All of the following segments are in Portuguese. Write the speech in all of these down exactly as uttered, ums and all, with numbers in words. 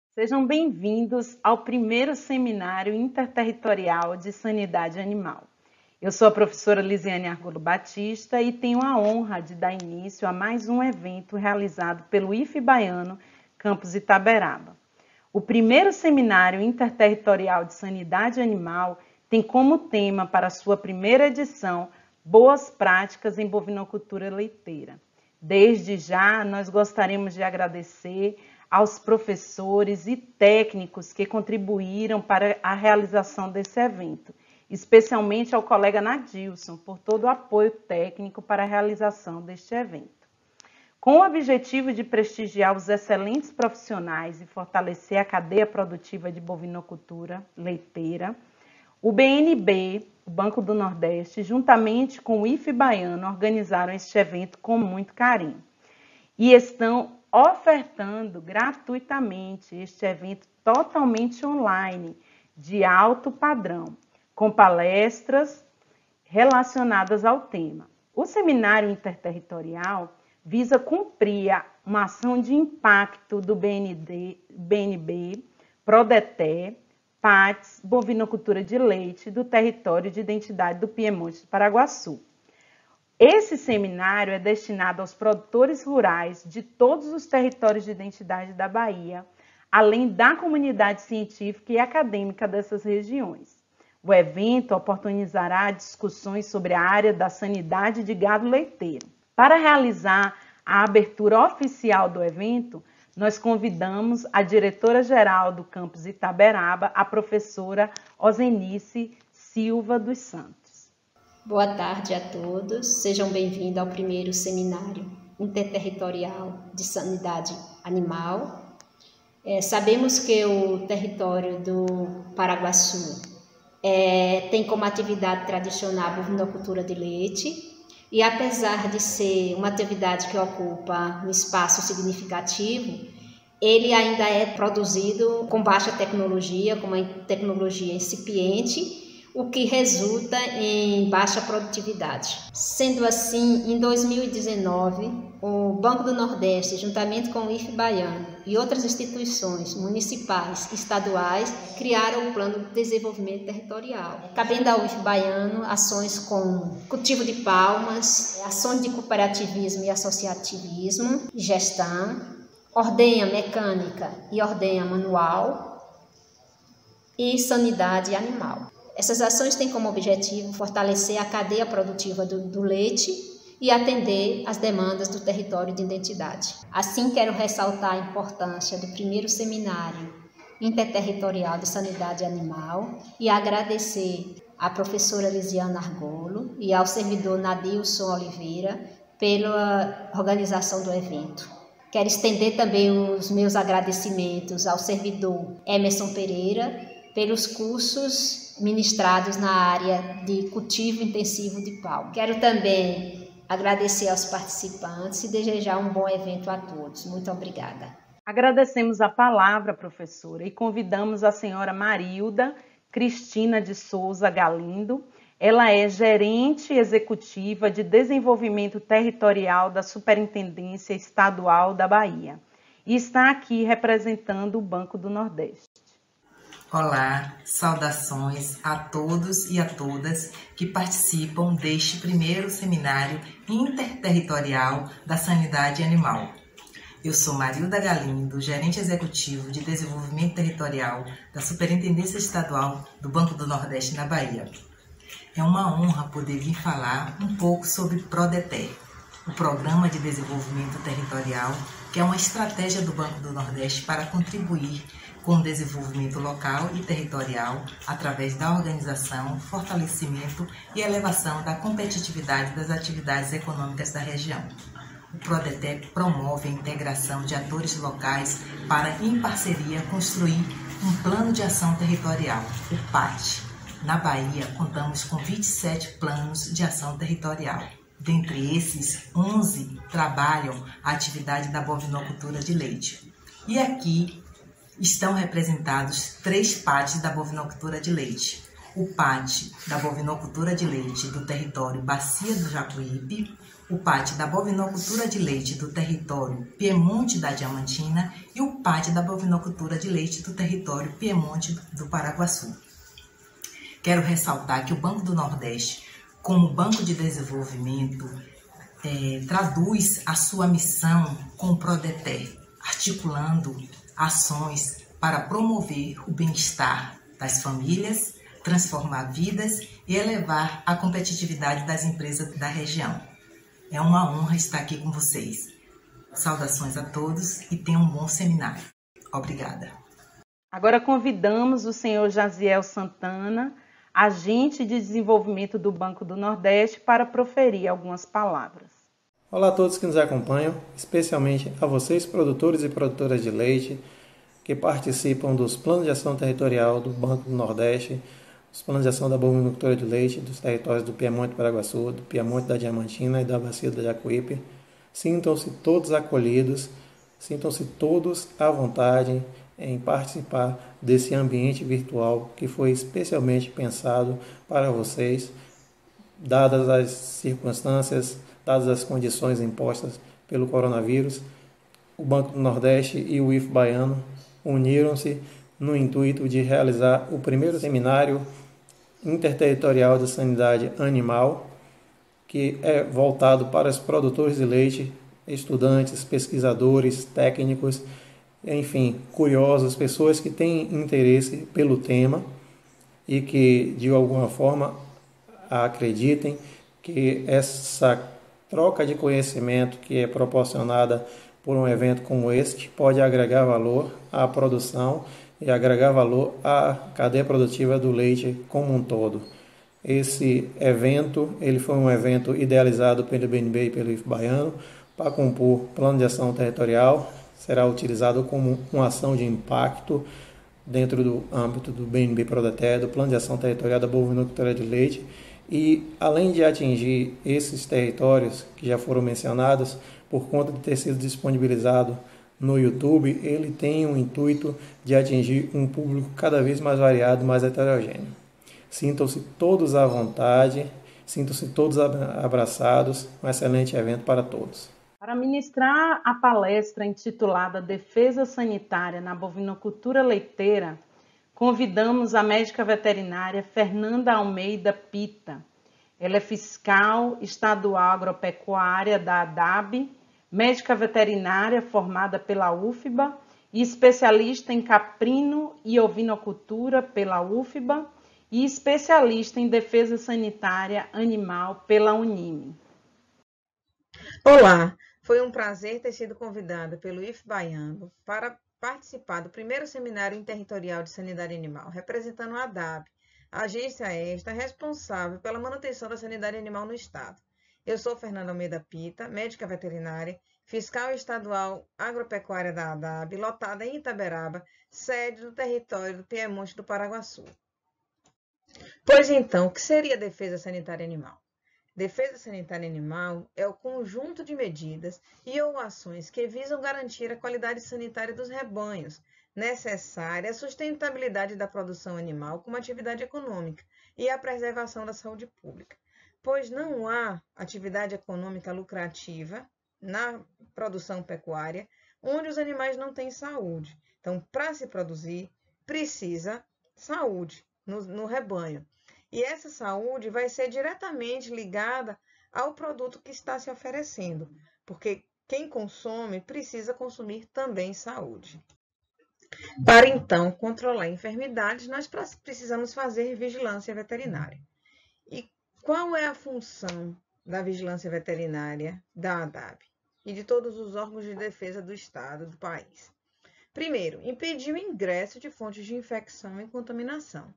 Sejam bem-vindos ao primeiro Seminário Interterritorial de Sanidade Animal. Eu sou a professora Lisiane Argolo Batista e tenho a honra de dar início a mais um evento realizado pelo I F Baiano, Campus Itaberaba. O primeiro Seminário Interterritorial de Sanidade Animal tem como tema para sua primeira edição Boas Práticas em Bovinocultura Leiteira. Desde já, nós gostaríamos de agradecer aos professores e técnicos que contribuíram para a realização desse evento, especialmente ao colega Nadilson, por todo o apoio técnico para a realização deste evento. Com o objetivo de prestigiar os excelentes profissionais e fortalecer a cadeia produtiva de bovinocultura leiteira, o B N B, o Banco do Nordeste, juntamente com o I F Baiano, organizaram este evento com muito carinho e estão ofertando gratuitamente este evento totalmente online, de alto padrão, com palestras relacionadas ao tema. O Seminário Interterritorial visa cumprir uma ação de impacto do B N D, B N B, Prodeté, P A T S, Bovinocultura de Leite, do território de identidade do Piemonte do Paraguaçu. Esse seminário é destinado aos produtores rurais de todos os territórios de identidade da Bahia, além da comunidade científica e acadêmica dessas regiões. O evento oportunizará discussões sobre a área da sanidade de gado leiteiro. Para realizar a abertura oficial do evento, nós convidamos a diretora-geral do Campus Itaberaba, a professora Osenice Silva dos Santos. Boa tarde a todos, sejam bem-vindos ao primeiro Seminário Interterritorial de Sanidade Animal. É, sabemos que o território do Paraguaçu é, tem como atividade tradicional a bovinocultura de leite e, apesar de ser uma atividade que ocupa um espaço significativo, ele ainda é produzido com baixa tecnologia, com uma tecnologia incipiente, o que resulta em baixa produtividade. Sendo assim, em dois mil e dezenove, o Banco do Nordeste, juntamente com o I F Baiano e outras instituições municipais e estaduais, criaram o Plano de Desenvolvimento Territorial, cabendo ao I F Baiano ações como cultivo de palmas, ações de cooperativismo e associativismo, gestão, ordenha mecânica e ordenha manual e sanidade animal. Essas ações têm como objetivo fortalecer a cadeia produtiva do, do leite e atender às demandas do território de identidade. Assim, quero ressaltar a importância do primeiro Seminário Interterritorial de Sanidade Animal e agradecer à professora Lisiane Argolo e ao servidor Nadilson Oliveira pela organização do evento. Quero estender também os meus agradecimentos ao servidor Emerson Pereira pelos cursos ministrados na área de cultivo intensivo de palma. Quero também agradecer aos participantes e desejar um bom evento a todos. Muito obrigada. Agradecemos a palavra, professora, e convidamos a senhora Marilda Cristina de Souza Galindo. Ela é gerente executiva de desenvolvimento territorial da Superintendência Estadual da Bahia e está aqui representando o Banco do Nordeste. Olá, saudações a todos e a todas que participam deste primeiro Seminário Interterritorial da Sanidade Animal. Eu sou Marilda Galindo, gerente executivo de desenvolvimento territorial da Superintendência Estadual do Banco do Nordeste na Bahia. É uma honra poder vir falar um pouco sobre Prodeté, o Programa de Desenvolvimento Territorial, que é uma estratégia do Banco do Nordeste para contribuir com o desenvolvimento local e territorial através da organização, fortalecimento e elevação da competitividade das atividades econômicas da região. O Prodeté promove a integração de atores locais para, em parceria, construir um plano de ação territorial, o P A T. Na Bahia, contamos com vinte e sete planos de ação territorial. Dentre esses, onze trabalham a atividade da bovinocultura de leite. E aqui estão representados três P A Ts da bovinocultura de leite. O P A T da bovinocultura de leite do território Bacia do Jacuípe, o P A T da bovinocultura de leite do território Piemonte da Diamantina e o P A T da bovinocultura de leite do território Piemonte do Paraguaçu. Quero ressaltar que o Banco do Nordeste, como Banco de Desenvolvimento, é, traduz a sua missão com o PRODETER, articulando ações para promover o bem-estar das famílias, transformar vidas e elevar a competitividade das empresas da região. É uma honra estar aqui com vocês. Saudações a todos e tenham um bom seminário. Obrigada. Agora convidamos o senhor Jaziel Santana, agente de desenvolvimento do Banco do Nordeste, para proferir algumas palavras. Olá a todos que nos acompanham, especialmente a vocês, produtores e produtoras de leite, que participam dos planos de ação territorial do Banco do Nordeste, os planos de ação da bovinocultura de leite dos territórios do Piemonte do Paraguaçu, do Piemonte da Diamantina e da Bacia do Jacuípe. Sintam-se todos acolhidos, sintam-se todos à vontade em participar desse ambiente virtual que foi especialmente pensado para vocês, dadas as circunstâncias, dadas as condições impostas pelo coronavírus. O Banco do Nordeste e o I F Baiano uniram-se no intuito de realizar o primeiro seminário interterritorial de sanidade animal, que é voltado para os produtores de leite, estudantes, pesquisadores, técnicos, enfim, curiosos, pessoas que têm interesse pelo tema e que, de alguma forma, acreditem que essa troca de conhecimento que é proporcionada por um evento como este pode agregar valor à produção e agregar valor à cadeia produtiva do leite como um todo. Esse evento ele foi um evento idealizado pelo B N B e pelo I F Baiano para compor plano de ação territorial, será utilizado como uma ação de impacto dentro do âmbito do B N B PRODETER, do Plano de Ação Territorial da Bovinocultura de Leite, e além de atingir esses territórios que já foram mencionados, por conta de ter sido disponibilizado no YouTube, ele tem o intuito de atingir um público cada vez mais variado, mais heterogêneo. Sintam-se todos à vontade, sintam-se todos abraçados, um excelente evento para todos. Para ministrar a palestra intitulada Defesa Sanitária na Bovinocultura Leiteira, convidamos a médica veterinária Fernanda Almeida Pita. Ela é fiscal estadual agropecuária da ADAB, médica veterinária formada pela U F B A e especialista em caprino e ovinocultura pela U F B A e especialista em defesa sanitária animal pela Unime. Olá, foi um prazer ter sido convidada pelo I F Baiano para participar do primeiro seminário interterritorial de sanidade animal, representando a ADAB, a agência esta responsável pela manutenção da sanidade animal no estado. Eu sou Fernanda Almeida Pita, médica veterinária, fiscal estadual agropecuária da ADAB, lotada em Itaberaba, sede do território do Piemonte do Paraguaçu. Pois então, o que seria a defesa sanitária animal? Defesa sanitária animal é o conjunto de medidas e ou ações que visam garantir a qualidade sanitária dos rebanhos, necessária à sustentabilidade da produção animal como atividade econômica e à preservação da saúde pública, pois não há atividade econômica lucrativa na produção pecuária onde os animais não têm saúde. Então, para se produzir, precisa saúde no, no rebanho. E essa saúde vai ser diretamente ligada ao produto que está se oferecendo, porque quem consome precisa consumir também saúde. Para, então, controlar enfermidades, nós precisamos fazer vigilância veterinária. E qual é a função da vigilância veterinária da ADAB e de todos os órgãos de defesa do Estado, do país? Primeiro, impedir o ingresso de fontes de infecção e contaminação.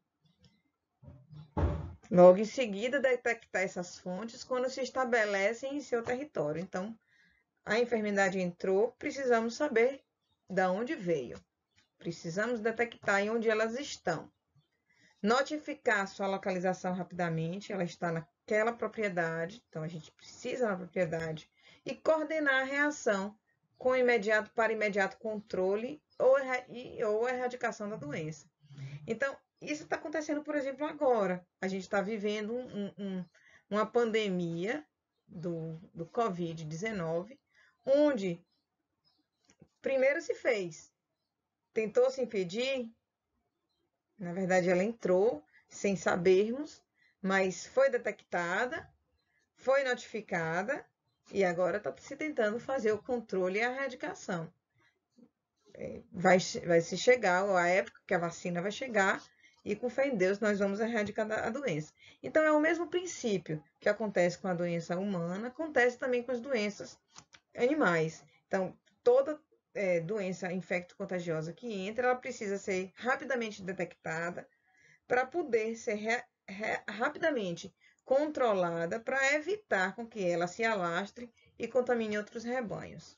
Logo em seguida, detectar essas fontes quando se estabelecem em seu território. Então, a enfermidade entrou, precisamos saber de onde veio. Precisamos detectar em onde elas estão. Notificar sua localização rapidamente, ela está naquela propriedade, então a gente precisa na propriedade, e coordenar a reação com imediato para imediato controle ou, ou erradicação da doença. Então, isso está acontecendo, por exemplo, agora. A gente está vivendo um, um, uma pandemia do, do covid dezenove, onde primeiro se fez, tentou se impedir, na verdade ela entrou sem sabermos, mas foi detectada, foi notificada e agora está se tentando fazer o controle e a erradicação. Vai, vai se chegar a época que a vacina vai chegar e com fé em Deus nós vamos erradicar a doença. Então é o mesmo princípio que acontece com a doença humana, acontece também com as doenças animais. Então toda é, doença infecto-contagiosa que entra, ela precisa ser rapidamente detectada para poder ser re, re, rapidamente controlada para evitar com que ela se alastre e contamine outros rebanhos.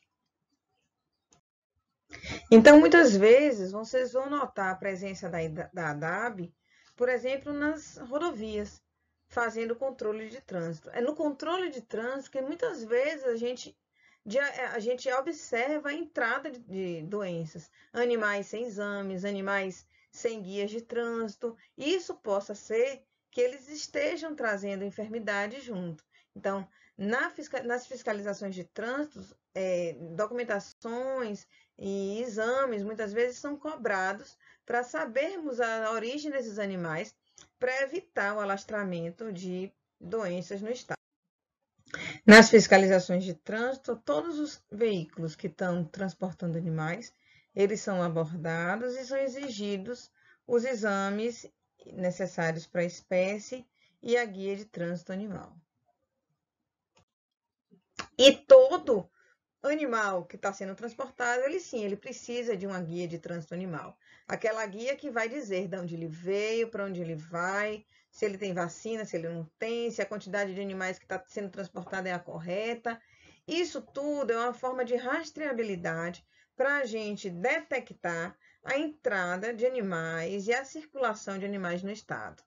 Então, muitas vezes, vocês vão notar a presença da, da ADAB, por exemplo, nas rodovias, fazendo controle de trânsito. É no controle de trânsito que muitas vezes a gente, a gente observa a entrada de, de doenças, animais sem exames, animais sem guias de trânsito. Isso possa ser que eles estejam trazendo enfermidade junto. Então, na fisca, nas fiscalizações de trânsito, é, documentações e exames muitas vezes são cobrados para sabermos a origem desses animais, para evitar o alastramento de doenças no estado. Nas fiscalizações de trânsito, todos os veículos que estão transportando animais, eles são abordados e são exigidos os exames necessários para a espécie e a guia de trânsito animal. E todo animal que está sendo transportado, ele sim, ele precisa de uma guia de trânsito animal. Aquela guia que vai dizer de onde ele veio, para onde ele vai, se ele tem vacina, se ele não tem, se a quantidade de animais que está sendo transportada é a correta. Isso tudo é uma forma de rastreabilidade para a gente detectar a entrada de animais e a circulação de animais no estado.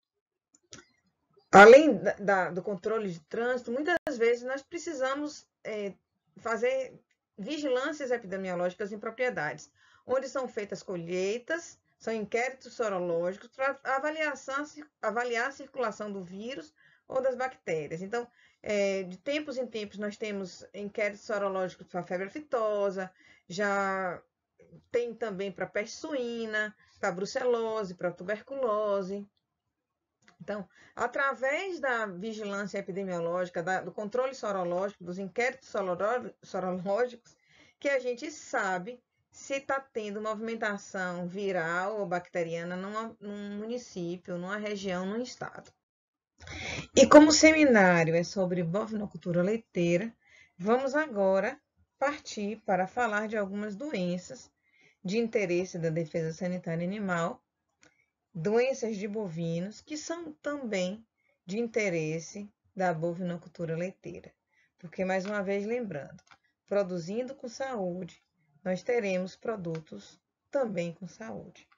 Além da, da, do controle de trânsito, muitas vezes nós precisamos é, fazer vigilâncias epidemiológicas em propriedades, onde são feitas colheitas, são inquéritos sorológicos para avaliação, avaliar a circulação do vírus ou das bactérias. Então, é, de tempos em tempos, nós temos inquéritos sorológicos para febre aftosa, já tem também para peste suína, para brucelose, para tuberculose. Então, através da vigilância epidemiológica, da, do controle sorológico, dos inquéritos sorológicos, que a gente sabe se está tendo movimentação viral ou bacteriana numa, num município, numa região, num estado. E como o seminário é sobre bovinocultura leiteira, vamos agora partir para falar de algumas doenças de interesse da defesa sanitária animal, doenças de bovinos, que são também de interesse da bovinocultura leiteira. Porque, mais uma vez, lembrando, produzindo com saúde, nós teremos produtos também com saúde.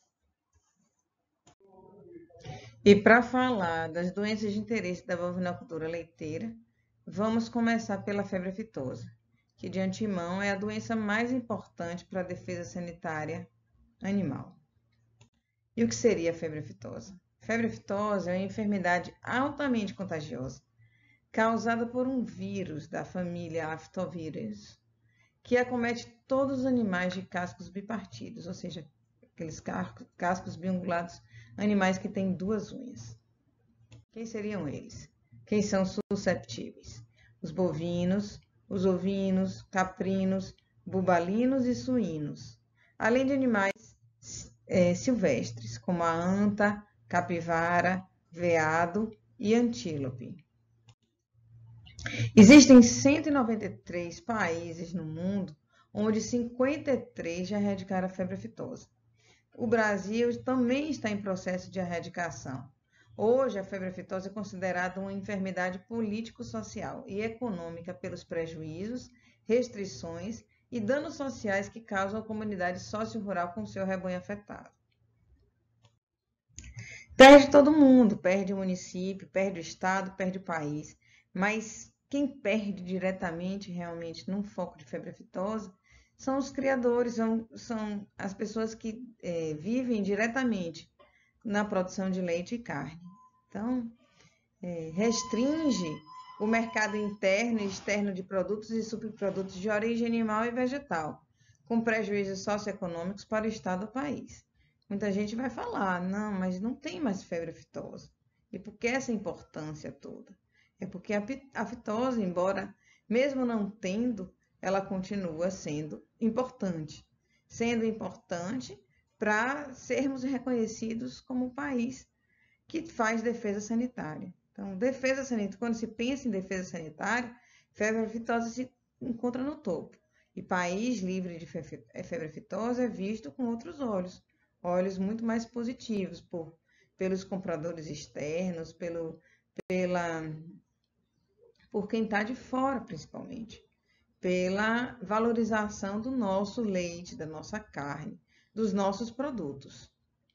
E para falar das doenças de interesse da bovinocultura leiteira, vamos começar pela febre aftosa, que de antemão é a doença mais importante para a defesa sanitária animal. E o que seria a febre aftosa? Febre aftosa é uma enfermidade altamente contagiosa, causada por um vírus da família Aftovírus, que acomete todos os animais de cascos bipartidos, ou seja, aqueles cascos biungulados, animais que têm duas unhas. Quem seriam eles? Quem são susceptíveis? Os bovinos, os ovinos, caprinos, bubalinos e suínos, além de animais é, silvestres, como a anta, capivara, veado e antílope. Existem cento e noventa e três países no mundo, onde cinquenta e três já erradicaram a febre aftosa. O Brasil também está em processo de erradicação. Hoje, a febre aftosa é considerada uma enfermidade político-social e econômica pelos prejuízos, restrições e danos sociais que causam à comunidade socio-rural com seu rebanho afetado. Perde todo mundo, perde o município, perde o estado, perde o país, mas quem perde diretamente, realmente, num foco de febre aftosa, são os criadores, são, são as pessoas que é, vivem diretamente na produção de leite e carne. Então, é, restringe o mercado interno e externo de produtos e subprodutos de origem animal e vegetal, com prejuízos socioeconômicos para o Estado ou país. Muita gente vai falar, não, mas não tem mais febre aftosa. E por que essa importância toda? É porque a aftosa, embora mesmo não tendo, ela continua sendo importante. Sendo importante para sermos reconhecidos como um país que faz defesa sanitária. Então, defesa sanitária, quando se pensa em defesa sanitária, febre aftosa se encontra no topo. E país livre de febre aftosa é visto com outros olhos, olhos muito mais positivos por, pelos compradores externos, pelo, pela, por quem está de fora, principalmente, pela valorização do nosso leite, da nossa carne, dos nossos produtos.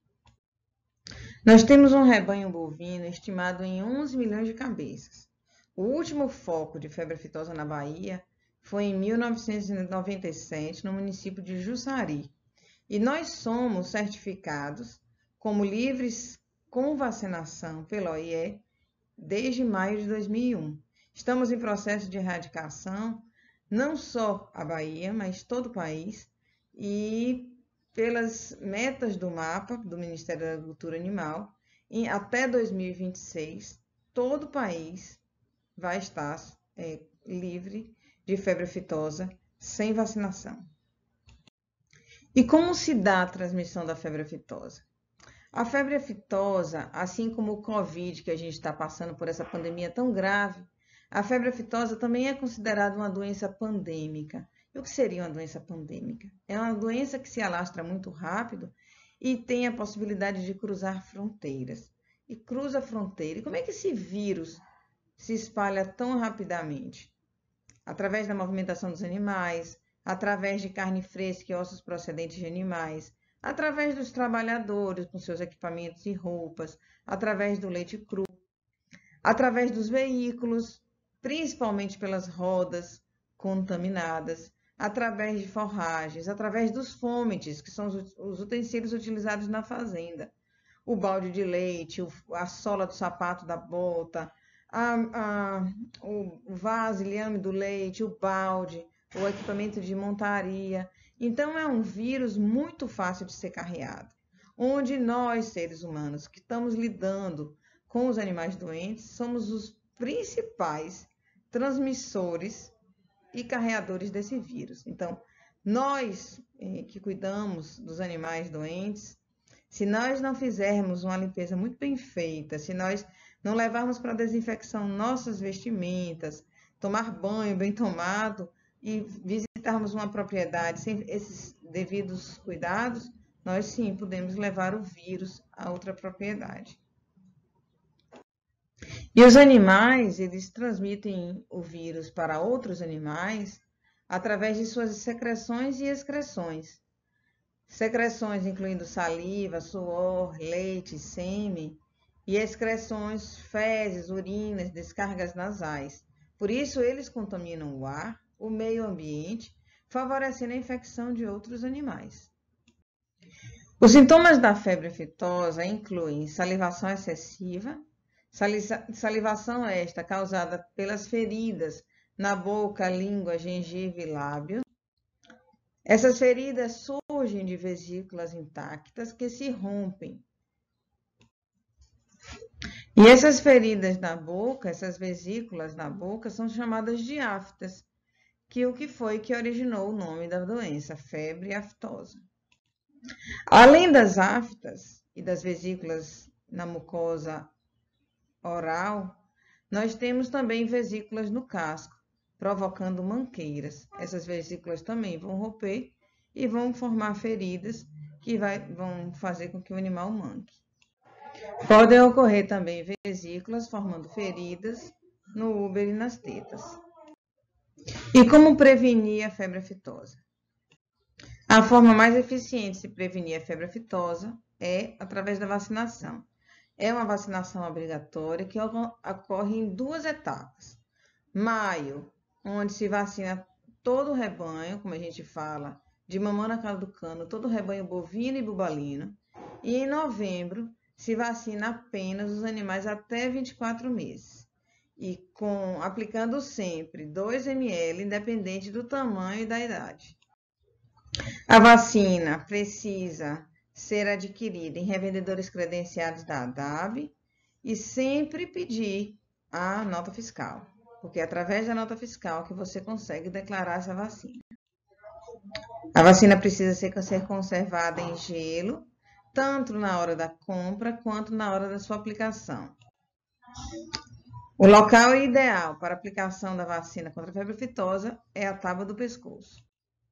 Nós temos um rebanho bovino estimado em onze milhões de cabeças. O último foco de febre aftosa na Bahia foi em mil novecentos e noventa e sete, no município de Jussari. E nós somos certificados como livres com vacinação pela O I E desde maio de dois mil e um. Estamos em processo de erradicação, não só a Bahia, mas todo o país, e pelas metas do mapa do Ministério da Agricultura Animal, em, até dois mil e vinte e seis, todo o país vai estar é, livre de febre aftosa sem vacinação. E como se dá a transmissão da febre aftosa? A febre aftosa, assim como o Covid, que a gente está passando por essa pandemia tão grave, a febre aftosa também é considerada uma doença pandêmica. E o que seria uma doença pandêmica? É uma doença que se alastra muito rápido e tem a possibilidade de cruzar fronteiras. E cruza a fronteira. E como é que esse vírus se espalha tão rapidamente? Através da movimentação dos animais, através de carne fresca e ossos procedentes de animais, através dos trabalhadores com seus equipamentos e roupas, através do leite cru, através dos veículos, principalmente pelas rodas contaminadas, através de forragens, através dos fômites, que são os utensílios utilizados na fazenda, o balde de leite, a sola do sapato da bota, a, a, o vasilhame do leite, o balde, o equipamento de montaria. Então, é um vírus muito fácil de ser carreado, onde nós, seres humanos, que estamos lidando com os animais doentes, somos os principais transmissores e carreadores desse vírus. Então, nós eh, que cuidamos dos animais doentes, se nós não fizermos uma limpeza muito bem feita, se nós não levarmos para desinfecção nossas vestimentas, tomar banho bem tomado e visitarmos uma propriedade sem esses devidos cuidados, nós sim podemos levar o vírus a outra propriedade. E os animais, eles transmitem o vírus para outros animais através de suas secreções e excreções. Secreções incluindo saliva, suor, leite, sêmen, e excreções, fezes, urinas, descargas nasais. Por isso, eles contaminam o ar, o meio ambiente, favorecendo a infecção de outros animais. Os sintomas da febre aftosa incluem salivação excessiva, salivação esta causada pelas feridas na boca, língua, gengiva e lábio. Essas feridas surgem de vesículas intactas que se rompem. E essas feridas na boca, essas vesículas na boca, são chamadas de aftas, que o que foi que originou o nome da doença, febre aftosa. Além das aftas e das vesículas na mucosa oral, nós temos também vesículas no casco, provocando manqueiras. Essas vesículas também vão romper e vão formar feridas que vai, vão fazer com que o animal manque. Podem ocorrer também vesículas formando feridas no úbero e nas tetas. E como prevenir a febre aftosa? A forma mais eficiente de se prevenir a febre aftosa é através da vacinação. É uma vacinação obrigatória que ocorre em duas etapas. Maio, onde se vacina todo o rebanho, como a gente fala, de mamã na calda do cano, todo o rebanho bovino e bubalino. E em novembro, se vacina apenas os animais até vinte e quatro meses. e com aplicando sempre dois mililitros, independente do tamanho e da idade. A vacina precisa ser adquirida em revendedores credenciados da ADAB e sempre pedir a nota fiscal, porque é através da nota fiscal que você consegue declarar essa vacina. A vacina precisa ser conservada em gelo, tanto na hora da compra quanto na hora da sua aplicação. O local ideal para a aplicação da vacina contra a febre aftosa é a tábua do pescoço.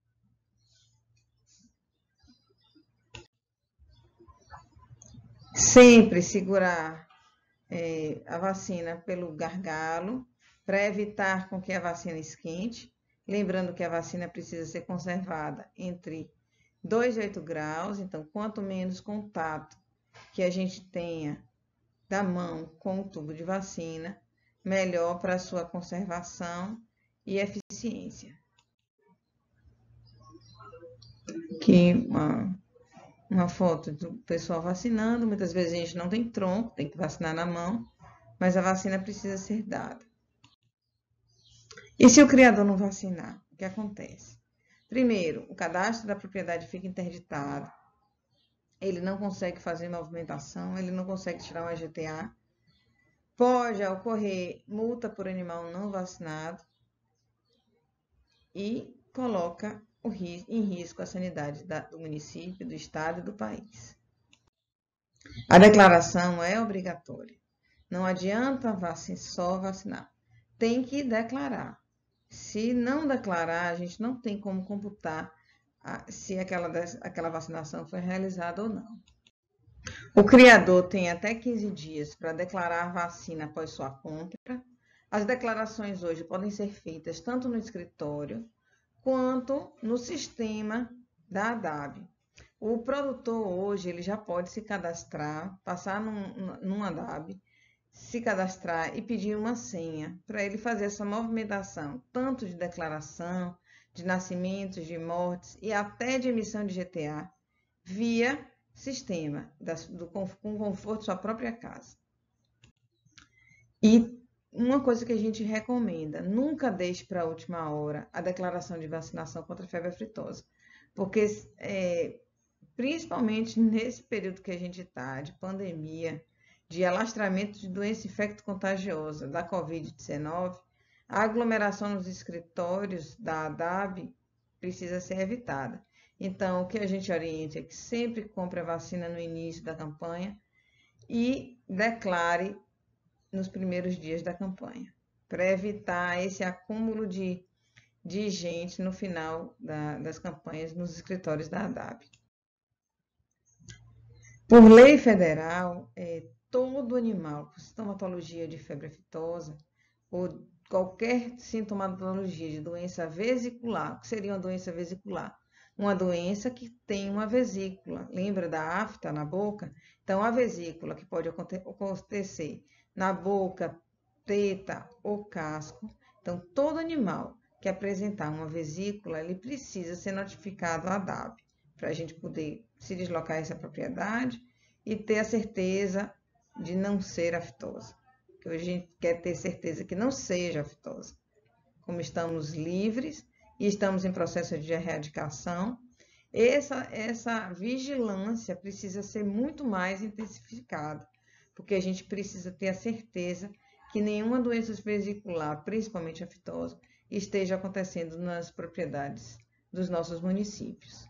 Sempre segurar é, a vacina pelo gargalo para evitar com que a vacina esquente. Lembrando que a vacina precisa ser conservada entre dois e oito graus, então quanto menos contato que a gente tenha da mão com o tubo de vacina, melhor para a sua conservação e eficiência. Aqui uma, uma foto do pessoal vacinando. Muitas vezes a gente não tem tronco, tem que vacinar na mão, mas a vacina precisa ser dada. E se o criador não vacinar, o que acontece? Primeiro, o cadastro da propriedade fica interditado, ele não consegue fazer movimentação, ele não consegue tirar um E G T A, pode ocorrer multa por animal não vacinado e coloca o, em risco a sanidade da, do município, do estado e do país. A declaração é obrigatória, não adianta vacin, só vacinar, tem que declarar. Se não declarar, a gente não tem como computar a, se aquela, aquela vacinação foi realizada ou não. O criador tem até quinze dias para declarar a vacina após sua compra. As declarações hoje podem ser feitas tanto no escritório quanto no sistema da ADAB. O produtor hoje ele já pode se cadastrar, passar num, num ADAB, se cadastrar e pedir uma senha para ele fazer essa movimentação, tanto de declaração, de nascimentos, de mortes e até de emissão de G T A, via sistema, das, do, com conforto de sua própria casa. E uma coisa que a gente recomenda, nunca deixe para a última hora a declaração de vacinação contra a febre aftosa, porque é, principalmente nesse período que a gente está, de pandemia, de alastramento de doença infecto-contagiosa da covid dezenove, a aglomeração nos escritórios da ADAB precisa ser evitada. Então, o que a gente orienta é que sempre compre a vacina no início da campanha e declare nos primeiros dias da campanha, para evitar esse acúmulo de, de gente no final da, das campanhas nos escritórios da ADAB. Por lei federal, é, todo animal com sintomatologia de febre aftosa ou qualquer sintomatologia de doença vesicular, o que seria uma doença vesicular? Uma doença que tem uma vesícula. Lembra da afta na boca? Então, a vesícula que pode acontecer na boca, teta ou casco. Então, todo animal que apresentar uma vesícula, ele precisa ser notificado à ADAB, para a gente poder se deslocar essa propriedade e ter a certeza de não ser aftosa. Porque hoje a gente quer ter certeza que não seja aftosa. Como estamos livres e estamos em processo de erradicação, essa, essa vigilância precisa ser muito mais intensificada, porque a gente precisa ter a certeza que nenhuma doença vesicular, principalmente aftosa, esteja acontecendo nas propriedades dos nossos municípios.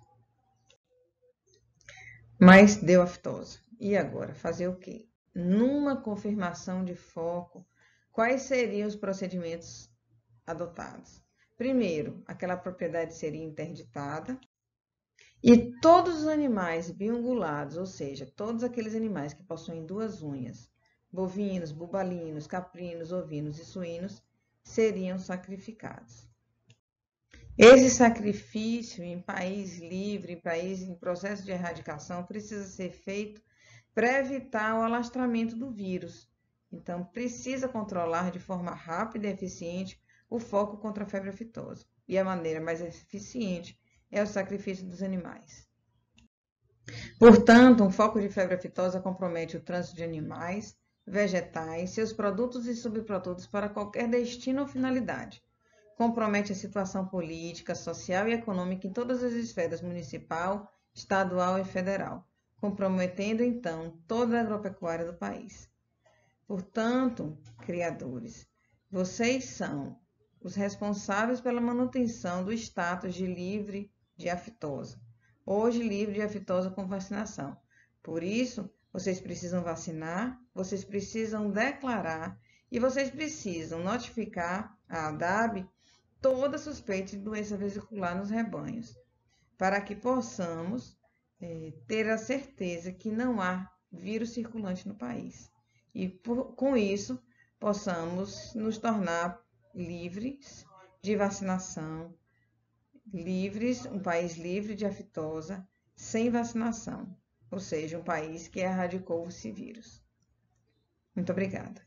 Mas deu aftosa. E agora? Fazer o quê? Numa confirmação de foco, quais seriam os procedimentos adotados? Primeiro, aquela propriedade seria interditada e todos os animais biungulados, ou seja, todos aqueles animais que possuem duas unhas, bovinos, bubalinos, caprinos, ovinos e suínos, seriam sacrificados. Esse sacrifício em país livre, em país em processo de erradicação, precisa ser feito para evitar o alastramento do vírus. Então, precisa controlar de forma rápida e eficiente o foco contra a febre aftosa. E a maneira mais eficiente é o sacrifício dos animais. Portanto, um foco de febre aftosa compromete o trânsito de animais, vegetais, seus produtos e subprodutos para qualquer destino ou finalidade. Compromete a situação política, social e econômica em todas as esferas municipal, estadual e federal, comprometendo, então, toda a agropecuária do país. Portanto, criadores, vocês são os responsáveis pela manutenção do status de livre de aftosa, hoje livre de aftosa com vacinação. Por isso, vocês precisam vacinar, vocês precisam declarar e vocês precisam notificar a ADAB toda suspeita de doença vesicular nos rebanhos, para que possamos eh, ter a certeza que não há vírus circulante no país. E por, com isso, possamos nos tornar livres de vacinação, livres, um país livre de aftosa, sem vacinação, ou seja, um país que erradicou esse vírus. Muito obrigada.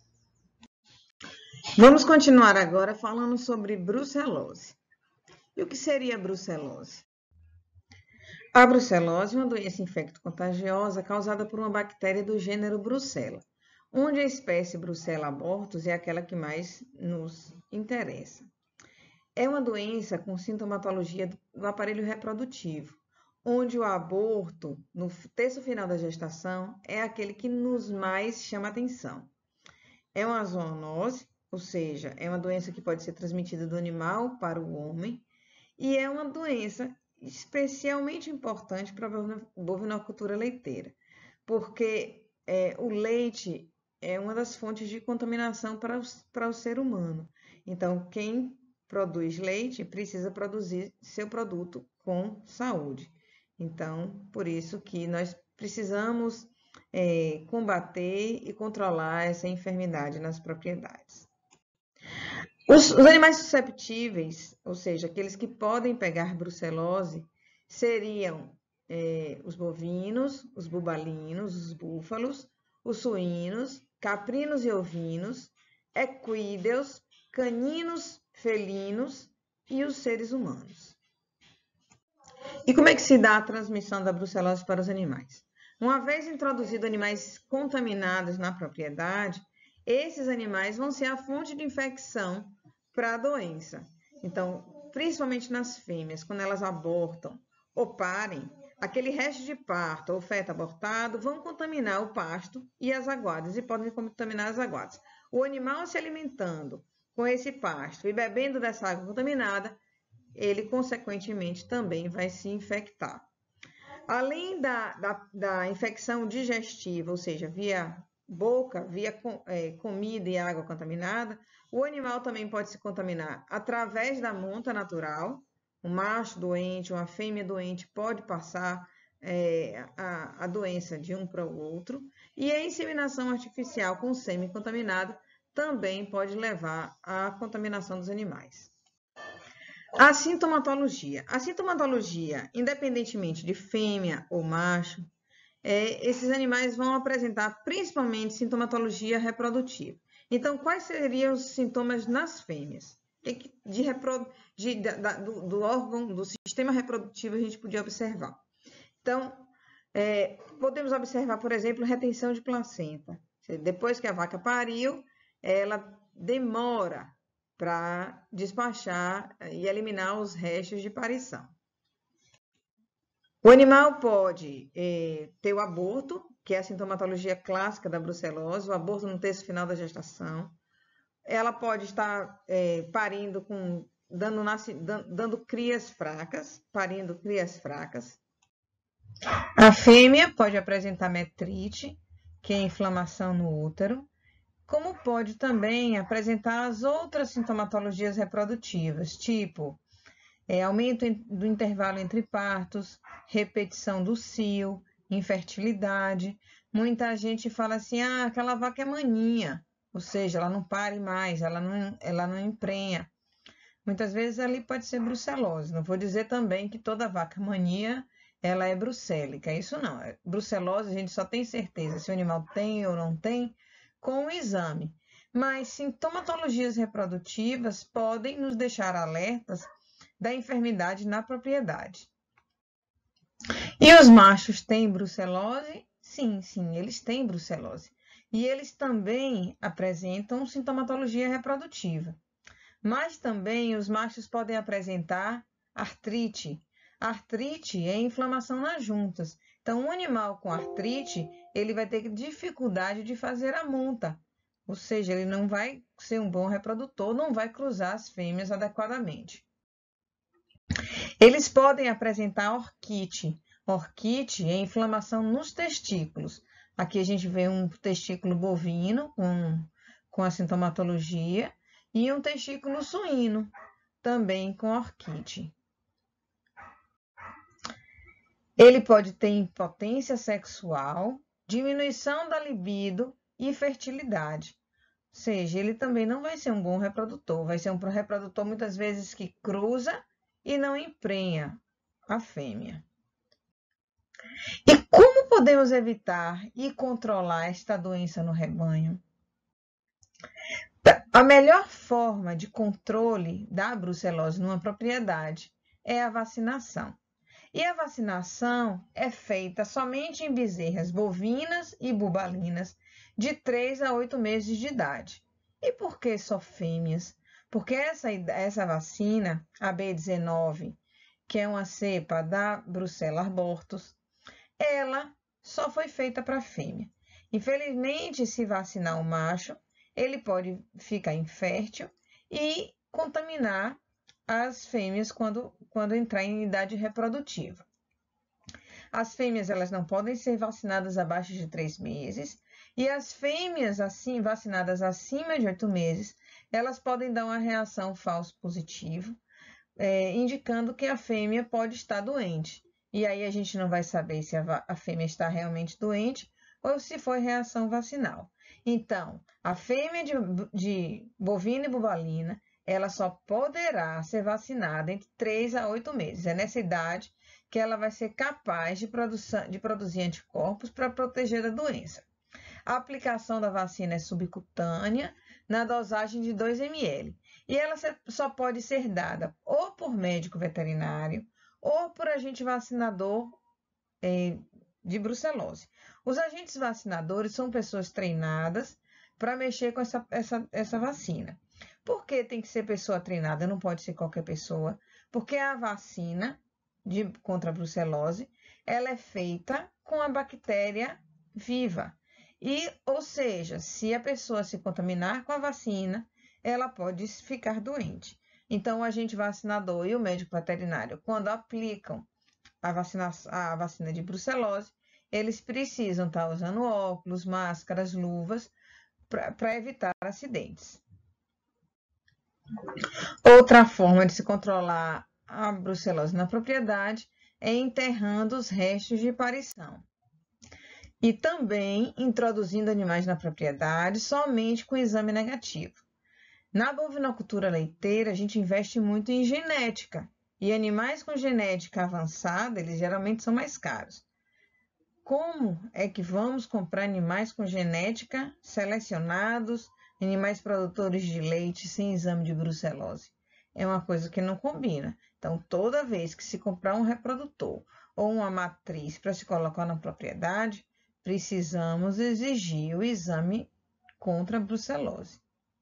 Vamos continuar agora falando sobre brucelose. E o que seria a brucelose? A brucelose é uma doença infecto-contagiosa causada por uma bactéria do gênero Brucella, onde a espécie Brucella abortus é aquela que mais nos interessa. É uma doença com sintomatologia do aparelho reprodutivo, onde o aborto, no terço final da gestação, é aquele que nos mais chama atenção. É uma zoonose, ou seja, é uma doença que pode ser transmitida do animal para o homem, e é uma doença especialmente importante para a bovinocultura leiteira, porque é, o leite é uma das fontes de contaminação para o, para o ser humano. Então, quem produz leite precisa produzir seu produto com saúde. Então, por isso que nós precisamos é, combater e controlar essa enfermidade nas propriedades. Os, os animais susceptíveis, ou seja, aqueles que podem pegar brucelose, seriam é, os bovinos, os bubalinos, os búfalos, os suínos, caprinos e ovinos, equídeos, caninos, felinos e os seres humanos. E como é que se dá a transmissão da brucelose para os animais? Uma vez introduzidos animais contaminados na propriedade, esses animais vão ser a fonte de infecção para a doença. Então, principalmente nas fêmeas, quando elas abortam ou parem, aquele resto de parto ou feto abortado vão contaminar o pasto e as aguadas, e podem contaminar as aguadas. O animal se alimentando com esse pasto e bebendo dessa água contaminada, ele, consequentemente, também vai se infectar. Além da, da, da infecção digestiva, ou seja, via boca, via com, é, comida e água contaminada, o animal também pode se contaminar através da monta natural. Um macho doente, uma fêmea doente pode passar é, a, a doença de um para o outro. E a inseminação artificial com sêmen contaminado também pode levar à contaminação dos animais. A sintomatologia. A sintomatologia, independentemente de fêmea ou macho, é, esses animais vão apresentar principalmente sintomatologia reprodutiva. Então, quais seriam os sintomas nas fêmeas? De repro... de, da, do, do órgão, do sistema reprodutivo, a gente podia observar. Então, é, podemos observar, por exemplo, retenção de placenta. Depois que a vaca pariu, ela demora para despachar e eliminar os restos de parição. O animal pode é, ter o aborto, que é a sintomatologia clássica da brucelose, o aborto no terço final da gestação. Ela pode estar é, parindo com, dando, nasce, dando, dando crias fracas, parindo crias fracas. A fêmea pode apresentar metrite, que é inflamação no útero, como pode também apresentar as outras sintomatologias reprodutivas, tipo é, aumento do intervalo entre partos, repetição do cio, infertilidade. Muita gente fala assim, ah, aquela vaca é maninha, ou seja, ela não pare mais, ela não, ela não emprenha. Muitas vezes ali pode ser brucelose. Não vou dizer também que toda vaca mania ela é brucélica, isso não. Brucelose a gente só tem certeza se o animal tem ou não tem com o exame. Mas sintomatologias reprodutivas podem nos deixar alertas da enfermidade na propriedade. E os machos têm brucelose? Sim, sim, eles têm brucelose. e eles também apresentam sintomatologia reprodutiva. Mas também os machos podem apresentar artrite. Artrite é inflamação nas juntas. Então, um animal com artrite, ele vai ter dificuldade de fazer a monta. Ou seja, ele não vai ser um bom reprodutor, não vai cruzar as fêmeas adequadamente. Eles podem apresentar orquite. Orquite é inflamação nos testículos. Aqui a gente vê um testículo bovino com, com a sintomatologia e um testículo suíno, também com orquite. Ele pode ter impotência sexual, diminuição da libido e fertilidade. Ou seja, ele também não vai ser um bom reprodutor, vai ser um reprodutor muitas vezes que cruza e não emprenha a fêmea. E como podemos evitar e controlar esta doença no rebanho? A melhor forma de controle da brucelose numa propriedade é a vacinação. E a vacinação é feita somente em bezerras bovinas e bubalinas de três a oito meses de idade. E por que só fêmeas? Porque essa, essa vacina, a B dezenove, que é uma cepa da Brucella abortus, ela só foi feita para fêmea. Infelizmente, se vacinar o macho, ele pode ficar infértil e contaminar as fêmeas quando, quando entrar em idade reprodutiva. As fêmeas elas não podem ser vacinadas abaixo de três meses e as fêmeas assim vacinadas acima de oito meses, elas podem dar uma reação falso positivo, é, indicando que a fêmea pode estar doente. E aí a gente não vai saber se a, a fêmea está realmente doente ou se foi reação vacinal. Então, a fêmea de, de bovina e bubalina, ela só poderá ser vacinada entre três a oito meses. É nessa idade que ela vai ser capaz de, produção, de produzir anticorpos para proteger da doença. A aplicação da vacina é subcutânea, na dosagem de dois mililitros. E ela só pode ser dada ou por médico veterinário ou por agente vacinador eh, de brucelose. Os agentes vacinadores são pessoas treinadas para mexer com essa, essa, essa vacina. Por que tem que ser pessoa treinada? Não pode ser qualquer pessoa, porque a vacina de, contra a brucelose, ela é feita com a bactéria viva. E, ou seja, se a pessoa se contaminar com a vacina, ela pode ficar doente. Então, o agente vacinador e o médico veterinário, quando aplicam a vacina, a vacina de brucelose, eles precisam estar usando óculos, máscaras, luvas, para evitar acidentes. Outra forma de se controlar a brucelose na propriedade é enterrando os restos de parição. E também introduzindo animais na propriedade somente com exame negativo. Na bovinocultura leiteira, a gente investe muito em genética. E animais com genética avançada, eles geralmente são mais caros. Como é que vamos comprar animais com genética selecionados, animais produtores de leite sem exame de brucelose? É uma coisa que não combina. Então, toda vez que se comprar um reprodutor ou uma matriz para se colocar na propriedade, precisamos exigir o exame contra a brucelose.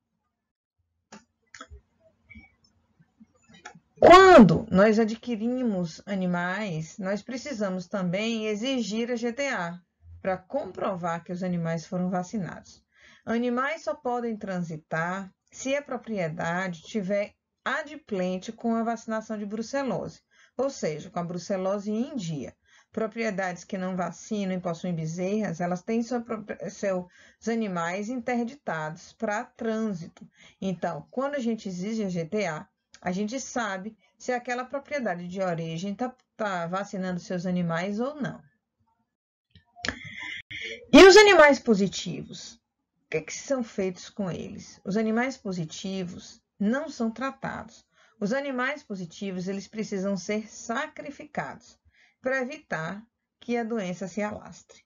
Quando nós adquirimos animais, nós precisamos também exigir a G T A para comprovar que os animais foram vacinados. Animais só podem transitar se a propriedade tiver adimplente com a vacinação de brucelose, ou seja, com a brucelose em dia. Propriedades que não vacinam e possuem bezerras, elas têm seu, seus animais interditados para trânsito. Então, quando a gente exige a G T A, a gente sabe se aquela propriedade de origem está tá vacinando seus animais ou não. E os animais positivos? O que, é que são feitos com eles? Os animais positivos não são tratados. Os animais positivos, eles precisam ser sacrificados para evitar que a doença se alastre.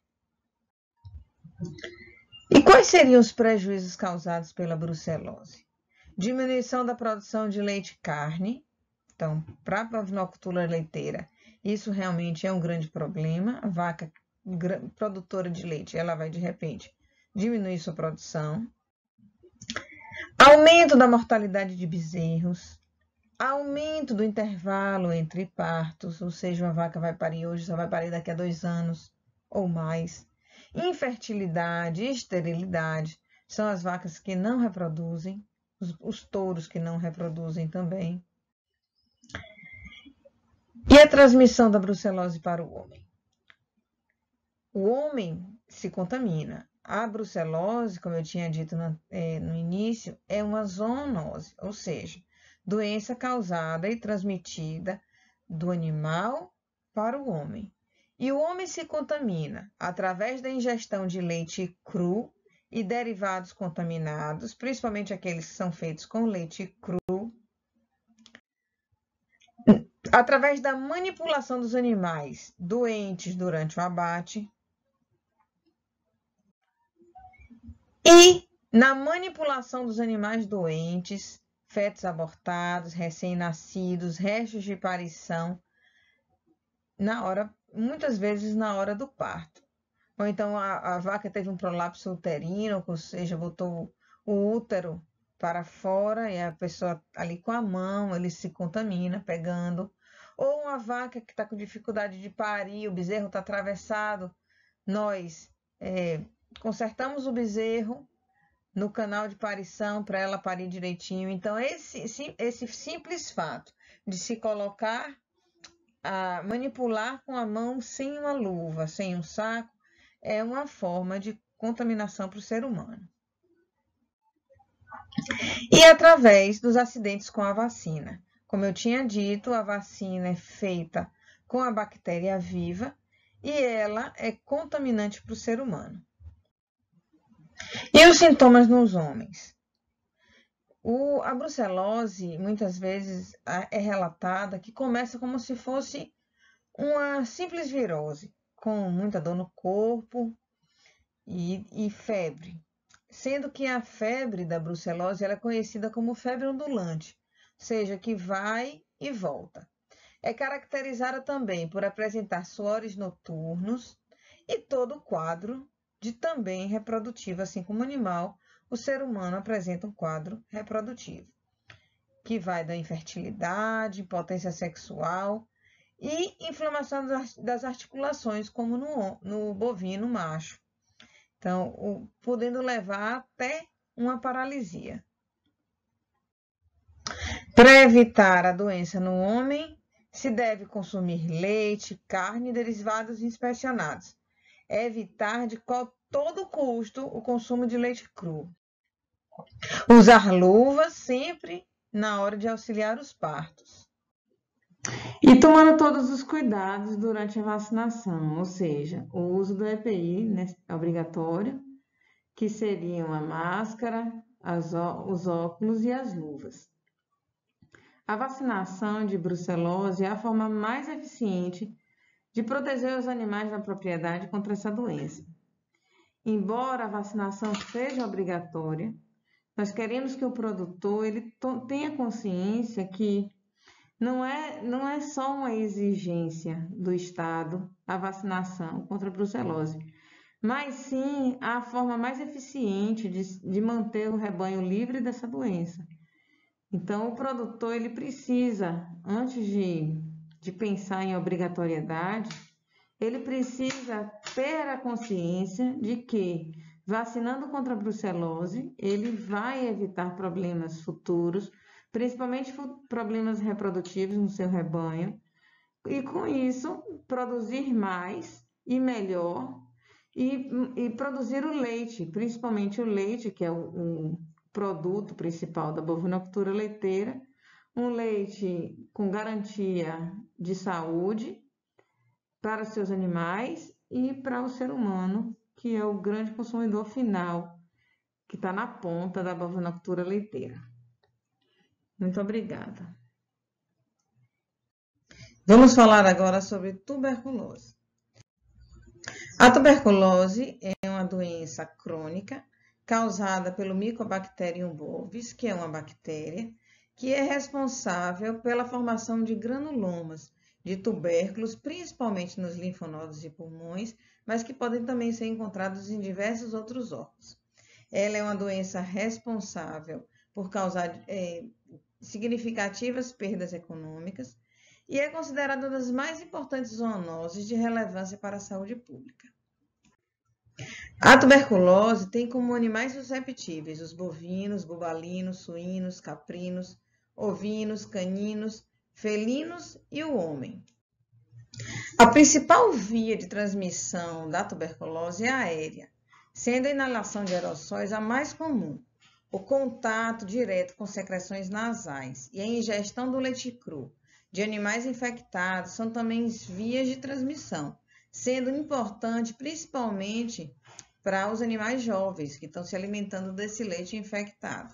E quais seriam os prejuízos causados pela brucelose? Diminuição da produção de leite e carne. Então, para a bovinocultura leiteira, isso realmente é um grande problema. A vaca produtora de leite, ela vai, de repente, diminuir sua produção. Aumento da mortalidade de bezerros. Aumento do intervalo entre partos, ou seja, uma vaca vai parir hoje, só vai parir daqui a dois anos ou mais. Infertilidade, esterilidade, são as vacas que não reproduzem, os, os touros que não reproduzem também. E a transmissão da brucelose para o homem? O homem se contamina. A brucelose, como eu tinha dito no, é, no início, é uma zoonose, ou seja, doença causada e transmitida do animal para o homem. E o homem se contamina através da ingestão de leite cru e derivados contaminados, principalmente aqueles que são feitos com leite cru, através da manipulação dos animais doentes durante o abate e na manipulação dos animais doentes, fetos abortados, recém-nascidos, restos de parição, na hora, muitas vezes na hora do parto. Ou então a, a vaca teve um prolapso uterino, ou seja, botou o útero para fora e a pessoa ali com a mão, ele se contamina pegando. Ou uma vaca que está com dificuldade de parir, o bezerro está atravessado, nós é, consertamos o bezerro no canal de parição para ela parir direitinho. Então, esse, esse simples fato de se colocar, a manipular com a mão sem uma luva, sem um saco, é uma forma de contaminação para o ser humano. E através dos acidentes com a vacina. Como eu tinha dito, a vacina é feita com a bactéria viva e ela é contaminante para o ser humano. E os sintomas nos homens? O, a brucelose, muitas vezes, é relatada que começa como se fosse uma simples virose, com muita dor no corpo e, e febre. Sendo que a febre da brucelose ela é conhecida como febre ondulante, ou seja, que vai e volta. É caracterizada também por apresentar suores noturnos e todo o quadro de também reprodutivo, assim como o animal, o ser humano apresenta um quadro reprodutivo, que vai da infertilidade, impotência sexual e inflamação das articulações, como no, no bovino macho. Então, o, podendo levar até uma paralisia. Para evitar a doença no homem, se deve consumir leite, carne e derivados inspecionados. Evitar de todo custo o consumo de leite cru. Usar luvas sempre na hora de auxiliar os partos. E tomando todos os cuidados durante a vacinação, ou seja, o uso do E P I, né, é obrigatório, que seriam a máscara, as, os óculos e as luvas. A vacinação de brucelose é a forma mais eficiente de proteger os animais da propriedade contra essa doença. Embora a vacinação seja obrigatória, nós queremos que o produtor ele tenha consciência que não é, não é só uma exigência do Estado a vacinação contra a brucelose, mas sim a forma mais eficiente de, de manter o rebanho livre dessa doença. Então, o produtor ele precisa, antes de, de pensar em obrigatoriedade, ele precisa ter a consciência de que, vacinando contra a brucelose, ele vai evitar problemas futuros, principalmente problemas reprodutivos no seu rebanho, e com isso produzir mais e melhor, e, e produzir o leite, principalmente o leite, que é o, o produto principal da bovinocultura leiteira, um leite com garantia de saúde para seus animais e para o ser humano, que é o grande consumidor final, que está na ponta da bovinocultura leiteira. Muito obrigada. Vamos falar agora sobre tuberculose. A tuberculose é uma doença crônica causada pelo Mycobacterium bovis, que é uma bactéria que é responsável pela formação de granulomas, de tubérculos, principalmente nos linfonodos e pulmões, mas que podem também ser encontrados em diversos outros órgãos. Ela é uma doença responsável por causar é, significativas perdas econômicas e é considerada uma das mais importantes zoonoses de relevância para a saúde pública. A tuberculose tem como animais susceptíveis os bovinos, bubalinos, suínos, caprinos, ovinos, caninos, felinos e o homem. A principal via de transmissão da tuberculose é aérea, sendo a inalação de aerossóis a mais comum, o contato direto com secreções nasais e a ingestão do leite cru de animais infectados são também vias de transmissão, sendo importante principalmente para os animais jovens que estão se alimentando desse leite infectado.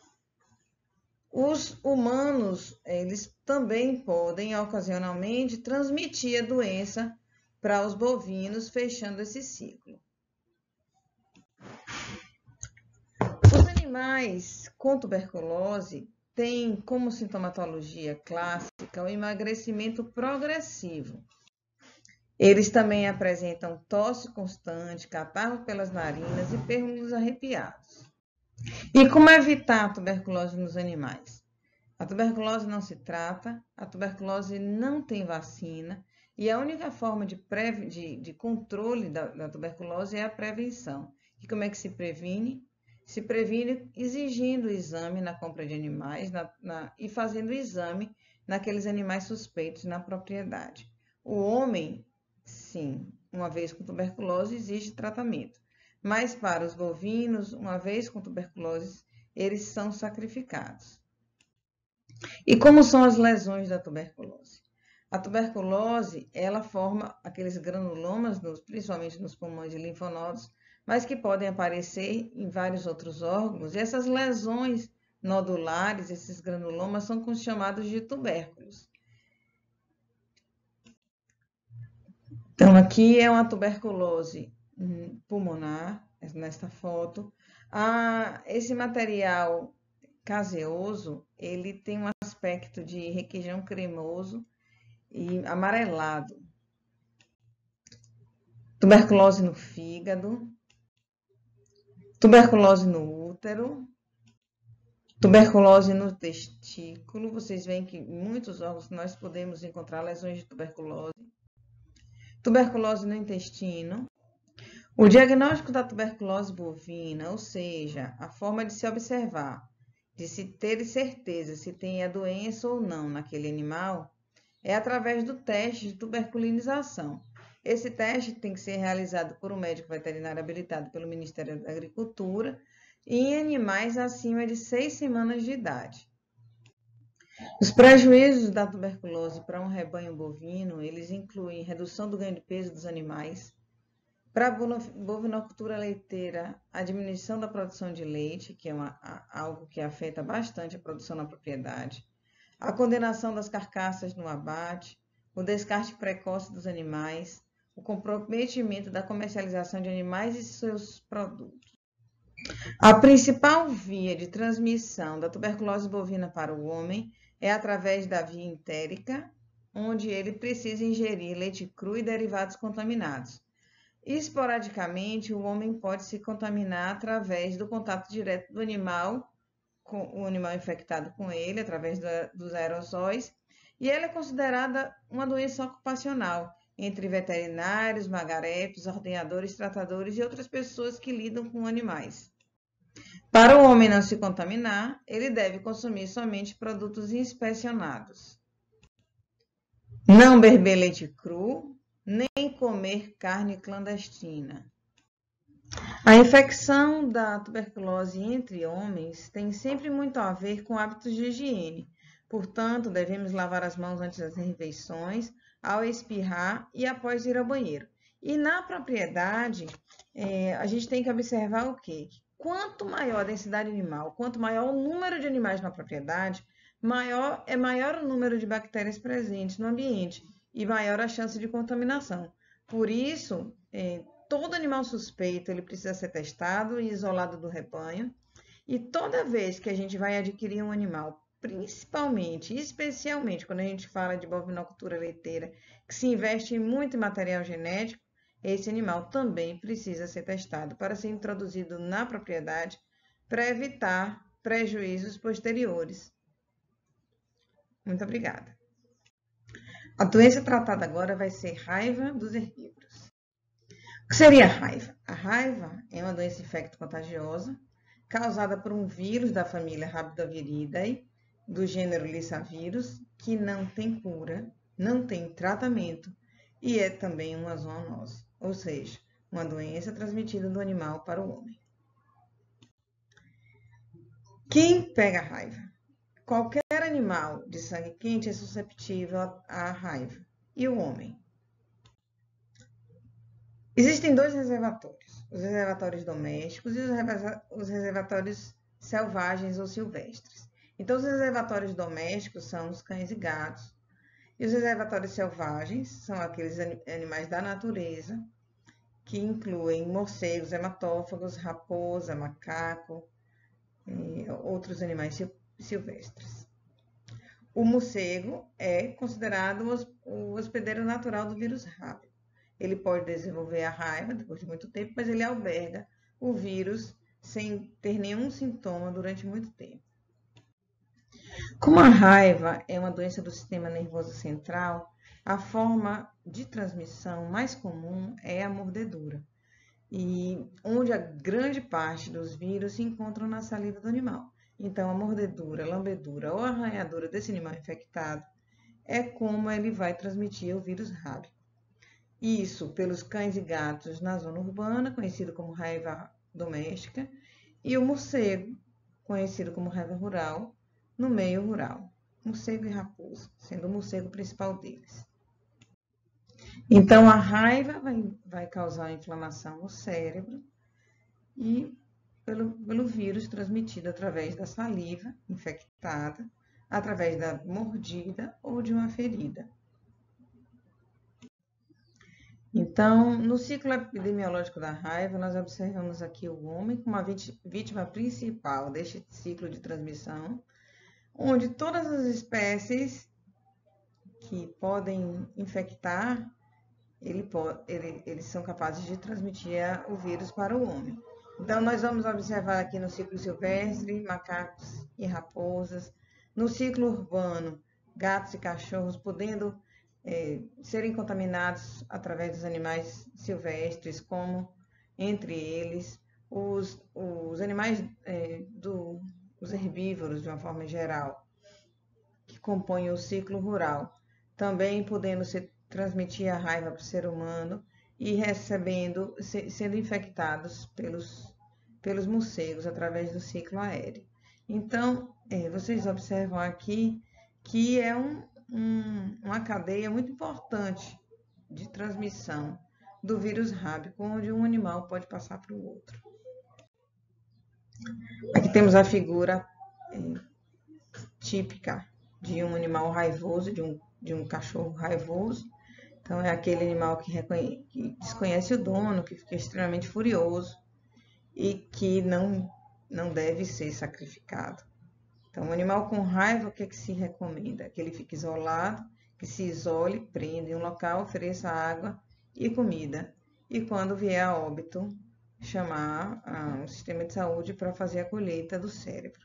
Os humanos, eles também podem ocasionalmente transmitir a doença para os bovinos, fechando esse ciclo. Os animais com tuberculose têm como sintomatologia clássica o emagrecimento progressivo. Eles também apresentam tosse constante, catarro pelas narinas e pêrulas arrepiados. E como evitar a tuberculose nos animais? A tuberculose não se trata, a tuberculose não tem vacina e a única forma de, pre... de, de controle da, da tuberculose é a prevenção. E como é que se previne? Se previne exigindo o exame na compra de animais na, na, e fazendo o exame naqueles animais suspeitos na propriedade. O homem, sim, uma vez com tuberculose, existe tratamento. Mas para os bovinos, uma vez com tuberculose, eles são sacrificados. E como são as lesões da tuberculose? A tuberculose, ela forma aqueles granulomas, nos, principalmente nos pulmões e linfonodos, mas que podem aparecer em vários outros órgãos. E essas lesões nodulares, esses granulomas, são chamados de tubérculos. Então, aqui é uma tuberculose pulmonar, nesta foto. Ah, esse material caseoso, ele tem um aspecto de requeijão cremoso e amarelado. Tuberculose no fígado, tuberculose no útero, tuberculose no testículo. Vocês veem que em muitos órgãos nós podemos encontrar lesões de tuberculose. Tuberculose no intestino. O diagnóstico da tuberculose bovina, ou seja, a forma de se observar, de se ter certeza se tem a doença ou não naquele animal, é através do teste de tuberculinização. Esse teste tem que ser realizado por um médico veterinário habilitado pelo Ministério da Agricultura em animais acima de seis semanas de idade. Os prejuízos da tuberculose para um rebanho bovino, eles incluem redução do ganho de peso dos animais. Para a bovinocultura leiteira, a diminuição da produção de leite, que é uma, algo que afeta bastante a produção na propriedade, a condenação das carcaças no abate, o descarte precoce dos animais, o comprometimento da comercialização de animais e seus produtos. A principal via de transmissão da tuberculose bovina para o homem é através da via entérica, onde ele precisa ingerir leite cru e derivados contaminados. Esporadicamente, o homem pode se contaminar através do contato direto do animal, com o animal infectado com ele, através da, dos aerossóis, e ela é considerada uma doença ocupacional entre veterinários, magaretos, ordenhadores, tratadores e outras pessoas que lidam com animais. Para o homem não se contaminar, ele deve consumir somente produtos inspecionados. Não beber leite cru, nem comer carne clandestina. A infecção da tuberculose entre homens tem sempre muito a ver com hábitos de higiene. Portanto, devemos lavar as mãos antes das refeições, ao espirrar e após ir ao banheiro. E na propriedade, é, a gente tem que observar o quê? Quanto maior a densidade animal, quanto maior o número de animais na propriedade, maior é maior o número de bactérias presentes no ambiente e maior a chance de contaminação. Por isso, é, todo animal suspeito ele precisa ser testado e isolado do rebanho. E toda vez que a gente vai adquirir um animal principalmente, especialmente quando a gente fala de bovinocultura leiteira, que se investe muito em material genético, esse animal também precisa ser testado para ser introduzido na propriedade para evitar prejuízos posteriores. Muito obrigada. A doença tratada agora vai ser raiva dos herbívoros. O que seria a raiva? A raiva é uma doença infecto-contagiosa causada por um vírus da família Rhabdoviridae, do gênero Lyssavirus, que não tem cura, não tem tratamento e é também uma zoonose, ou seja, uma doença transmitida do animal para o homem. Quem pega a raiva? Qualquer animal de sangue quente é susceptível à raiva. E o homem? Existem dois reservatórios, os reservatórios domésticos e os reservatórios selvagens ou silvestres. Então, os reservatórios domésticos são os cães e gatos, e os reservatórios selvagens são aqueles animais da natureza, que incluem morcegos, hematófagos, raposa, macaco e outros animais silvestres. O morcego é considerado o hospedeiro natural do vírus rábico. Ele pode desenvolver a raiva depois de muito tempo, mas ele alberga o vírus sem ter nenhum sintoma durante muito tempo. Como a raiva é uma doença do sistema nervoso central, a forma de transmissão mais comum é a mordedura, e onde a grande parte dos vírus se encontram na saliva do animal. Então, a mordedura, lambedura ou arranhadura desse animal infectado é como ele vai transmitir o vírus rábico. Isso pelos cães e gatos na zona urbana, conhecido como raiva doméstica, e o morcego, conhecido como raiva rural, no meio rural. Morcego e raposa, sendo o morcego principal deles. Então, a raiva vai, vai causar inflamação no cérebro e pelo, pelo vírus transmitido através da saliva infectada, através da mordida ou de uma ferida. Então, no ciclo epidemiológico da raiva, nós observamos aqui o homem como a vítima principal deste ciclo de transmissão, onde todas as espécies que podem infectar, ele pode, ele, eles são capazes de transmitir o vírus para o homem. Então, nós vamos observar aqui no ciclo silvestre, macacos e raposas. No ciclo urbano, gatos e cachorros podendo é, serem contaminados através dos animais silvestres, como, entre eles, os, os animais é, do... os herbívoros, de uma forma geral, que compõem o ciclo rural, também podendo se transmitir a raiva para o ser humano e recebendo, se, sendo infectados pelos, pelos morcegos através do ciclo aéreo. Então, é, vocês observam aqui que é um, um, uma cadeia muito importante de transmissão do vírus rábico, onde um animal pode passar para o outro. Aqui temos a figura é, típica de um animal raivoso, de um, de um cachorro raivoso. Então, é aquele animal que, reconhece, que desconhece o dono, que fica extremamente furioso e que não, não deve ser sacrificado. Então, um animal com raiva, o que, é que se recomenda? Que ele fique isolado, que se isole, prenda em um local, ofereça água e comida. E quando vier a óbito, chamar ah, o sistema de saúde para fazer a colheita do cérebro.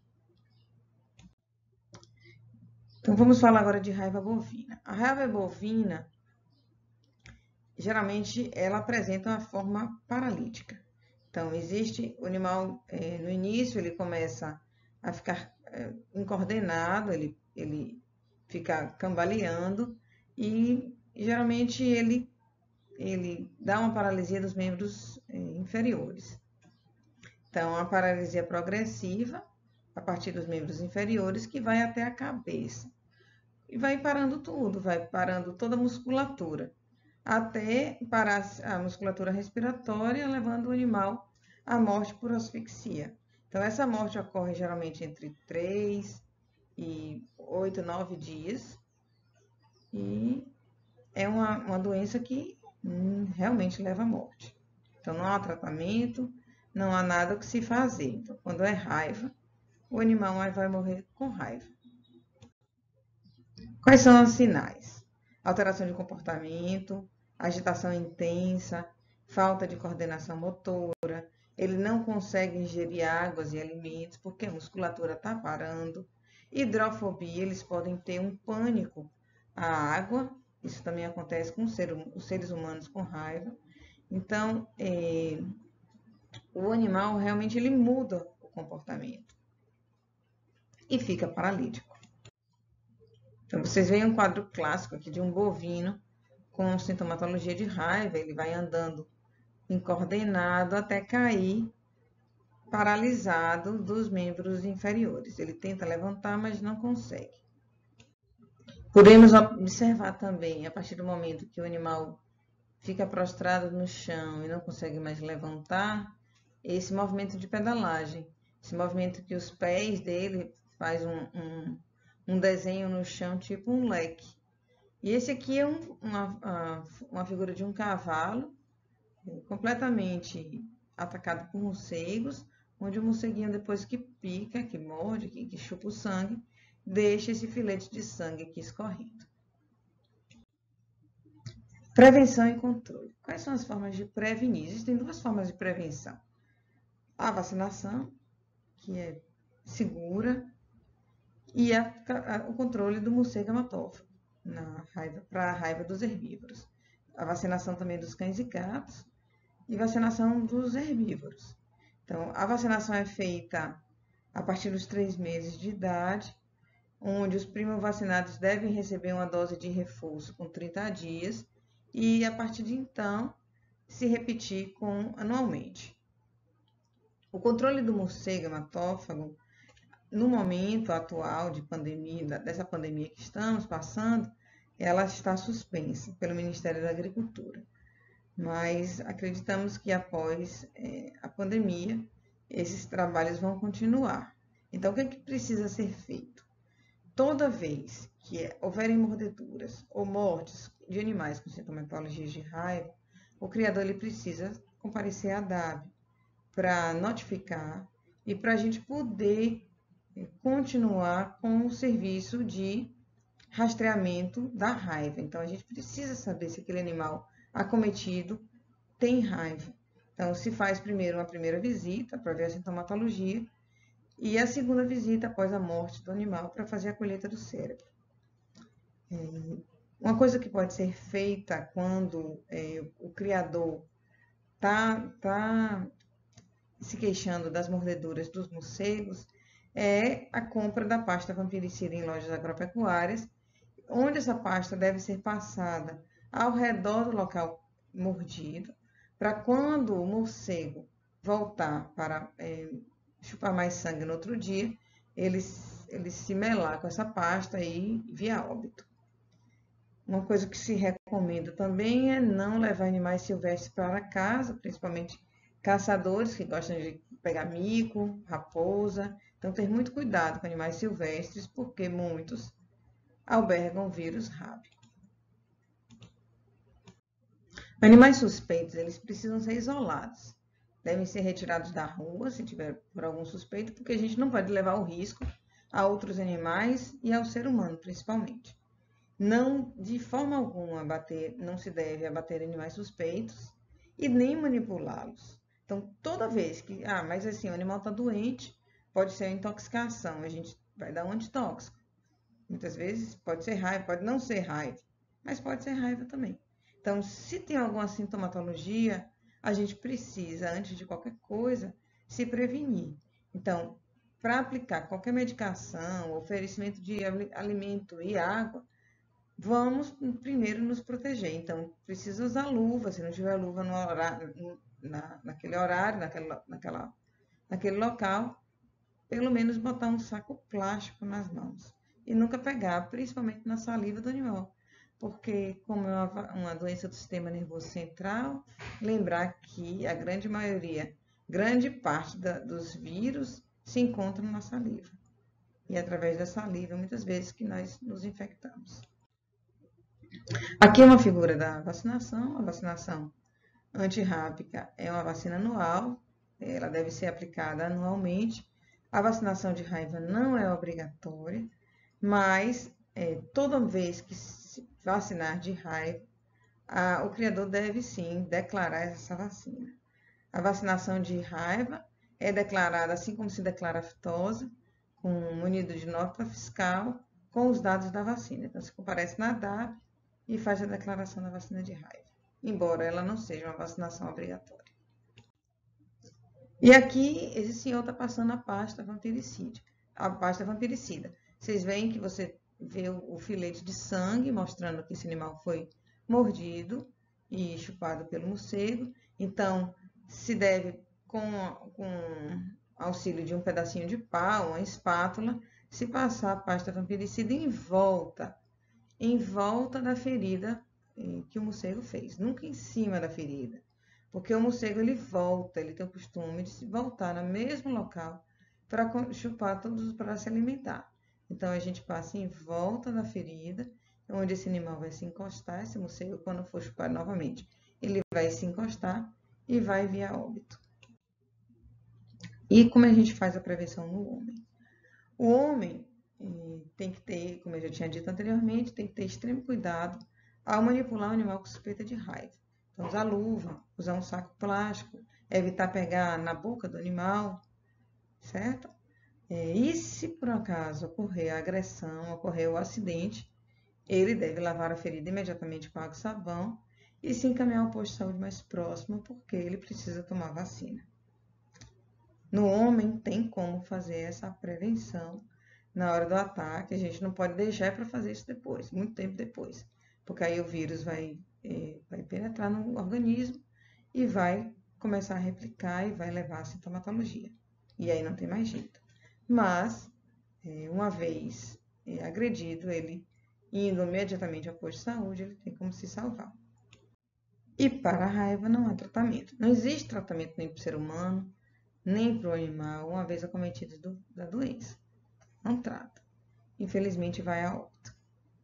Então, vamos falar agora de raiva bovina. A raiva bovina, geralmente, ela apresenta uma forma paralítica. Então, existe o animal, é, no início, ele começa a ficar é, incoordenado, ele, ele fica cambaleando e, geralmente, ele ele dá uma paralisia dos membros eh, inferiores. Então, a paralisia progressiva, a partir dos membros inferiores, que vai até a cabeça. E vai parando tudo, vai parando toda a musculatura, até parar a musculatura respiratória, levando o animal à morte por asfixia. Então, essa morte ocorre geralmente entre três e oito, nove dias. E é uma, uma doença que Hum, realmente leva à morte. Então, não há tratamento, não há nada que se fazer. Então, quando é raiva, o animal vai morrer com raiva. Quais são os sinais? Alteração de comportamento, agitação intensa, falta de coordenação motora, ele não consegue ingerir águas e alimentos porque a musculatura está parando. Hidrofobia, eles podem ter um pânico à água, isso também acontece com os seres humanos com raiva. Então, é, o animal realmente ele muda o comportamento e fica paralítico. Então, vocês veem um quadro clássico aqui de um bovino com sintomatologia de raiva, ele vai andando incoordenado até cair paralisado dos membros inferiores. Ele tenta levantar, mas não consegue. Podemos observar também, a partir do momento que o animal fica prostrado no chão e não consegue mais levantar, esse movimento de pedalagem, esse movimento que os pés dele faz um, um, um desenho no chão, tipo um leque. E esse aqui é um, uma, uma figura de um cavalo, completamente atacado por morcegos, onde o morceguinho, depois que pica, que morde, que, que chupa o sangue, deixa esse filete de sangue aqui escorrendo. Prevenção e controle. Quais são as formas de prevenir? Existem duas formas de prevenção. A vacinação, que é segura, e a, a, o controle do morcego hematófago, para a raiva dos herbívoros. A vacinação também dos cães e gatos, e vacinação dos herbívoros. Então, a vacinação é feita a partir dos três meses de idade, onde os primo-vacinados devem receber uma dose de reforço com trinta dias, e a partir de então, se repetir com, anualmente. O controle do morcego hematófago, no momento atual de pandemia, dessa pandemia que estamos passando, ela está suspensa pelo Ministério da Agricultura. Mas acreditamos que após é, a pandemia, esses trabalhos vão continuar. Então, o que é que precisa ser feito? Toda vez que houverem mordeduras ou mortes de animais com sintomatologias de raiva, o criador ele precisa comparecer à D A B para notificar e para a gente poder continuar com o serviço de rastreamento da raiva. Então, a gente precisa saber se aquele animal acometido tem raiva. Então, se faz primeiro uma primeira visita para ver a sintomatologia e a segunda visita após a morte do animal para fazer a colheita do cérebro. É, uma coisa que pode ser feita quando é, o criador está tá se queixando das mordeduras dos morcegos é a compra da pasta vampiricida em lojas agropecuárias, onde essa pasta deve ser passada ao redor do local mordido, para quando o morcego voltar para é, chupar mais sangue no outro dia, ele, ele se melar com essa pasta e via óbito. Uma coisa que se recomenda também é não levar animais silvestres para casa, principalmente caçadores que gostam de pegar mico, raposa. Então, ter muito cuidado com animais silvestres, porque muitos albergam vírus rábico. Animais suspeitos, eles precisam ser isolados. Devem ser retirados da rua, se tiver por algum suspeito, porque a gente não pode levar o risco a outros animais e ao ser humano, principalmente. Não, de forma alguma, abater, não se deve abater animais suspeitos e nem manipulá-los. Então, toda vez que, ah, mas assim, o animal está doente, pode ser uma intoxicação, a gente vai dar um antitóxico. Muitas vezes pode ser raiva, pode não ser raiva, mas pode ser raiva também. Então, se tem alguma sintomatologia, a gente precisa, antes de qualquer coisa, se prevenir. Então, para aplicar qualquer medicação, oferecimento de alimento e água, vamos primeiro nos proteger. Então, precisa usar luva, se não tiver luva no horário, na, naquele horário, naquela, naquela, naquele local, pelo menos botar um saco plástico nas mãos. E nunca pegar, principalmente na saliva do animal. Porque, como é uma, uma doença do sistema nervoso central, lembrar que a grande maioria, grande parte da, dos vírus se encontram na saliva. E é através da saliva, muitas vezes, que nós nos infectamos. Aqui é uma figura da vacinação. A vacinação antirrábica é uma vacina anual, ela deve ser aplicada anualmente A vacinação de raiva não é obrigatória, mas é, toda vez que se vacinar de raiva, a, o criador deve sim declarar essa vacina. A vacinação de raiva é declarada, assim como se declara a aftosa, com munido de nota fiscal, com os dados da vacina. Então, se comparece na D A B e faz a declaração da vacina de raiva, embora ela não seja uma vacinação obrigatória. E aqui, esse senhor está passando a pasta vampiricida. A pasta vampiricida. Vocês veem que você vê o filete de sangue, mostrando que esse animal foi mordido e chupado pelo morcego. Então, se deve, com, com auxílio de um pedacinho de pau, uma espátula, se passar a pasta vampiricida em volta, em volta da ferida que o morcego fez, nunca em cima da ferida. Porque o morcego, ele volta, ele tem o costume de se voltar no mesmo local para chupar todos para se alimentar. Então, a gente passa em volta da ferida, onde esse animal vai se encostar, esse morcego, quando for chupar novamente, ele vai se encostar e vai vir a óbito. E como a gente faz a prevenção no homem? O homem eh, tem que ter, como eu já tinha dito anteriormente, tem que ter extremo cuidado ao manipular o animal com suspeita de raiva. Então, usar luva, usar um saco plástico, evitar pegar na boca do animal, certo? E se por acaso ocorrer a agressão, ocorrer o acidente, ele deve lavar a ferida imediatamente com água e sabão e se encaminhar ao posto de saúde mais próximo, porque ele precisa tomar vacina. No homem, tem como fazer essa prevenção na hora do ataque. A gente não pode deixar para fazer isso depois, muito tempo depois, porque aí o vírus vai... vai penetrar no organismo e vai começar a replicar e vai levar a sintomatologia. E aí não tem mais jeito. Mas, uma vez agredido, ele indo imediatamente ao posto de saúde, ele tem como se salvar. E para a raiva não há tratamento. Não existe tratamento nem para o ser humano, nem para o animal, uma vez acometido do, da doença. Não trata. Infelizmente vai a óbito.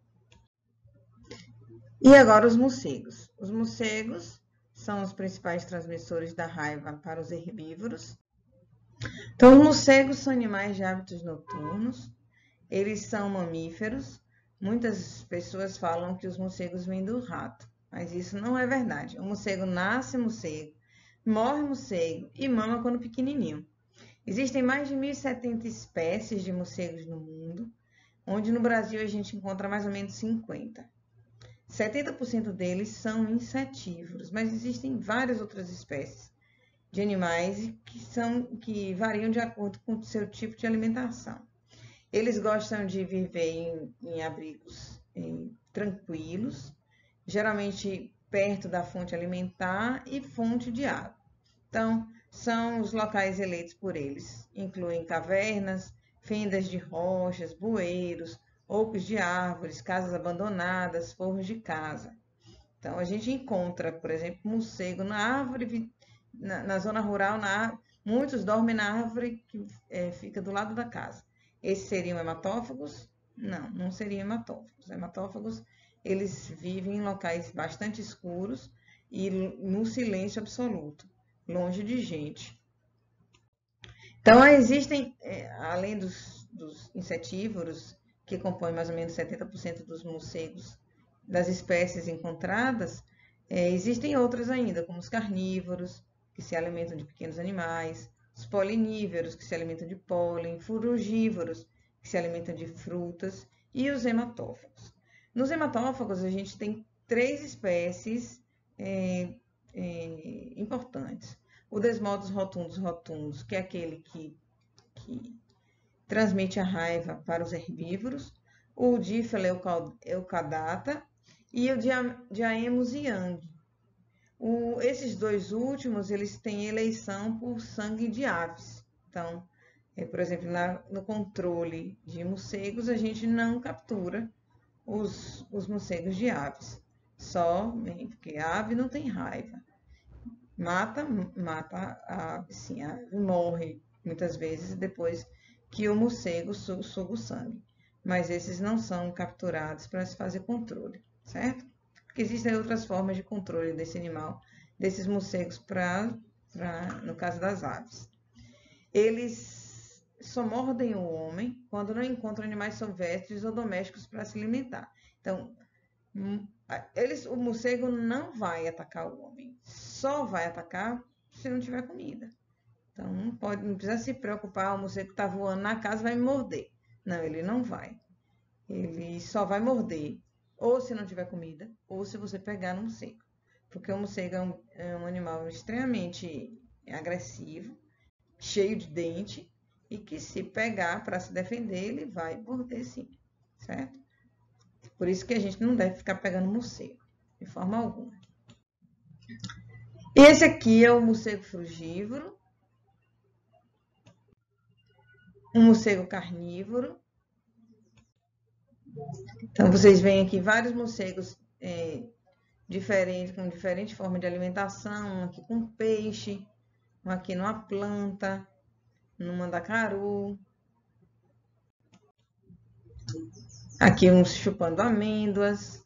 E agora os morcegos. Os morcegos são os principais transmissores da raiva para os herbívoros. Então, os morcegos são animais de hábitos noturnos. Eles são mamíferos. Muitas pessoas falam que os morcegos vêm do rato, mas isso não é verdade. O morcego nasce morcego, morre morcego e mama quando pequenininho. Existem mais de mil e setenta espécies de morcegos no mundo, onde no Brasil a gente encontra mais ou menos cinquenta. setenta por cento deles são insetívoros, mas existem várias outras espécies de animais que, são, que variam de acordo com o seu tipo de alimentação. Eles gostam de viver em, em abrigos em, tranquilos, geralmente perto da fonte alimentar e fonte de água. Então, são os locais eleitos por eles. Incluem cavernas, fendas de rochas, bueiros, ocos de árvores, casas abandonadas, forros de casa. Então, a gente encontra, por exemplo, morcego na árvore, na, na zona rural, na, muitos dormem na árvore que é, fica do lado da casa. Esses seriam hematófagos? Não, não seriam hematófagos. Hematófagos, eles vivem em locais bastante escuros e no silêncio absoluto, longe de gente. Então, existem, é, além dos, dos insetívoros, que compõem mais ou menos setenta por cento dos morcegos das espécies encontradas, é, existem outras ainda, como os carnívoros, que se alimentam de pequenos animais, os polinívoros, que se alimentam de pólen, frugívoros, que se alimentam de frutas, e os hematófagos. Nos hematófagos, a gente tem três espécies é, é, importantes. O Desmodus rotundos rotundos, que é aquele que, que transmite a raiva para os herbívoros, o Diphylla eucadata e o Diaemus yang. O, esses dois últimos, eles têm eleição por sangue de aves. Então, é, por exemplo, na, no controle de morcegos, a gente não captura os, os morcegos de aves. Só, porque a ave não tem raiva. Mata, mata a ave, sim, a ave morre muitas vezes depois que o morcego suga o sangue. Mas esses não são capturados para se fazer controle, certo? Porque existem outras formas de controle desse animal, desses morcegos, pra, pra, no caso das aves. Eles só mordem o homem quando não encontram animais silvestres ou domésticos para se alimentar. Então, eles, o morcego não vai atacar o homem, só vai atacar se não tiver comida. Então, não, pode, não precisa se preocupar, o morcego está voando na casa vai me morder. Não, ele não vai. Ele só vai morder ou se não tiver comida, ou se você pegar no morcego. Porque o morcego é um, é um animal extremamente agressivo, cheio de dente, e que se pegar para se defender, ele vai morder sim, certo? Por isso que a gente não deve ficar pegando morcego, de forma alguma. Esse aqui é o morcego frugívoro, um morcego carnívoro. Então, vocês veem aqui vários morcegos é, diferentes, com diferente forma de alimentação, um aqui com peixe, um aqui numa planta, no mandacaru. Aqui uns chupando amêndoas.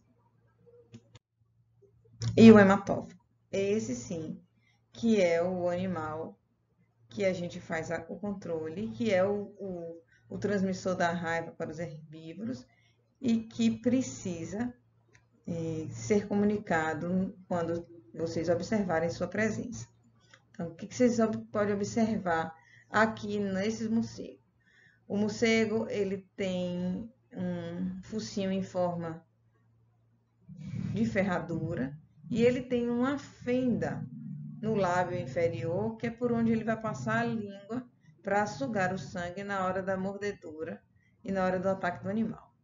E o hematófago. Esse sim, que é o animal que a gente faz o controle, que é o, o, o transmissor da raiva para os herbívoros e que precisa é, ser comunicado quando vocês observarem sua presença. Então, o que, que vocês podem observar aqui nesses morcegos? O morcego, ele tem um focinho em forma de ferradura e ele tem uma fenda no lábio inferior, que é por onde ele vai passar a língua para sugar o sangue na hora da mordedura e na hora do ataque do animal.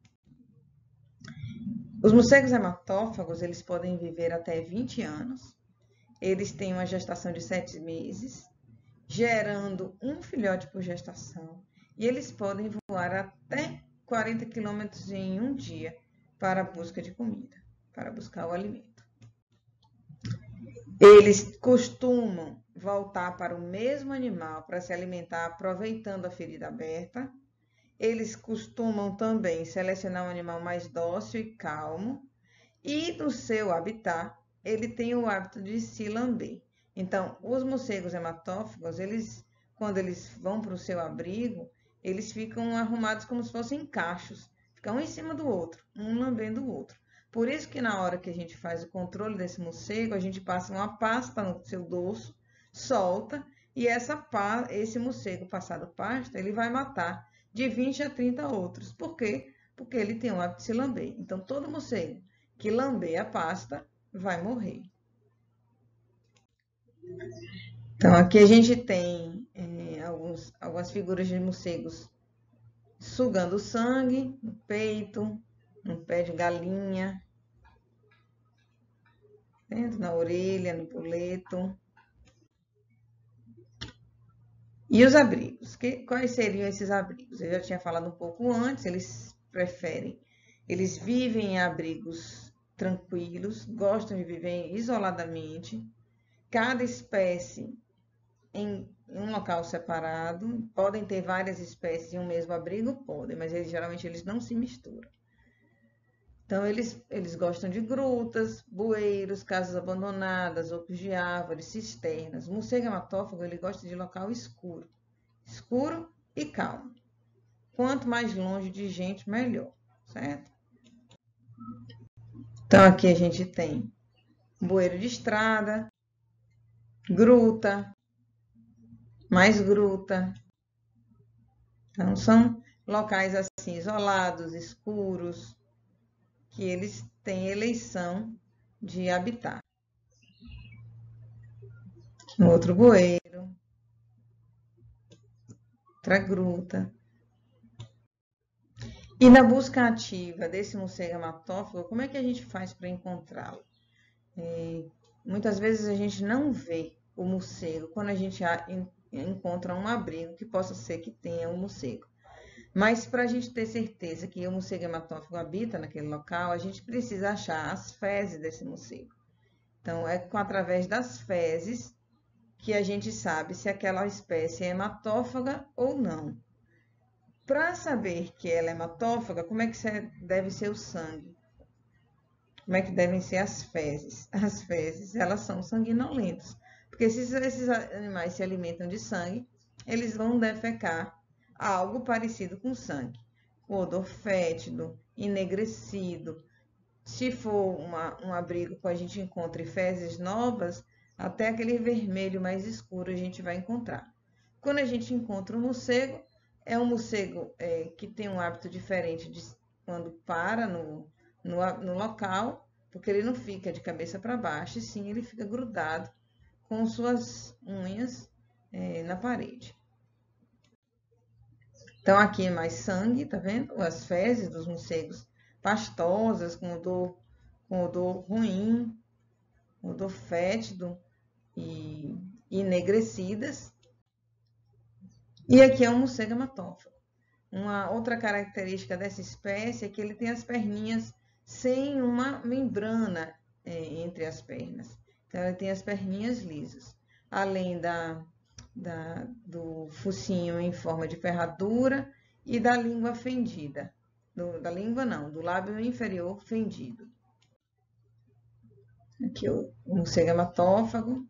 Os morcegos hematófagos, eles podem viver até vinte anos. Eles têm uma gestação de sete meses, gerando um filhote por gestação. E eles podem voar até quarenta quilômetros em um dia para a busca de comida, para buscar o alimento. Eles costumam voltar para o mesmo animal para se alimentar, aproveitando a ferida aberta. Eles costumam também selecionar um animal mais dócil e calmo. E no seu habitat, ele tem o hábito de se lamber. Então, os morcegos hematófagos, eles, quando eles vão para o seu abrigo, eles ficam arrumados como se fossem cachos. Ficam um em cima do outro, um lambendo o outro. Por isso que na hora que a gente faz o controle desse morcego, a gente passa uma pasta no seu dorso, solta, e essa, esse morcego passado pasta, ele vai matar de vinte a trinta outros. Por quê? Porque ele tem o hábito de se lamber. Então, todo morcego que lamber a pasta vai morrer. Então, aqui a gente tem é, alguns, algumas figuras de morcegos sugando sangue no peito, no pé de galinha, dentro, na orelha, no puleto. E os abrigos? Que, quais seriam esses abrigos? Eu já tinha falado um pouco antes, eles preferem, eles vivem em abrigos tranquilos, gostam de viver isoladamente, cada espécie em um local separado, podem ter várias espécies em um mesmo abrigo? Podem, mas eles, geralmente eles não se misturam. Então, eles, eles gostam de grutas, bueiros, casas abandonadas, ocos de árvores, cisternas. O morcego hematófago, ele gosta de local escuro. Escuro e calmo. Quanto mais longe de gente, melhor, certo? Então, aqui a gente tem bueiro de estrada, gruta, mais gruta. Então, são locais assim, isolados, escuros, que eles têm eleição de habitar. Outro bueiro, outra gruta. E na busca ativa desse morcego hematófago, como é que a gente faz para encontrá-lo? É, muitas vezes a gente não vê o morcego quando a gente encontra um abrigo que possa ser que tenha um morcego. Mas para a gente ter certeza que o morcego hematófago habita naquele local, a gente precisa achar as fezes desse morcego. Então, é com, através das fezes que a gente sabe se aquela espécie é hematófaga ou não. Para saber que ela é hematófaga, como é que deve ser o sangue? Como é que devem ser as fezes? As fezes, elas são sanguinolentas. Porque se esses animais se alimentam de sangue, eles vão defecar algo parecido com sangue, com odor fétido, enegrecido. Se for uma, um abrigo que a gente encontre fezes novas, até aquele vermelho mais escuro a gente vai encontrar. Quando a gente encontra um morcego, é um morcego é, que tem um hábito diferente de quando para no, no, no local, porque ele não fica de cabeça para baixo, e sim ele fica grudado com suas unhas é, na parede. Então, aqui é mais sangue, tá vendo? As fezes dos morcegos pastosas, com odor, com odor ruim, odor fétido e enegrecidas. E aqui é um morcego hematófago. Uma outra característica dessa espécie é que ele tem as perninhas sem uma membrana é, entre as pernas. Então, ele tem as perninhas lisas. Além da, da, do focinho em forma de ferradura e da língua fendida. Do, da língua não, do lábio inferior fendido. Aqui o morcego hematófago.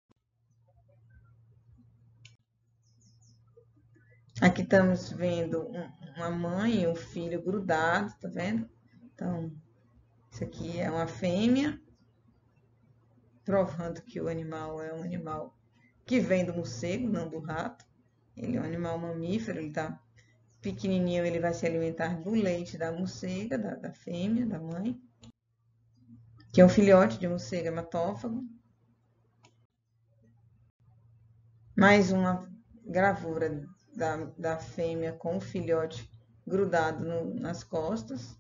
Aqui estamos vendo uma mãe e um filho grudados, tá vendo? Então, isso aqui é uma fêmea, provando que o animal é um animal que vem do morcego, não do rato. Ele é um animal mamífero, ele tá pequenininho, ele vai se alimentar do leite da morcega, da, da fêmea, da mãe. Que é um filhote de morcego hematófago. Mais uma gravura da, da fêmea com o filhote grudado no, nas costas.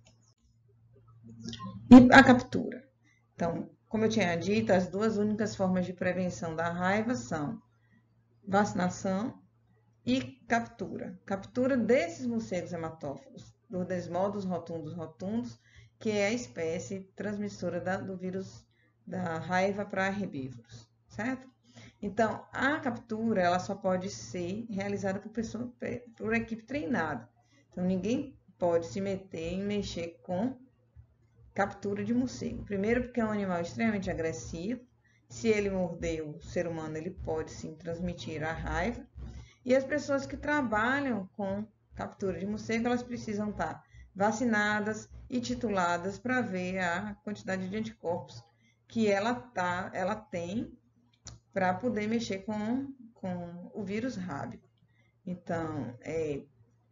E a captura. Então, como eu tinha dito, as duas únicas formas de prevenção da raiva são vacinação e captura. Captura desses morcegos hematófagos, do Desmodus rotundus rotundos, que é a espécie transmissora da, do vírus da raiva para herbívoros, certo? Então, a captura ela só pode ser realizada por pessoa, por equipe treinada. Então, ninguém pode se meter em mexer com captura de morcego. Primeiro, porque é um animal extremamente agressivo. Se ele morder o ser humano, ele pode sim transmitir a raiva. E as pessoas que trabalham com captura de morcego, elas precisam estar vacinadas e tituladas para ver a quantidade de anticorpos que ela, tá, ela tem para poder mexer com, com o vírus rábico. Então, é,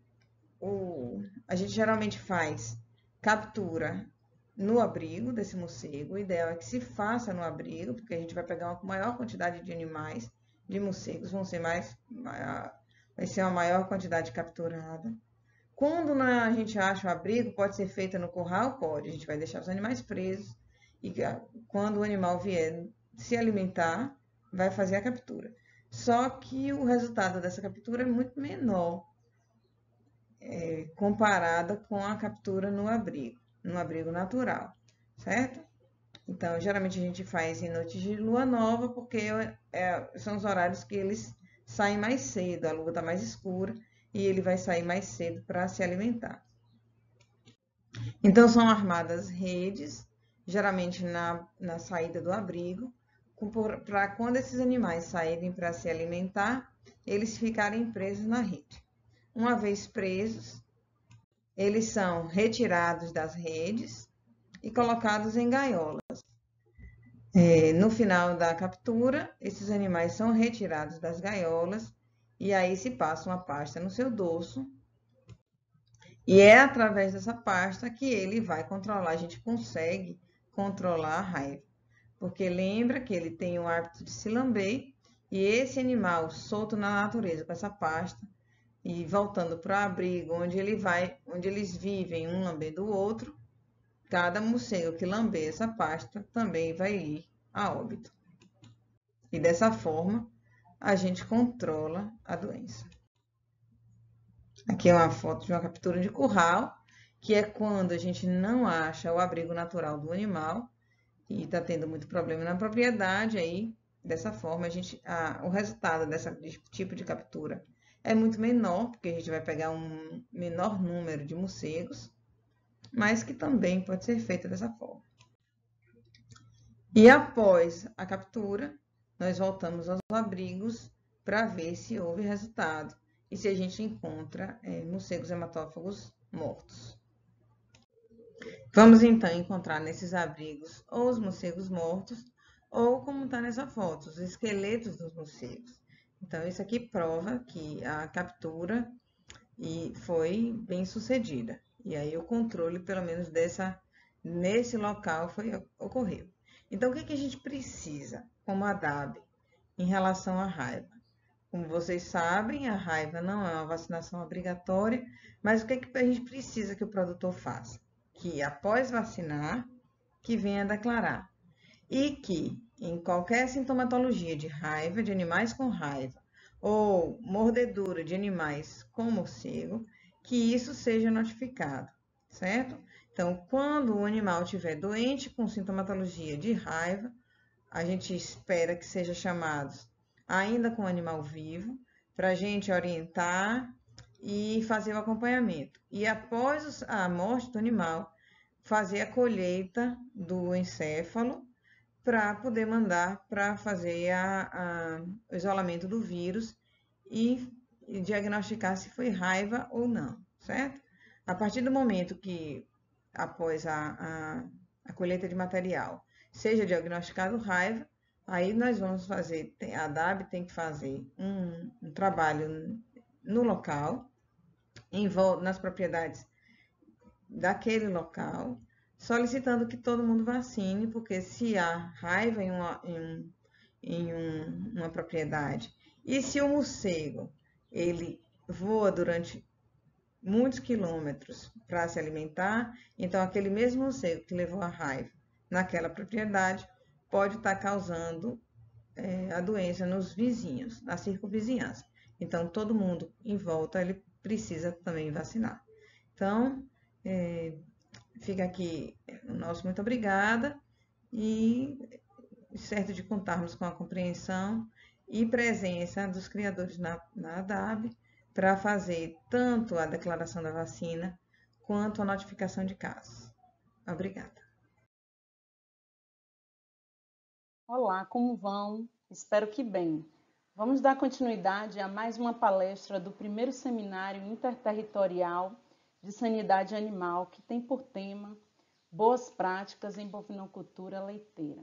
o, a gente geralmente faz captura no abrigo desse morcego. O ideal é que se faça no abrigo, porque a gente vai pegar uma maior quantidade de animais, de morcegos, vão ser mais, maior, vai ser uma maior quantidade capturada. Quando a gente acha o abrigo, pode ser feita no curral? Pode. A gente vai deixar os animais presos e quando o animal vier se alimentar, vai fazer a captura. Só que o resultado dessa captura é muito menor é, comparada com a captura no abrigo, no abrigo natural, certo? Então, geralmente a gente faz em noites de lua nova, porque é, são os horários que eles saem mais cedo, a lua está mais escura e ele vai sair mais cedo para se alimentar. Então, são armadas redes, geralmente na, na saída do abrigo, para quando esses animais saírem para se alimentar, eles ficarem presos na rede. Uma vez presos, eles são retirados das redes e colocados em gaiolas. É, no final da captura, esses animais são retirados das gaiolas e aí se passa uma pasta no seu dorso. E é através dessa pasta que ele vai controlar, a gente consegue controlar a raiva. Porque lembra que ele tem o hábito de se lamber e esse animal solto na natureza com essa pasta e voltando para o abrigo onde ele vai, onde eles vivem um lambendo o outro, cada morcego que lamber essa pasta também vai ir a óbito. E dessa forma a gente controla a doença. Aqui é uma foto de uma captura de curral, que é quando a gente não acha o abrigo natural do animal e está tendo muito problema na propriedade, aí dessa forma a gente, a, o resultado desse tipo de captura é muito menor, porque a gente vai pegar um menor número de morcegos, mas que também pode ser feita dessa forma. E após a captura, nós voltamos aos abrigos para ver se houve resultado. e se a gente encontra é, morcegos hematófagos mortos. Vamos então encontrar nesses abrigos ou os morcegos mortos ou, como está nessa foto, os esqueletos dos morcegos. Então, isso aqui prova que a captura e foi bem sucedida. E aí o controle, pelo menos dessa, nesse local, foi, ocorreu. Então, o que, que a gente precisa como A D A B em relação à raiva? Como vocês sabem, a raiva não é uma vacinação obrigatória, mas o que, que a gente precisa que o produtor faça? Que após vacinar, que venha declarar. E que em qualquer sintomatologia de raiva, de animais com raiva, ou mordedura de animais com morcego, que isso seja notificado, certo? Então, quando o animal estiver doente com sintomatologia de raiva, a gente espera que seja chamado ainda com o animal vivo, para a gente orientar e fazer o acompanhamento. E após a morte do animal, fazer a colheita do encéfalo para poder mandar para fazer a, a, o isolamento do vírus e, e diagnosticar se foi raiva ou não, certo? A partir do momento que, após a, a, a colheita de material, seja diagnosticado raiva, aí nós vamos fazer, a D A B tem que fazer um, um trabalho no local, em, nas propriedades daquele local, solicitando que todo mundo vacine, porque se há raiva em uma, em, em um, uma propriedade, e se o morcego ele voa durante muitos quilômetros para se alimentar, então aquele mesmo morcego que levou a raiva naquela propriedade pode estar causando é, a doença nos vizinhos, na circunvizinhança. Então, todo mundo em volta ele precisa também vacinar. Então, é, fica aqui o nosso muito obrigada e certo de contarmos com a compreensão e presença dos criadores na, na A D A B para fazer tanto a declaração da vacina quanto a notificação de casos. Obrigada. Olá, como vão? Espero que bem. Vamos dar continuidade a mais uma palestra do primeiro Seminário Interterritorial de Sanidade Animal, que tem por tema Boas Práticas em Bovinocultura Leiteira.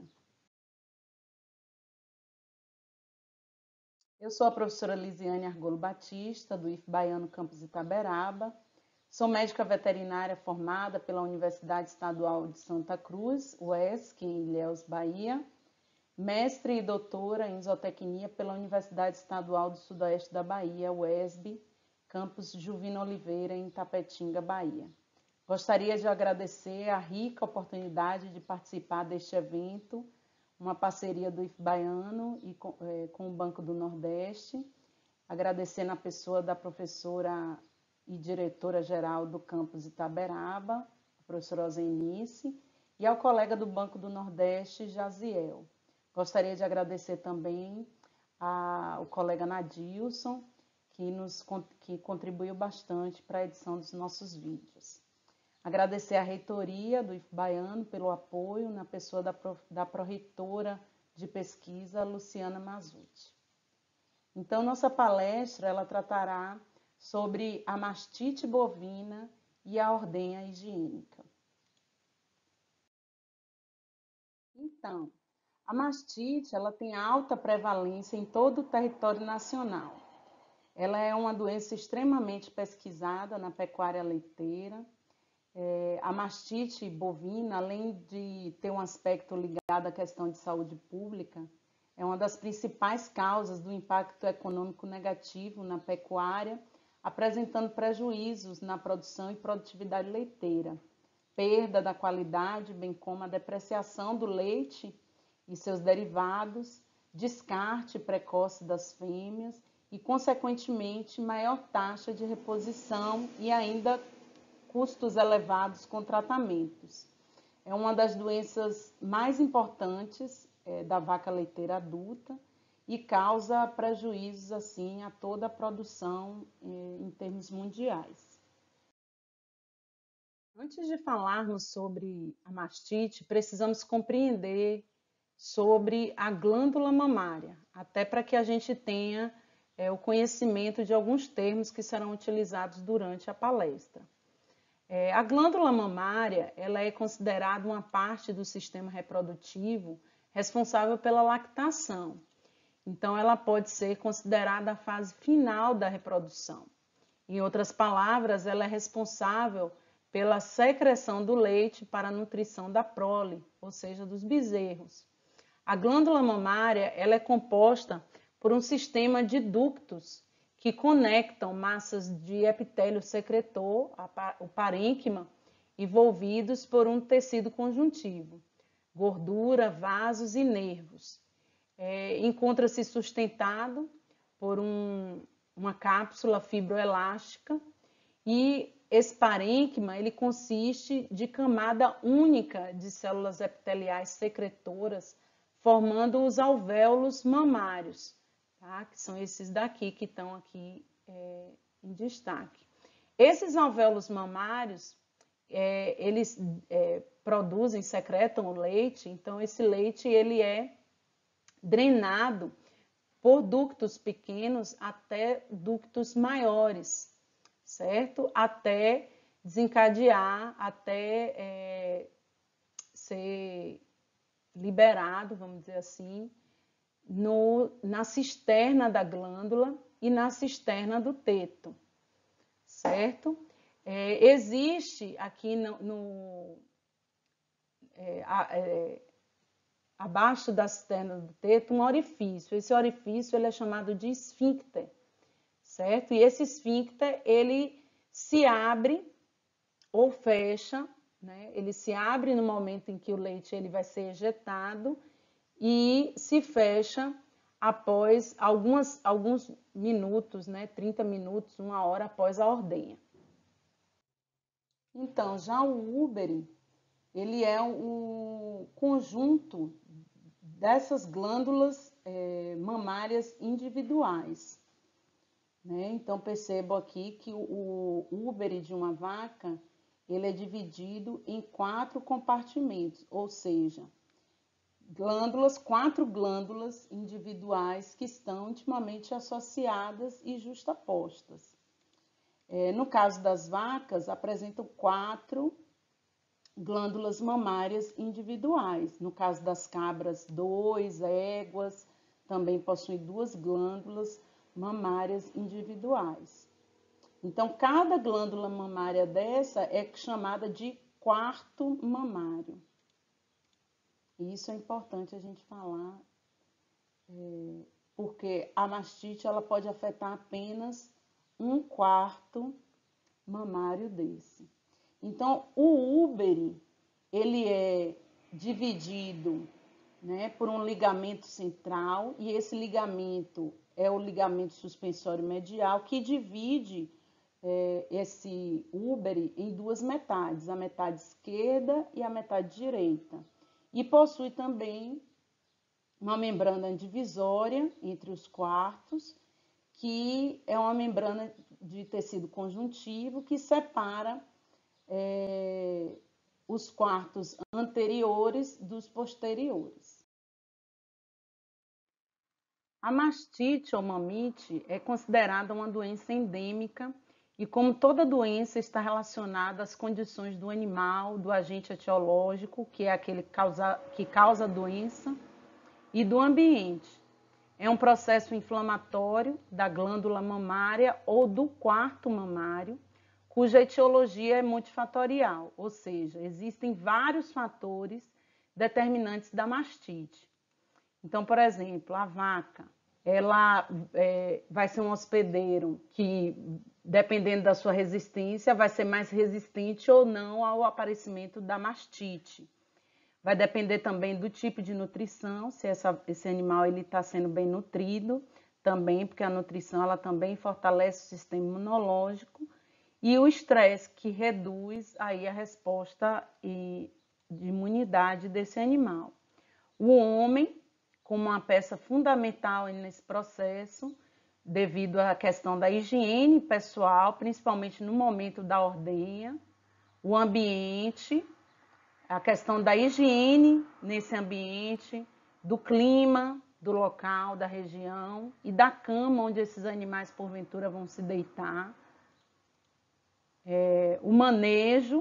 Eu sou a professora Lisiane Argolo Batista, do I F Baiano Campus Itaberaba. Sou médica veterinária formada pela Universidade Estadual de Santa Cruz, U E S C, em Ilhéus, Bahia. Mestre e doutora em zootecnia pela Universidade Estadual do Sudoeste da Bahia, U E S B, Campus Juvino Oliveira, em Tapetinga, Bahia. Gostaria de agradecer a rica oportunidade de participar deste evento, uma parceria do I F Baiano e com, é, com o Banco do Nordeste. Agradecer na pessoa da professora e diretora-geral do Campus Itaberaba, a professora Ozenice, e ao colega do Banco do Nordeste, Jaziel. Gostaria de agradecer também ao colega Nadilson, que, nos, que contribuiu bastante para a edição dos nossos vídeos. Agradecer à reitoria do I F Baiano pelo apoio, na pessoa da, da pró-reitora de pesquisa, Luciana Mazzutti. Então, nossa palestra ela tratará sobre a mastite bovina e a ordenha higiênica. Então, a mastite ela tem alta prevalência em todo o território nacional. Ela é uma doença extremamente pesquisada na pecuária leiteira. É, a mastite bovina, além de ter um aspecto ligado à questão de saúde pública, é uma das principais causas do impacto econômico negativo na pecuária, apresentando prejuízos na produção e produtividade leiteira, perda da qualidade, bem como a depreciação do leite e seus derivados, descarte precoce das fêmeas e, consequentemente, maior taxa de reposição e ainda custos elevados com tratamentos. É uma das doenças mais importantes é, da vaca leiteira adulta e causa prejuízos assim a toda a produção é, em termos mundiais. Antes de falarmos sobre a mastite, precisamos compreender sobre a glândula mamária, até para que a gente tenha é, o conhecimento de alguns termos que serão utilizados durante a palestra. É, a glândula mamária, ela é considerada uma parte do sistema reprodutivo responsável pela lactação. Então, ela pode ser considerada a fase final da reprodução. Em outras palavras, ela é responsável pela secreção do leite para a nutrição da prole, ou seja, dos bezerros. A glândula mamária, ela é composta por um sistema de ductos que conectam massas de epitélio secretor, o parênquima, envolvidos por um tecido conjuntivo, gordura, vasos e nervos. É, encontra-se sustentado por um, uma cápsula fibroelástica e esse parênquima ele consiste de camada única de células epiteliais secretoras, formando os alvéolos mamários, tá? Que são esses daqui que estão aqui é, em destaque. Esses alvéolos mamários, é, eles é, produzem, secretam o leite, então esse leite ele é drenado por ductos pequenos até ductos maiores, certo? Até desencadear, até é, ser liberado, vamos dizer assim, no, na cisterna da glândula e na cisterna do teto, certo? É, existe aqui no, no é, é, abaixo da cisterna do teto um orifício. Esse orifício ele é chamado de esfíncter, certo? E esse esfíncter ele se abre ou fecha, né? Ele se abre no momento em que o leite ele vai ser ejetado e se fecha após algumas, alguns minutos, né? trinta minutos, uma hora após a ordenha. Então, já o úbere, ele é o conjunto dessas glândulas é, mamárias individuais, né? Então, percebo aqui que o, o úbere de uma vaca, ele é dividido em quatro compartimentos, ou seja, glândulas, quatro glândulas individuais que estão intimamente associadas e justapostas. É, no caso das vacas, apresentam quatro glândulas mamárias individuais. No caso das cabras, dois, éguas, também possuem duas glândulas mamárias individuais. Então, cada glândula mamária dessa é chamada de quarto mamário. E isso é importante a gente falar, é, porque a mastite ela pode afetar apenas um quarto mamário desse. Então, o úbere, ele é dividido, né, por um ligamento central, e esse ligamento é o ligamento suspensório medial, que divide é, esse úbere em duas metades, a metade esquerda e a metade direita. E possui também uma membrana divisória entre os quartos, que é uma membrana de tecido conjuntivo que separa é, os quartos anteriores dos posteriores. A mastite ou mamite é considerada uma doença endêmica e, como toda doença, está relacionada às condições do animal, do agente etiológico, que é aquele causa, que causa a doença, e do ambiente. É um processo inflamatório da glândula mamária ou do quarto mamário, cuja etiologia é multifatorial, ou seja, existem vários fatores determinantes da mastite. Então, por exemplo, a vaca, ela é, vai ser um hospedeiro que, dependendo da sua resistência, vai ser mais resistente ou não ao aparecimento da mastite. Vai depender também do tipo de nutrição, se essa, esse animal está sendo bem nutrido, também, porque a nutrição ela também fortalece o sistema imunológico, e o estresse, que reduz aí a resposta de imunidade desse animal. O homem, como uma peça fundamental nesse processo, devido à questão da higiene pessoal, principalmente no momento da ordenha, o ambiente, a questão da higiene nesse ambiente, do clima, do local, da região e da cama onde esses animais, porventura, vão se deitar. É, o manejo,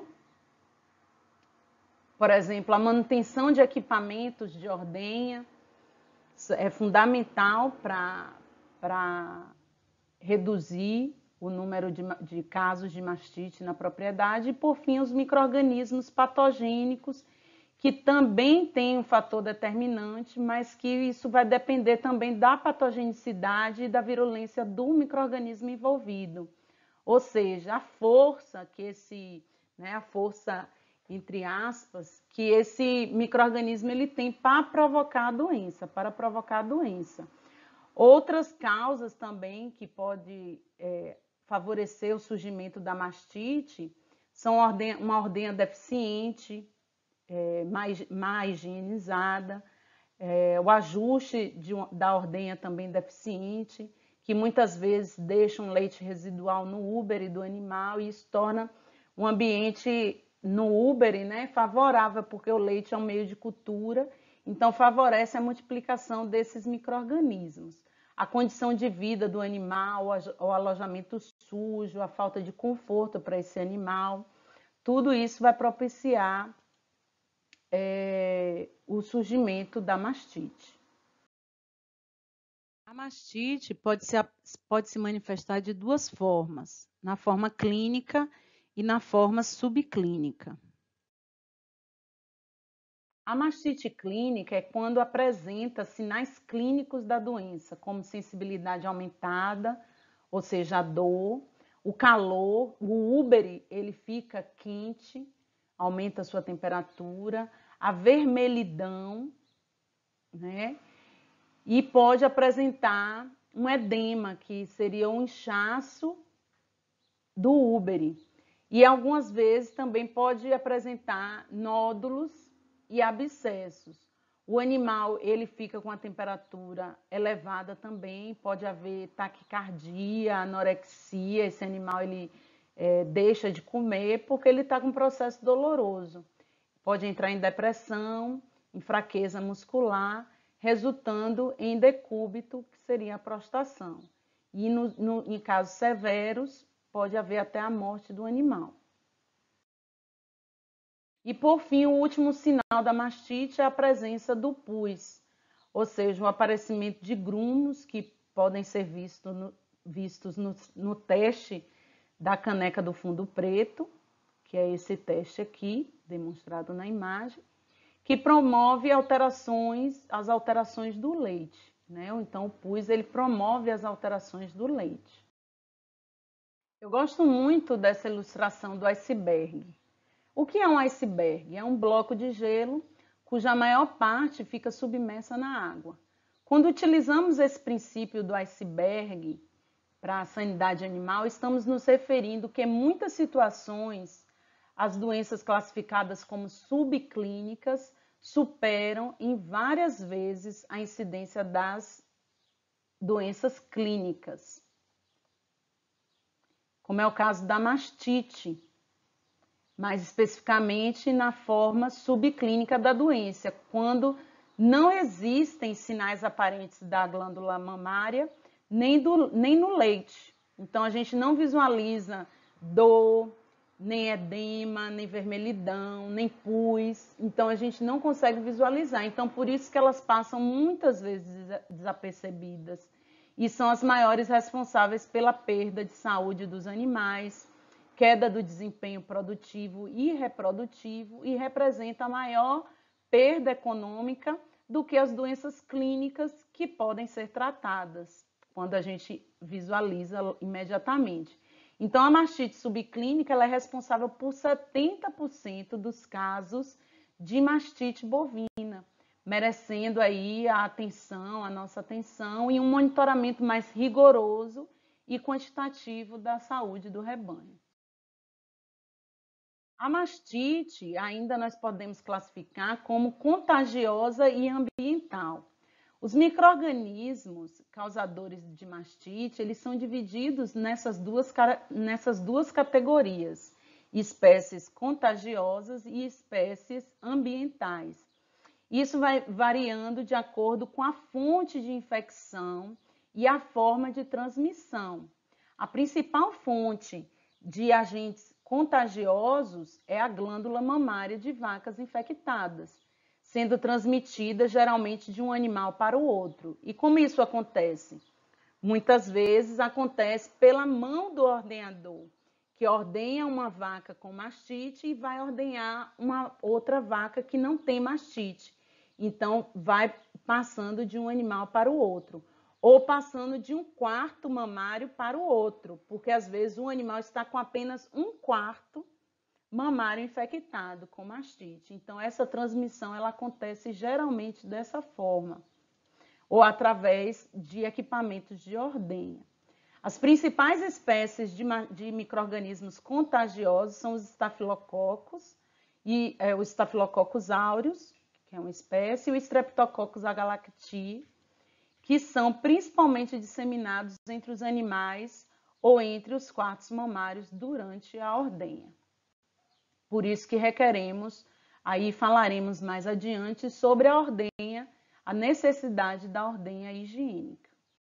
por exemplo, a manutenção de equipamentos de ordenha é fundamental para reduzir o número de, de casos de mastite na propriedade. E, por fim, os micro-organismos patogênicos, que também tem um fator determinante, mas que isso vai depender também da patogenicidade e da virulência do micro-organismo envolvido. Ou seja, a força que esse, né, a força, entre aspas, que esse micro-organismo ele tem para provocar a doença, para provocar a doença. Outras causas também que pode é, favorecer o surgimento da mastite são ordenha, uma ordenha deficiente, é, mais, mais higienizada, é, o ajuste de, da ordenha também deficiente, que muitas vezes deixa um leite residual no úbere do animal e isso torna um ambiente no úbere, né, favorável, porque o leite é um meio de cultura, então favorece a multiplicação desses micro-organismos. A condição de vida do animal, o alojamento sujo, a falta de conforto para esse animal, tudo isso vai propiciar é, o surgimento da mastite. A mastite pode se, pode se manifestar de duas formas, na forma clínica e na forma subclínica. A mastite clínica é quando apresenta sinais clínicos da doença, como sensibilidade aumentada, ou seja, a dor, o calor, o úbere ele fica quente, aumenta a sua temperatura, a vermelhidão, né? E pode apresentar um edema, que seria um inchaço do úbere. E algumas vezes também pode apresentar nódulos e abscessos. O animal ele fica com a temperatura elevada também, pode haver taquicardia, anorexia, esse animal ele é, deixa de comer porque ele está com um processo doloroso. Pode entrar em depressão, em fraqueza muscular, resultando em decúbito, que seria a prostração. E no, no, em casos severos, pode haver até a morte do animal. E, por fim, o último sinal da mastite é a presença do pus, ou seja, o aparecimento de grumos que podem ser visto no, vistos no, no teste da caneca do fundo preto, que é esse teste aqui, demonstrado na imagem, que promove alterações, as alterações do leite, né? Então, o pus ele promove as alterações do leite. Eu gosto muito dessa ilustração do iceberg. O que é um iceberg? É um bloco de gelo cuja maior parte fica submersa na água. Quando utilizamos esse princípio do iceberg para a sanidade animal, estamos nos referindo que em muitas situações as doenças classificadas como subclínicas superam em várias vezes a incidência das doenças clínicas, como é o caso da mastite, mais especificamente na forma subclínica da doença, quando não existem sinais aparentes da glândula mamária, nem, do, nem no leite. Então, a gente não visualiza dor, nem edema, nem vermelhidão, nem pus. Então, a gente não consegue visualizar. Então, por isso que elas passam muitas vezes desapercebidas e são as maiores responsáveis pela perda de saúde dos animais, queda do desempenho produtivo e reprodutivo e representa a maior perda econômica do que as doenças clínicas que podem ser tratadas quando a gente visualiza imediatamente. Então, a mastite subclínica ela é responsável por setenta por cento dos casos de mastite bovina, merecendo aí a atenção, a nossa atenção e um monitoramento mais rigoroso e quantitativo da saúde do rebanho. A mastite ainda nós podemos classificar como contagiosa e ambiental. Os micro-organismos causadores de mastite, eles são divididos nessas duas, nessas duas categorias, espécies contagiosas e espécies ambientais. Isso vai variando de acordo com a fonte de infecção e a forma de transmissão. A principal fonte de agentes contagiosos é a glândula mamária de vacas infectadas, sendo transmitida geralmente de um animal para o outro. E como isso acontece? Muitas vezes acontece pela mão do ordenhador, que ordenha uma vaca com mastite e vai ordenhar uma outra vaca que não tem mastite. Então, vai passando de um animal para o outro, ou passando de um quarto mamário para o outro, porque às vezes um animal está com apenas um quarto mamário infectado com mastite. Então, essa transmissão ela acontece geralmente dessa forma, ou através de equipamentos de ordenha. As principais espécies de, de micro-organismos contagiosos são os estafilococos, e é, o Staphylococcus aureus, que é uma espécie, e o Streptococcus agalactiae, que são principalmente disseminados entre os animais ou entre os quartos mamários durante a ordenha. Por isso que requeremos, aí falaremos mais adiante sobre a ordenha, a necessidade da ordenha higiênica.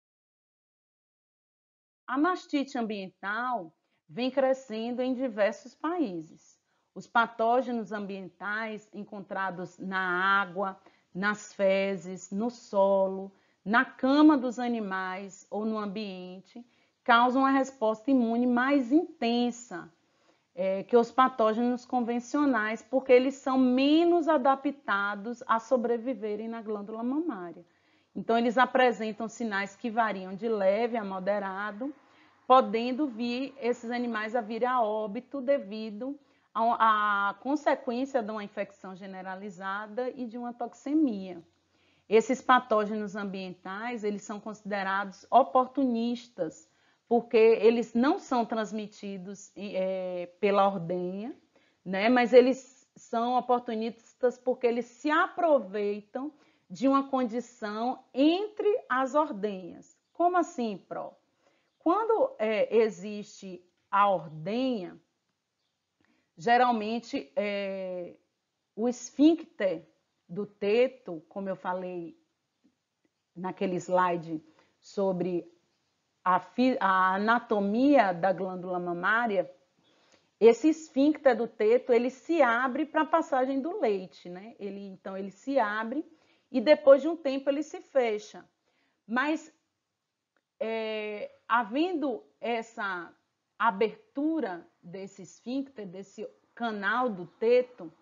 A mastite ambiental vem crescendo em diversos países. Os patógenos ambientais encontrados na água, nas fezes, no solo, na cama dos animais ou no ambiente, causam uma resposta imune mais intensa é, que os patógenos convencionais, porque eles são menos adaptados a sobreviverem na glândula mamária. Então, eles apresentam sinais que variam de leve a moderado, podendo vir esses animais a vir a óbito devido a, a consequência de uma infecção generalizada e de uma toxemia. Esses patógenos ambientais, eles são considerados oportunistas, porque eles não são transmitidos é, pela ordenha, né? Mas eles são oportunistas porque eles se aproveitam de uma condição entre as ordenhas. Como assim, Pro? Quando é, existe a ordenha, geralmente é, o esfíncter do teto, como eu falei naquele slide sobre a, a anatomia da glândula mamária, esse esfíncter do teto, ele se abre para a passagem do leite, né? Ele, então, ele se abre e depois de um tempo ele se fecha. Mas, é, havendo essa abertura desse esfíncter, desse canal do teto,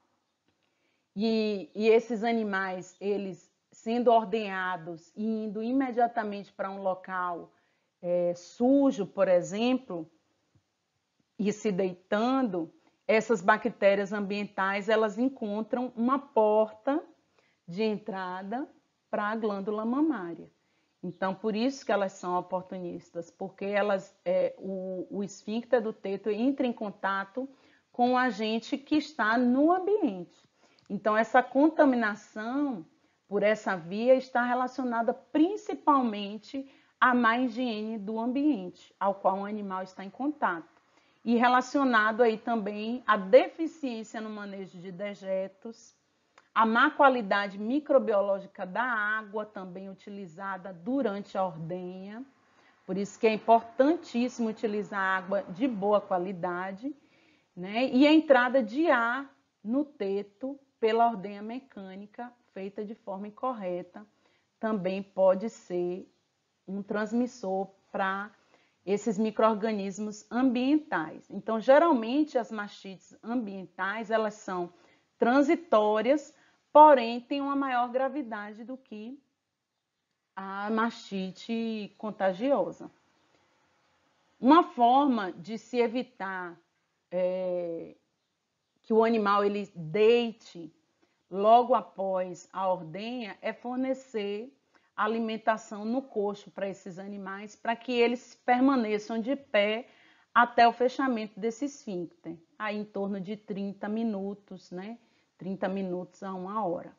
e, e esses animais, eles sendo ordenhados e indo imediatamente para um local é, sujo, por exemplo, e se deitando, essas bactérias ambientais, elas encontram uma porta de entrada para a glândula mamária. Então, por isso que elas são oportunistas, porque elas, é, o, o esfíncter do teto entra em contato com o agente que está no ambiente. Então, essa contaminação por essa via está relacionada principalmente à má higiene do ambiente ao qual o animal está em contato. E relacionado aí também à deficiência no manejo de dejetos, a má qualidade microbiológica da água também utilizada durante a ordenha. Por isso que é importantíssimo utilizar água de boa qualidade, né? E a entrada de ar no teto pela ordenha mecânica feita de forma incorreta também pode ser um transmissor para esses micro-organismos ambientais. Então, geralmente, as mastites ambientais, elas são transitórias, porém, têm uma maior gravidade do que a mastite contagiosa. Uma forma de se evitar é, que o animal ele deite logo após a ordenha é fornecer alimentação no coxo para esses animais, para que eles permaneçam de pé até o fechamento desse esfíncter, aí em torno de trinta minutos, né? trinta minutos a uma hora.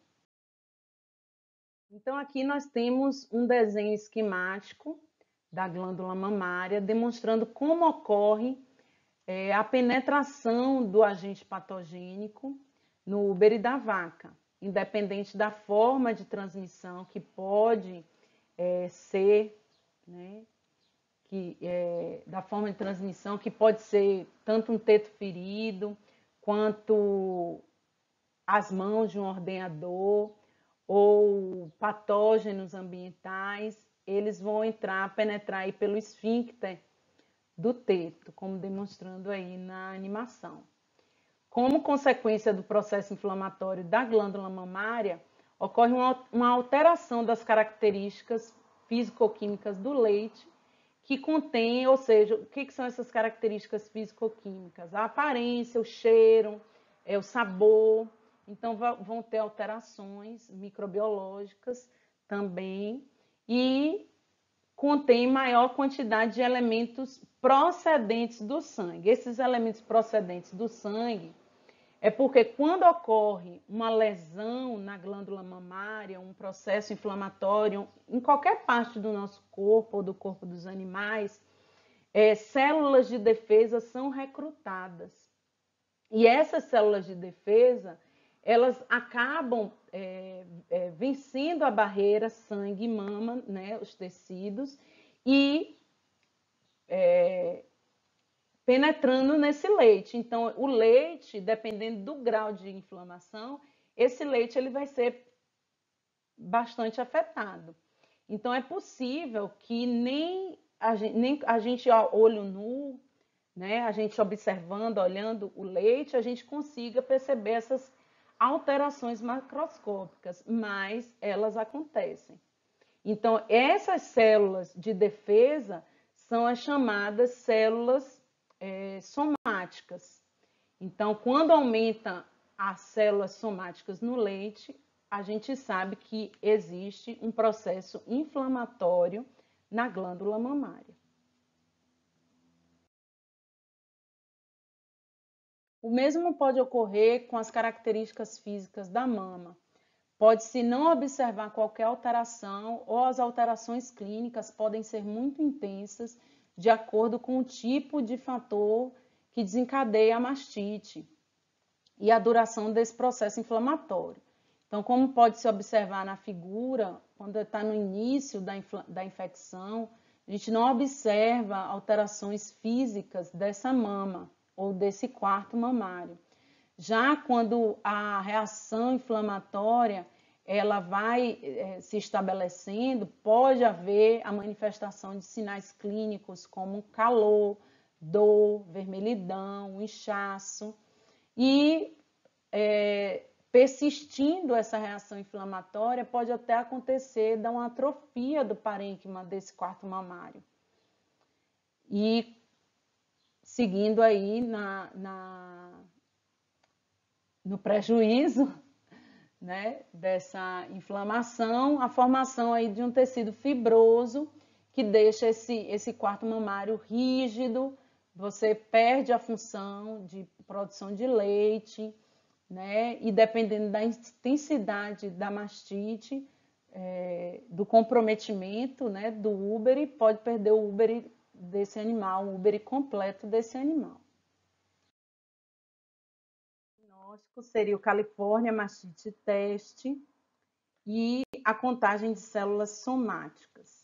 Então, aqui nós temos um desenho esquemático da glândula mamária, demonstrando como ocorre é, a penetração do agente patogênico no úbere da vaca. independente da forma de transmissão que pode é, ser, né, que, é, da forma de transmissão que pode ser tanto um teto ferido, quanto as mãos de um ordenador, ou patógenos ambientais, eles vão entrar, penetrar aí pelo esfíncter do teto, como demonstrando aí na animação. Como consequência do processo inflamatório da glândula mamária, ocorre uma alteração das características físico-químicas do leite, que contém, ou seja, o que são essas características físico-químicas? A aparência, o cheiro, é, o sabor. Então, vão ter alterações microbiológicas também e contém maior quantidade de elementos procedentes do sangue. Esses elementos procedentes do sangue é porque quando ocorre uma lesão na glândula mamária, um processo inflamatório em qualquer parte do nosso corpo ou do corpo dos animais, é, células de defesa são recrutadas. E essas células de defesa, elas acabam é, é, vencendo a barreira sangue-mama, né, os tecidos, e é, penetrando nesse leite. Então, o leite, dependendo do grau de inflamação, esse leite ele vai ser bastante afetado. Então, é possível que nem a gente, nem a gente a olho nu, né, a gente observando, olhando o leite, a gente consiga perceber essas alterações macroscópicas, mas elas acontecem. Então, essas células de defesa são as chamadas células é, somáticas. Então, quando aumenta as células somáticas no leite, a gente sabe que existe um processo inflamatório na glândula mamária. O mesmo pode ocorrer com as características físicas da mama. Pode-se não observar qualquer alteração ou as alterações clínicas podem ser muito intensas de acordo com o tipo de fator que desencadeia a mastite e a duração desse processo inflamatório. Então, como pode se observar na figura, quando está no início da, da infecção, a gente não observa alterações físicas dessa mama ou desse quarto mamário. Já quando a reação inflamatória ela vai é, se estabelecendo, pode haver a manifestação de sinais clínicos como calor, dor, vermelhidão, inchaço. E é, persistindo essa reação inflamatória, pode até acontecer da uma atrofia do parênquima desse quarto mamário. E seguindo aí na... na no prejuízo, né, dessa inflamação, a formação aí de um tecido fibroso que deixa esse, esse quarto mamário rígido, você perde a função de produção de leite, né, e dependendo da intensidade da mastite, é, do comprometimento, né, do úbere, pode perder o úbere desse animal, o úbere completo desse animal. Seria o California Mastite Test e a contagem de células somáticas.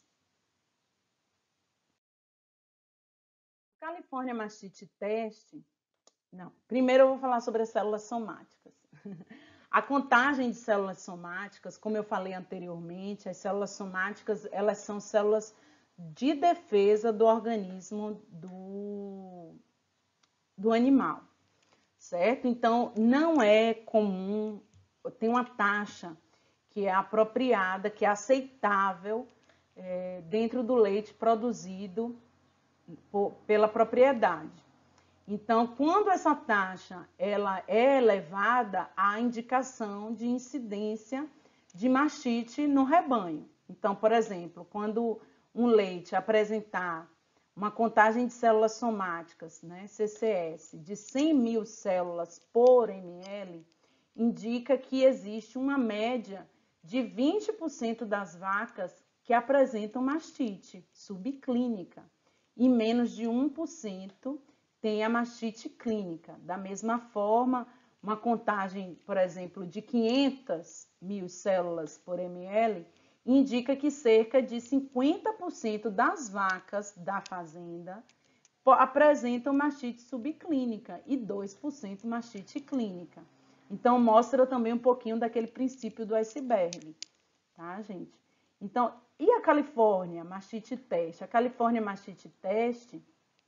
O California Mastite Test, não, primeiro eu vou falar sobre as células somáticas. A contagem de células somáticas, como eu falei anteriormente, as células somáticas, elas são células de defesa do organismo do, do animal. Certo? Então, não é comum, tem uma taxa que é apropriada, que é aceitável é, dentro do leite produzido por, pela propriedade. Então, quando essa taxa ela é elevada, há indicação de incidência de mastite no rebanho. Então, por exemplo, quando um leite apresentar uma contagem de células somáticas, né, C C S, de cem mil células por ml, indica que existe uma média de vinte por cento das vacas que apresentam mastite subclínica e menos de um por cento tem a mastite clínica. Da mesma forma, uma contagem, por exemplo, de quinhentas mil células por ml, indica que cerca de cinquenta por cento das vacas da fazenda apresentam mastite subclínica e dois por cento mastite clínica. Então, mostra também um pouquinho daquele princípio do iceberg, tá, gente? Então, e a Califórnia Mastite Test? A Califórnia Mastite Test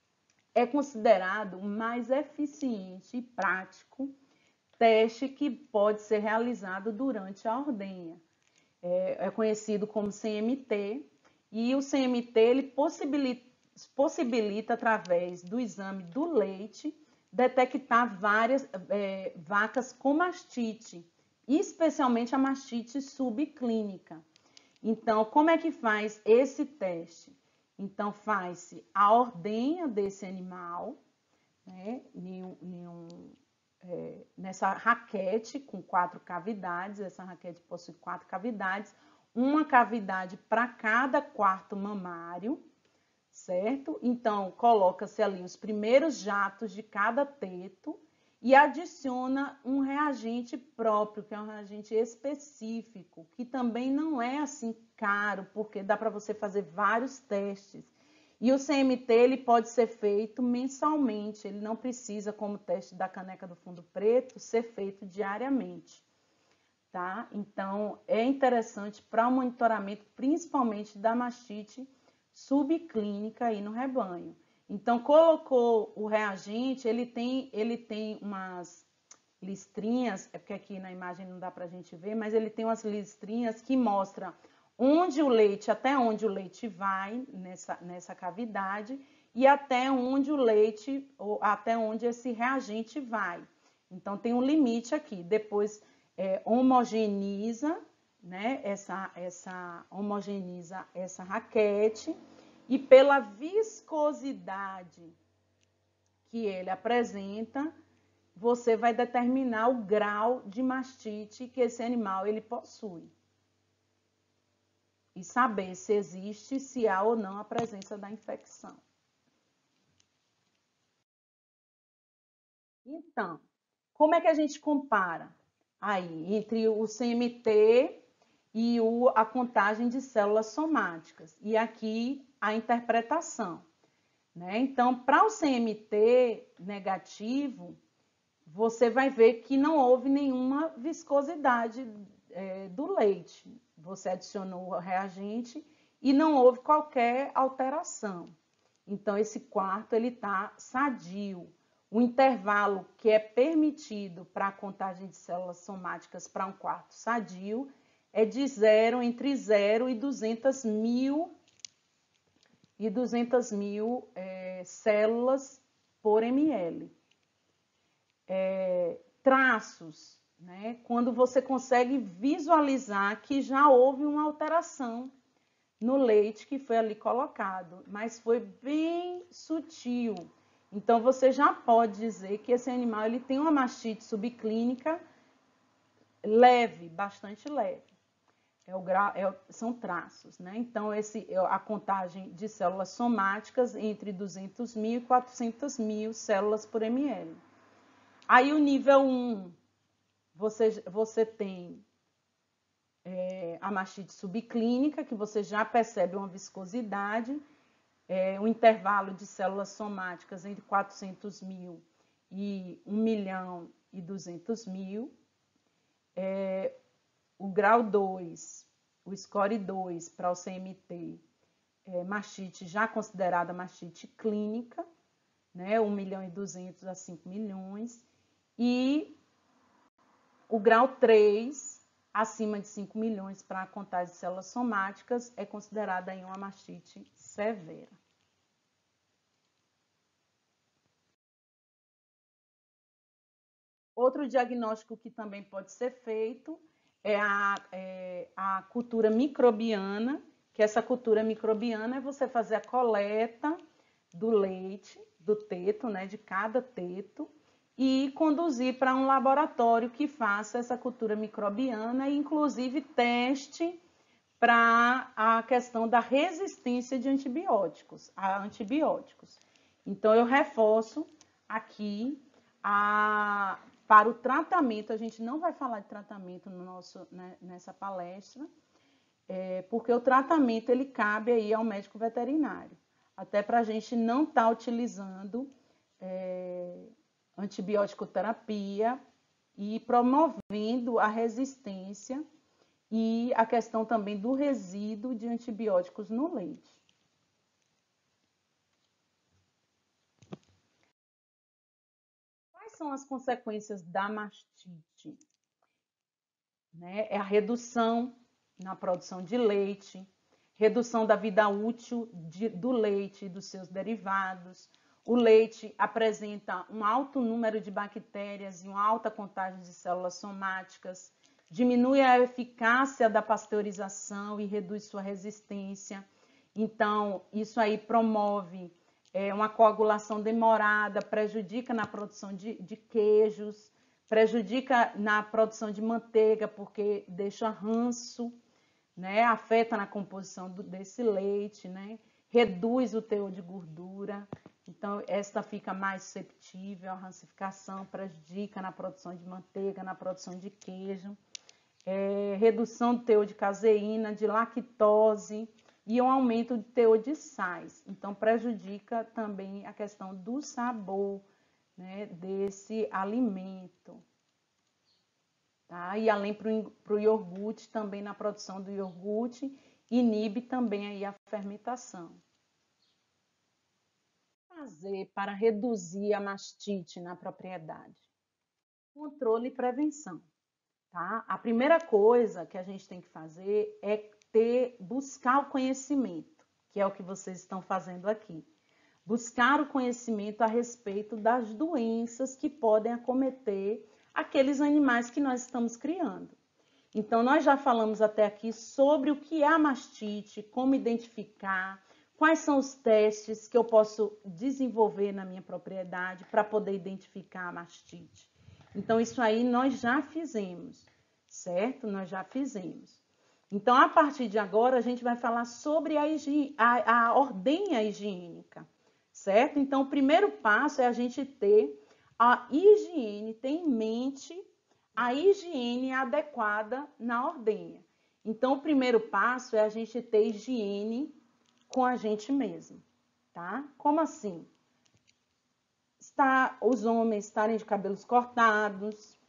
é considerado o mais eficiente e prático teste que pode ser realizado durante a ordenha. É, é conhecido como C M T, e o C M T ele possibilita, possibilita, através do exame do leite, detectar várias é, vacas com mastite, especialmente a mastite subclínica. Então, como é que faz esse teste? Então, faz-se a ordenha desse animal, né, em um, em um, é, nessa raquete com quatro cavidades. Essa raquete possui quatro cavidades, uma cavidade para cada quarto mamário, certo? Então, coloca-se ali os primeiros jatos de cada teto e adiciona um reagente próprio, que é um reagente específico, que também não é assim caro, porque dá para você fazer vários testes. E o C M T ele pode ser feito mensalmente, ele não precisa, como o teste da caneca do fundo preto, ser feito diariamente, tá? Então, é interessante para o monitoramento, principalmente da mastite subclínica aí no rebanho. Então, colocou o reagente, ele tem, ele tem umas listrinhas, é porque aqui na imagem não dá para a gente ver, mas ele tem umas listrinhas que mostram onde o leite, até onde o leite vai nessa, nessa cavidade e até onde o leite, ou até onde esse reagente vai. Então, tem um limite aqui. Depois, é, homogeneiza, né, essa, essa, homogeneiza essa raquete, e pela viscosidade que ele apresenta, você vai determinar o grau de mastite que esse animal ele possui. E saber se existe, se há ou não a presença da infecção. Então, como é que a gente compara aí entre o C M T e o, a contagem de células somáticas? E aqui a interpretação, né? Então, para o C M T negativo, você vai ver que não houve nenhuma viscosidade é, do leite. Você adicionou o reagente e não houve qualquer alteração. Então, esse quarto ele está sadio. O intervalo que é permitido para a contagem de células somáticas para um quarto sadio é de zero, entre zero e duzentas mil, e duzentas mil é, células por ml. É, traços, né? Quando você consegue visualizar que já houve uma alteração no leite que foi ali colocado, mas foi bem sutil. Então, você já pode dizer que esse animal ele tem uma mastite subclínica leve, bastante leve. É o grau, é, são traços, né? Então, esse, é a contagem de células somáticas entre duzentas mil e quatrocentas mil células por ml. Aí, o nível um, você, você tem é, a mastite subclínica, que você já percebe uma viscosidade, é, um intervalo de células somáticas entre quatrocentos mil e um milhão e duzentos mil. É, o grau dois, o score dois para o C M T, é, mastite já considerada mastite clínica, né, um milhão e duzentos a cinco milhões. E o grau três, acima de cinco milhões para a contagem de células somáticas, é considerada aí uma mastite severa. Outro diagnóstico que também pode ser feito é a, é a cultura microbiana, que essa cultura microbiana é você fazer a coleta do leite, do teto, né, de cada teto, e conduzir para um laboratório que faça essa cultura microbiana e, inclusive, teste para a questão da resistência de antibióticos, a antibióticos. Então, eu reforço aqui a, para o tratamento, a gente não vai falar de tratamento no nosso, né, nessa palestra, é, porque o tratamento ele cabe aí ao médico veterinário, até para a gente não estar tá utilizando é, antibiótico terapia e promovendo a resistência e a questão também do resíduo de antibióticos no leite. Quais são as consequências da mastite? Né? É a redução na produção de leite, redução da vida útil de, do leite e dos seus derivados. O leite apresenta um alto número de bactérias e uma alta contagem de células somáticas, diminui a eficácia da pasteurização e reduz sua resistência. Então, isso aí promove é, uma coagulação demorada, prejudica na produção de, de queijos, prejudica na produção de manteiga, porque deixa ranço, né? Afeta na composição do, desse leite, né? Reduz o teor de gordura. Então, esta fica mais susceptível à rancificação, prejudica na produção de manteiga, na produção de queijo. É, redução do teor de caseína, de lactose e um aumento do teor de sais. Então, prejudica também a questão do sabor, né, desse alimento. Tá? E além para o iogurte, também na produção do iogurte, inibe também aí a fermentação. O que fazer para reduzir a mastite na propriedade? Controle e prevenção. Tá? A primeira coisa que a gente tem que fazer é ter, buscar o conhecimento, que é o que vocês estão fazendo aqui. Buscar o conhecimento a respeito das doenças que podem acometer aqueles animais que nós estamos criando. Então, nós já falamos até aqui sobre o que é a mastite, como identificar, quais são os testes que eu posso desenvolver na minha propriedade para poder identificar a mastite. Então, isso aí nós já fizemos, certo? Nós já fizemos. Então, a partir de agora, a gente vai falar sobre a, higiene, a, a ordenha higiênica, certo? Então, o primeiro passo é a gente ter a higiene, ter em mente a higiene adequada na ordenha. Então, o primeiro passo é a gente ter higiene com a gente mesmo, tá? Como assim? Está, os homens estarem de cabelos cortados,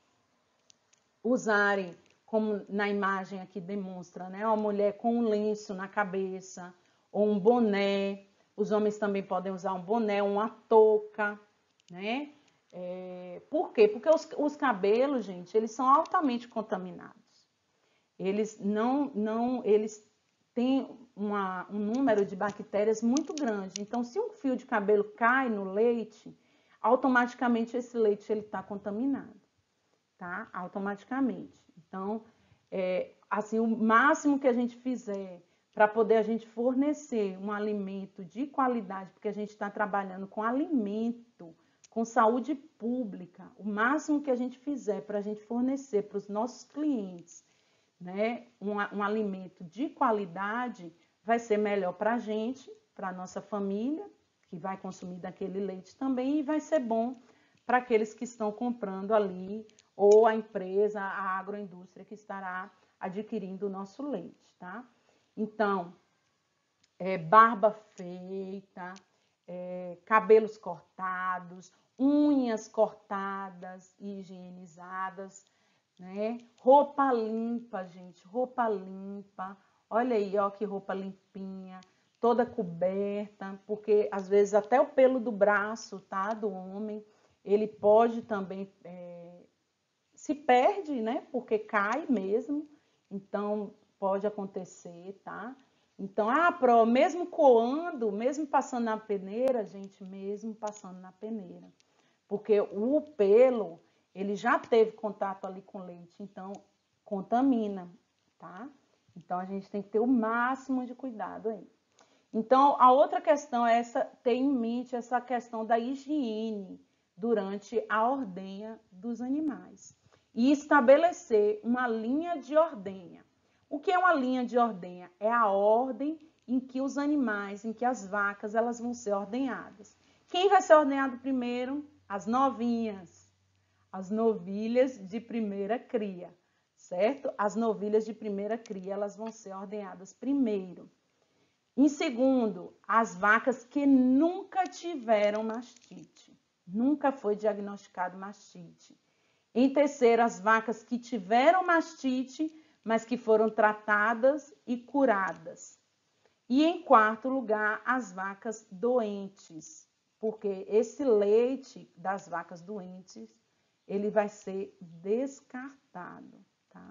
usarem, como na imagem aqui demonstra, né? Uma mulher com um lenço na cabeça ou um boné. Os homens também podem usar um boné, uma touca, né? É, por quê? Porque os, os cabelos, gente, eles são altamente contaminados. Eles não, não, eles têm uma, um número de bactérias muito grande. Então, se um fio de cabelo cai no leite, automaticamente esse leite ele está contaminado, tá? Automaticamente. Então, é, assim, o máximo que a gente fizer para poder a gente fornecer um alimento de qualidade, porque a gente está trabalhando com alimento, com saúde pública, o máximo que a gente fizer para a gente fornecer para os nossos clientes, né, um, um alimento de qualidade, vai ser melhor para a gente, para a nossa família, que vai consumir daquele leite também, e vai ser bom para aqueles que estão comprando ali, ou a empresa, a agroindústria que estará adquirindo o nosso leite, tá? Então, é, barba feita, é, cabelos cortados, unhas cortadas e higienizadas, né? Roupa limpa, gente, roupa limpa. Olha aí, ó, que roupa limpinha, toda coberta, porque às vezes até o pelo do braço, tá, do homem, ele pode também é, se perde, né? Porque cai mesmo, então pode acontecer, tá? Então, ah, pro, mesmo coando, mesmo passando na peneira, gente, mesmo passando na peneira, porque o pelo, ele já teve contato ali com leite, então contamina, tá? Então, a gente tem que ter o máximo de cuidado aí. Então, a outra questão é essa, ter em mente essa questão da higiene durante a ordenha dos animais. E estabelecer uma linha de ordenha. O que é uma linha de ordenha? É a ordem em que os animais, em que as vacas, elas vão ser ordenhadas. Quem vai ser ordenhado primeiro? As novinhas. as novilhas de primeira cria, certo? As novilhas de primeira cria, elas vão ser ordenhadas primeiro. Em segundo, as vacas que nunca tiveram mastite, nunca foi diagnosticado mastite. Em terceiro, as vacas que tiveram mastite, mas que foram tratadas e curadas. E em quarto lugar, as vacas doentes, porque esse leite das vacas doentes, ele vai ser descartado, tá?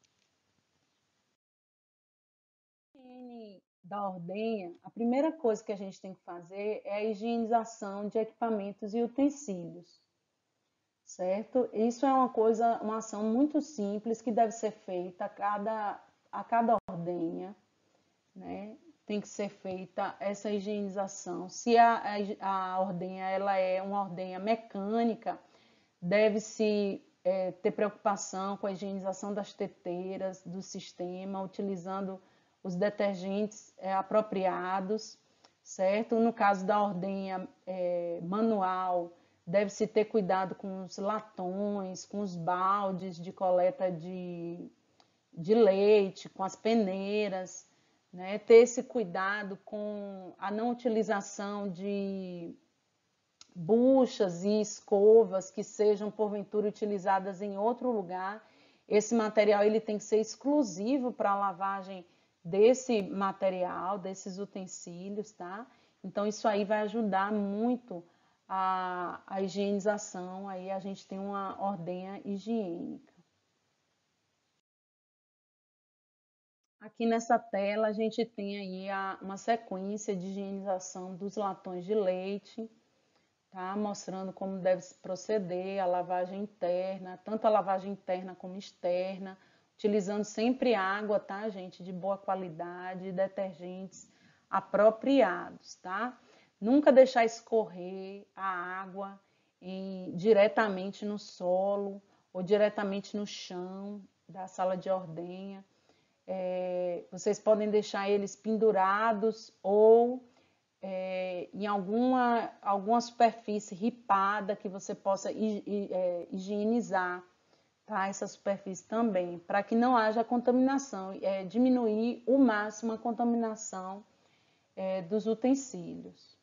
Da ordenha, a primeira coisa que a gente tem que fazer é a higienização de equipamentos e utensílios, certo? Isso é uma coisa, uma ação muito simples que deve ser feita a cada, a cada ordenha, né? Tem que ser feita essa higienização. Se a, a, a ordenha ela é uma ordenha mecânica, deve-se é, ter preocupação com a higienização das teteiras, do sistema, utilizando os detergentes é, apropriados, certo? No caso da ordenha é, manual, deve-se ter cuidado com os latões, com os baldes de coleta de, de leite, com as peneiras, né? Ter esse cuidado com a não utilização de buchas e escovas que sejam porventura utilizadas em outro lugar. Esse material ele tem que ser exclusivo para a lavagem desse material, desses utensílios, tá? Então isso aí vai ajudar muito a, a higienização, aí a gente tem uma ordenha higiênica. Aqui nessa tela a gente tem aí a, uma sequência de higienização dos latões de leite, tá? Mostrando como deve se proceder a lavagem interna, tanto a lavagem interna como externa, utilizando sempre água, tá, gente, de boa qualidade, detergentes apropriados, tá? Nunca deixar escorrer a água em, diretamente no solo ou diretamente no chão da sala de ordenha. É, vocês podem deixar eles pendurados ou é, em alguma, alguma superfície ripada que você possa é, higienizar, tá? Essa superfície também, para que não haja contaminação, é, diminuir o máximo a contaminação é, dos utensílios.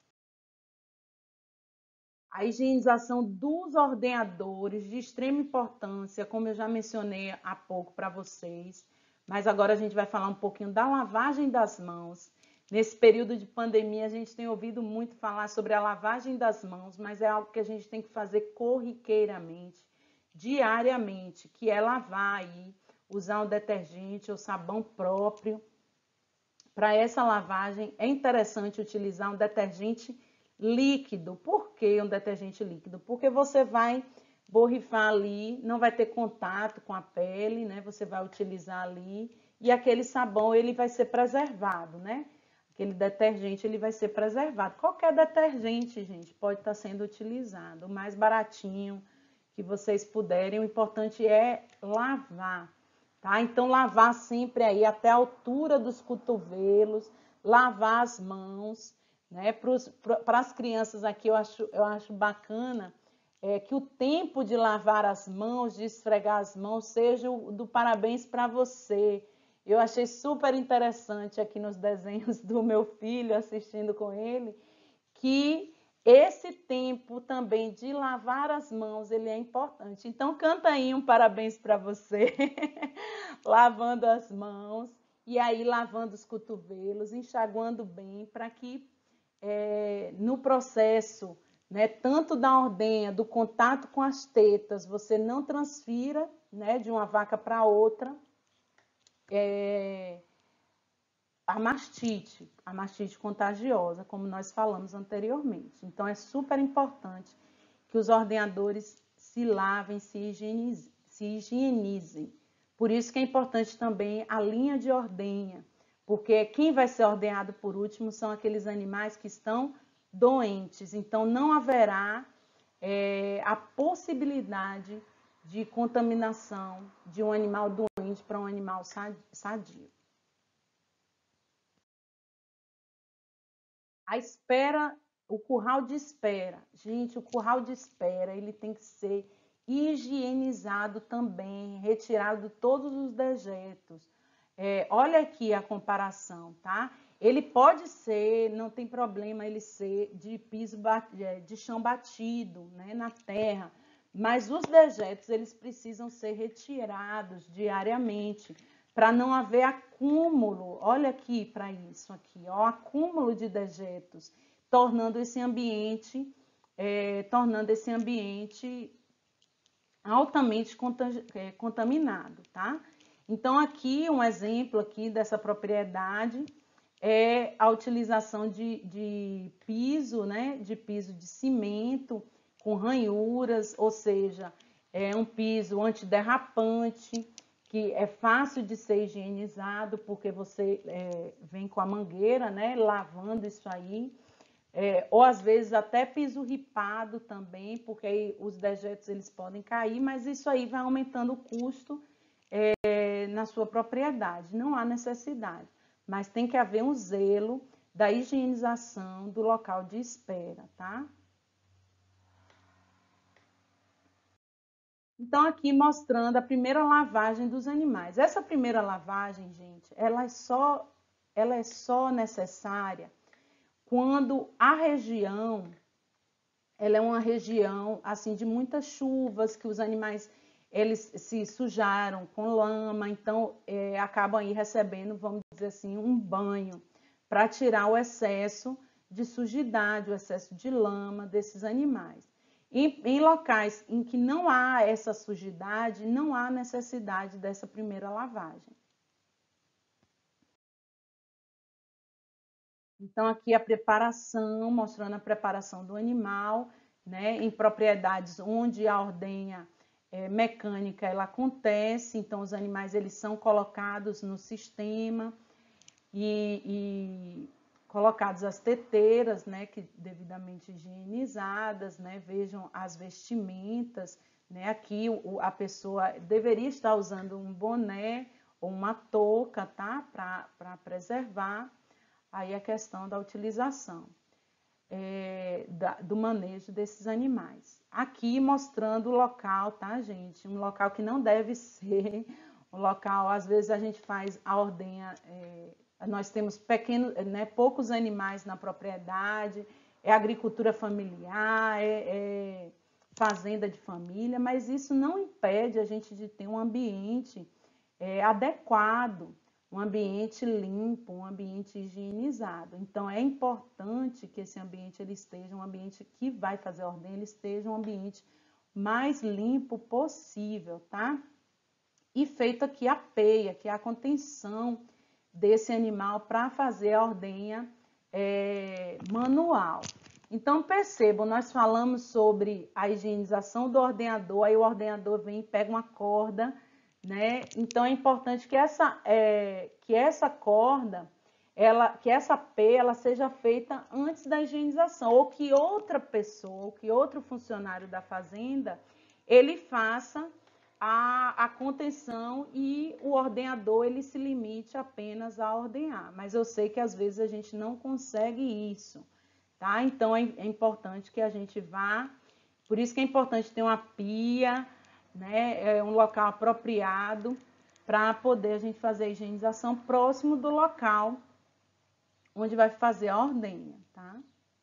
A higienização dos ordenhadores, de extrema importância, como eu já mencionei há pouco para vocês, mas agora a gente vai falar um pouquinho da lavagem das mãos. Nesse período de pandemia, a gente tem ouvido muito falar sobre a lavagem das mãos, mas é algo que a gente tem que fazer corriqueiramente, diariamente, que é lavar aí, usar um detergente ou sabão próprio. Para essa lavagem, é interessante utilizar um detergente líquido. Por que um detergente líquido? Porque você vai borrifar ali, não vai ter contato com a pele, né? Você vai utilizar ali e aquele sabão ele vai ser preservado, né? Aquele detergente ele vai ser preservado. Qualquer detergente, gente, pode estar sendo utilizado. O mais baratinho que vocês puderem, o importante é lavar, tá? Então, lavar sempre aí até a altura dos cotovelos, lavar as mãos, né? Para as crianças aqui, eu acho, eu acho bacana é, que o tempo de lavar as mãos, de esfregar as mãos, seja o do parabéns para você. Eu achei super interessante aqui nos desenhos do meu filho, assistindo com ele, que esse tempo também de lavar as mãos, ele é importante. Então, canta aí um parabéns para você, lavando as mãos, e aí lavando os cotovelos, enxaguando bem, para que é, no processo, né, tanto da ordenha, do contato com as tetas, você não transfira, né, de uma vaca para outra, é, a mastite, a mastite contagiosa, como nós falamos anteriormente. Então, é super importante que os ordenhadores se lavem, se higienizem, se higienizem. Por isso que é importante também a linha de ordenha, porque quem vai ser ordenhado por último são aqueles animais que estão doentes. Então, não haverá é, a possibilidade de contaminação de um animal doente para um animal sadio. A espera, o curral de espera. Gente, o curral de espera, ele tem que ser higienizado também, retirado todos os dejetos. É, olha aqui a comparação, tá? Ele pode ser, não tem problema ele ser de piso, de chão batido, né, na terra, mas os dejetos, eles precisam ser retirados diariamente, para não haver acúmulo. Olha aqui para isso aqui, ó, acúmulo de dejetos, tornando esse ambiente, é, tornando esse ambiente altamente contaminado, tá? Então, aqui, um exemplo aqui dessa propriedade é a utilização de, de piso, né? De piso de cimento com ranhuras, ou seja, é um piso antiderrapante, que é fácil de ser higienizado, porque você é, vem com a mangueira, né? Lavando isso aí. É, ou às vezes até piso ripado também, porque aí os dejetos eles podem cair, mas isso aí vai aumentando o custo é, na sua propriedade. Não há necessidade, mas tem que haver um zelo da higienização do local de espera, tá? Então, aqui mostrando a primeira lavagem dos animais. Essa primeira lavagem, gente, ela é só, ela é só necessária quando a região, ela é uma região assim de muitas chuvas, que os animais eles se sujaram com lama, então é, acabam aí recebendo, vamos dizer assim, um banho para tirar o excesso de sujidade, o excesso de lama desses animais. Em, em locais em que não há essa sujidade, não há necessidade dessa primeira lavagem. Então, aqui a preparação, mostrando a preparação do animal, né, em propriedades onde a ordenha é, mecânica ela acontece, então os animais eles são colocados no sistema e, e colocados as teteiras, né, que devidamente higienizadas, né, vejam as vestimentas, né, aqui o, a pessoa deveria estar usando um boné ou uma touca, tá, para preservar. Aí a questão da utilização, é, da, do manejo desses animais. Aqui mostrando o local, tá, gente? Um local que não deve ser um local, às vezes a gente faz a ordenha, é, nós temos pequenos, né, poucos animais na propriedade, é agricultura familiar, é, é fazenda de família, mas isso não impede a gente de ter um ambiente é, adequado, um ambiente limpo, um ambiente higienizado. Então, é importante que esse ambiente ele esteja, um ambiente que vai fazer a ordem, ele esteja um ambiente mais limpo possível, tá? E feito aqui a peia, que é a contenção desse animal para fazer a ordenha é, manual. Então, percebam, nós falamos sobre a higienização do ordenhador, aí o ordenhador vem e pega uma corda, né? Então é importante que essa, é, que essa corda, ela, que essa peia, ela seja feita antes da higienização, ou que outra pessoa, ou que outro funcionário da fazenda, ele faça a, a contenção e o ordenhador ele se limite apenas a ordenhar. Mas eu sei que às vezes a gente não consegue isso, tá? Então é, é importante que a gente vá, por isso que é importante ter uma pia, né, é um local apropriado para poder a gente fazer a higienização próximo do local onde vai fazer a ordenha, tá?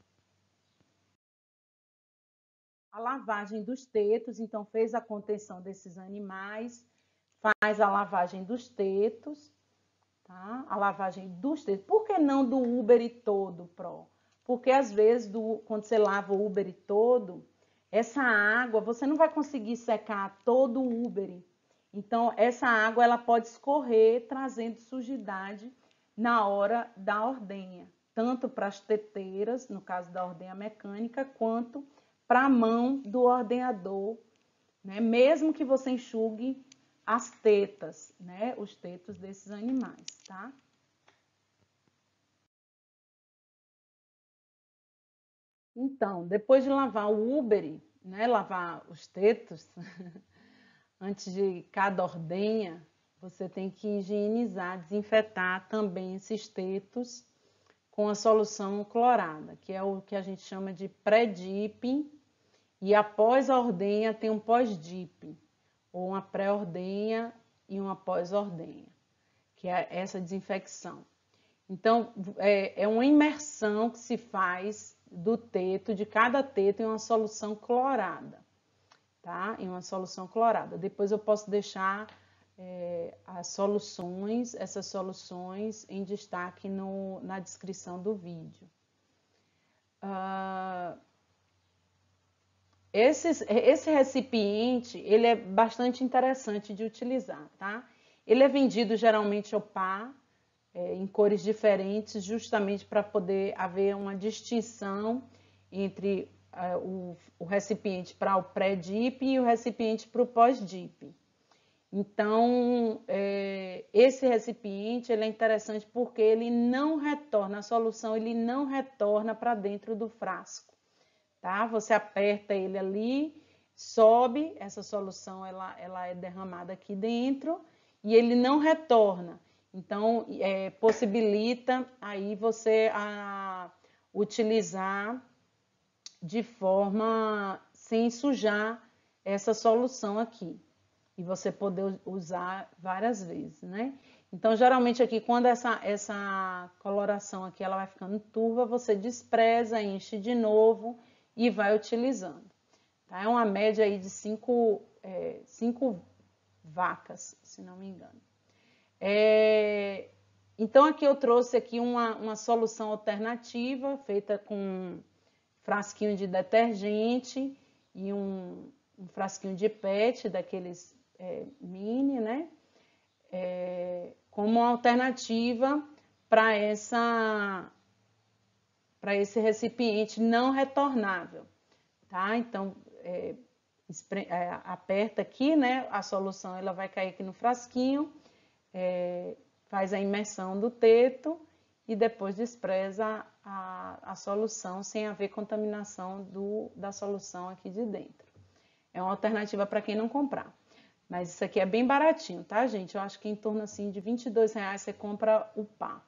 A lavagem dos tetos, então fez a contenção desses animais, faz a lavagem dos tetos, tá? A lavagem dos tetos. Por que não do úbere todo, Pro? Porque às vezes do, quando você lava o úbere todo, essa água, você não vai conseguir secar todo o úbere. Então, essa água ela pode escorrer, trazendo sujidade na hora da ordenha. Tanto para as teteiras, no caso da ordenha mecânica, quanto para a mão do ordenhador, né? Mesmo que você enxugue as tetas, né? Os tetos desses animais, tá? Então, depois de lavar o úbere, né, lavar os tetos, antes de cada ordenha, você tem que higienizar, desinfetar também esses tetos com a solução clorada, que é o que a gente chama de pré-dipping, e após a ordenha tem um pós-D I P, ou uma pré-ordenha e uma pós-ordenha, que é essa desinfecção. Então, é, é uma imersão que se faz do teto, de cada teto, em uma solução clorada, tá? Em uma solução clorada. Depois eu posso deixar é, as soluções, essas soluções em destaque no, na descrição do vídeo. Uh, esse, esse recipiente, ele é bastante interessante de utilizar, tá? Ele é vendido geralmente ao par, é, em cores diferentes, justamente para poder haver uma distinção entre é, o, o recipiente para o pré-D I P e o recipiente para o pós-D I P. Então, é, esse recipiente ele é interessante porque ele não retorna, a solução ele não retorna para dentro do frasco, tá? Você aperta ele ali, sobe, essa solução ela, ela é derramada aqui dentro e ele não retorna. Então, é, possibilita aí você a, utilizar de forma sem sujar essa solução aqui. E você poder usar várias vezes, né? Então, geralmente aqui, quando essa, essa coloração aqui ela vai ficando turva, você despreza, enche de novo e vai utilizando. Tá? É uma média aí de cinco, é, cinco vacas, se não me engano. É, então, aqui eu trouxe aqui uma, uma solução alternativa, feita com frasquinho de detergente e um, um frasquinho de pet, daqueles é, mini, né? É, como alternativa para essa, para esse recipiente não retornável, tá? Então, é, é, aperta aqui, né? A solução ela vai cair aqui no frasquinho. É, faz a imersão do teto e depois despreza a, a solução sem haver contaminação do, da solução aqui de dentro. É uma alternativa para quem não comprar. Mas isso aqui é bem baratinho, tá, gente? Eu acho que em torno assim de vinte e dois reais você compra o par.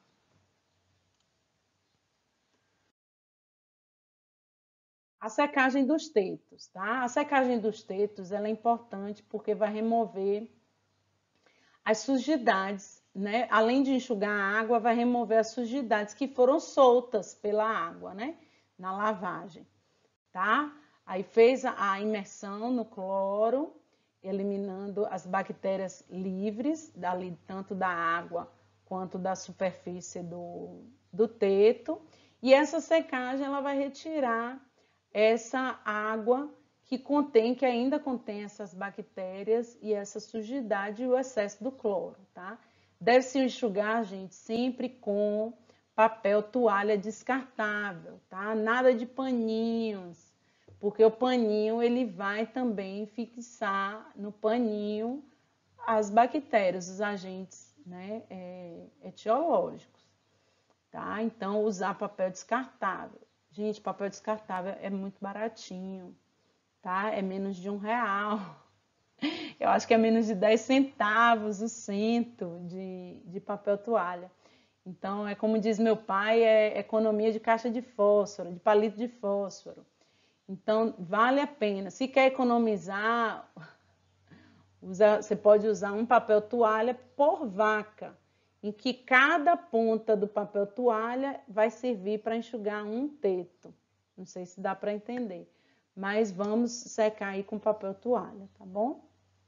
A secagem dos tetos, tá? A secagem dos tetos ela é importante porque vai remover as sujidades, né? Além de enxugar a água, vai remover as sujidades que foram soltas pela água, né? Na lavagem, tá? Aí fez a imersão no cloro, eliminando as bactérias livres, dali, tanto da água quanto da superfície do, do teto. E essa secagem ela vai retirar essa água que contém, que ainda contém essas bactérias e essa sujidade e o excesso do cloro, tá? Deve-se enxugar, gente, sempre com papel toalha descartável, tá? Nada de paninhos, porque o paninho, ele vai também fixar no paninho as bactérias, os agentes, né, é, etiológicos, tá? Então, usar papel descartável. Gente, papel descartável é muito baratinho, tá? É menos de um real. Eu acho que é menos de dez centavos o cento de, de papel toalha. Então, é como diz meu pai, é economia de caixa de fósforo, de palito de fósforo. Então, vale a pena. Se quer economizar, usa, você pode usar um papel toalha por vaca, em que cada ponta do papel toalha vai servir para enxugar um teto. Não sei se dá para entender. Mas vamos secar aí com papel toalha, tá bom?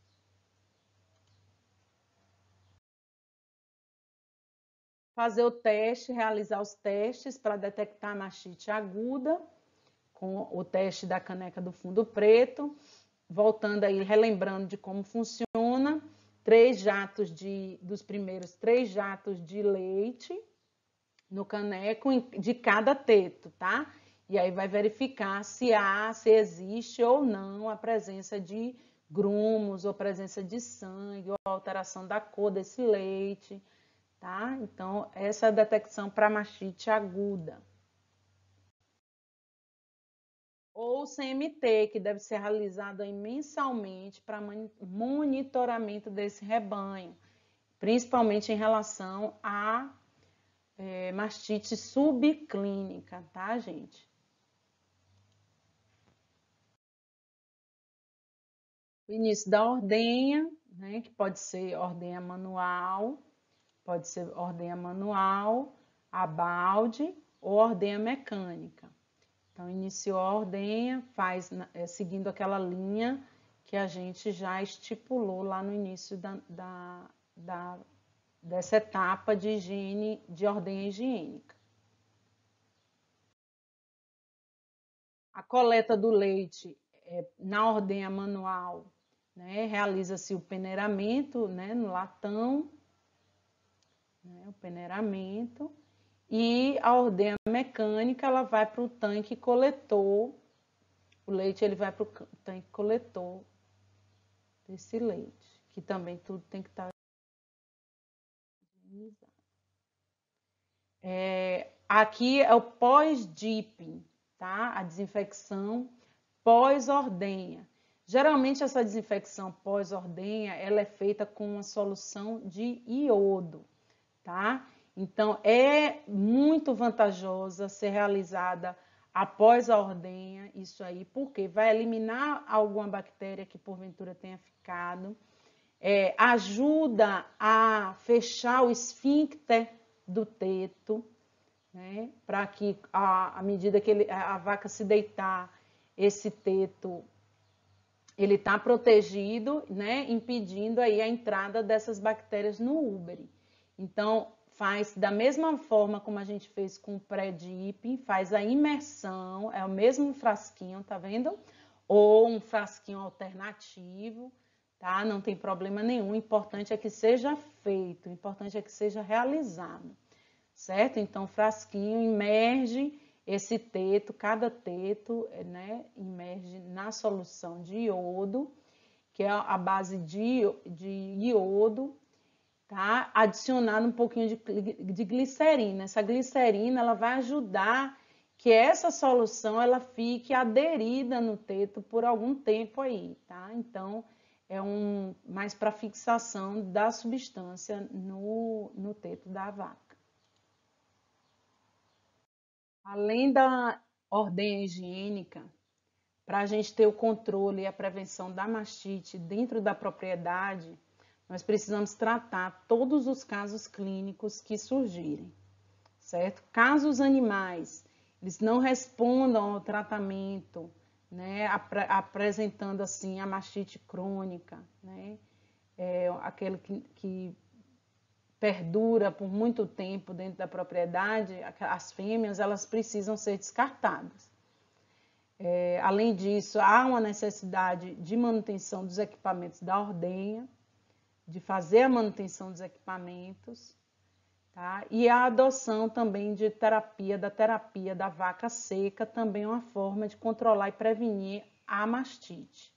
Fazer o teste, realizar os testes para detectar a mastite aguda, com o teste da caneca do fundo preto. Voltando aí, relembrando de como funciona, três jatos de, dos primeiros três jatos de leite no caneco de cada teto, tá? E aí vai verificar se há, se existe ou não a presença de grumos, ou presença de sangue, ou alteração da cor desse leite, tá? Então, essa é a detecção para mastite aguda. Ou C M T, que deve ser realizado aí mensalmente para monitoramento desse rebanho, principalmente em relação à é, mastite subclínica, tá, gente? o início da ordenha, né, que pode ser ordenha manual, pode ser ordenha manual, a balde ou ordenha mecânica. Então, iniciou a ordenha, faz é, seguindo aquela linha que a gente já estipulou lá no início da, da, da, dessa etapa de higiene, de ordenha higiênica. A coleta do leite é, na ordenha manual, né, realiza-se o peneiramento, né, no latão, né, o peneiramento. E a ordenha mecânica, ela vai para o tanque coletor, o leite ele vai para o tanque coletor desse leite, que também tudo tem que estar higienizado. É, aqui é o pós-dipping, tá? A desinfecção pós-ordenha. Geralmente essa desinfecção pós-ordenha, ela é feita com uma solução de iodo, tá? Então, é muito vantajosa ser realizada após a ordenha, isso aí, porque vai eliminar alguma bactéria que porventura tenha ficado, é, ajuda a fechar o esfíncter do teto, né, para que, à medida que ele, a vaca se deitar, esse teto ele está protegido, né, impedindo aí a entrada dessas bactérias no úbere. Então, faz da mesma forma como a gente fez com o pré-dipping, faz a imersão, é o mesmo frasquinho, tá vendo? Ou um frasquinho alternativo, tá? Não tem problema nenhum, o importante é que seja feito, o importante é que seja realizado, certo? Então, o frasquinho imerge esse teto, cada teto, né, imerge na solução de iodo, que é a base de, de iodo, tá? Adicionando um pouquinho de, de glicerina. Essa glicerina, ela vai ajudar que essa solução, ela fique aderida no teto por algum tempo aí, tá? Então, é um mais para fixação da substância no, no teto da vaca. Além da ordenha higiênica, para a gente ter o controle e a prevenção da mastite dentro da propriedade, nós precisamos tratar todos os casos clínicos que surgirem, certo? Caso os animais eles não respondam ao tratamento, né, ap apresentando assim a mastite crônica, né, é, aquele que, que perdura por muito tempo dentro da propriedade, as fêmeas elas precisam ser descartadas. É, além disso, há uma necessidade de manutenção dos equipamentos da ordenha, de fazer a manutenção dos equipamentos, tá? E a adoção também de terapia, da terapia da vaca seca, também é uma forma de controlar e prevenir a mastite.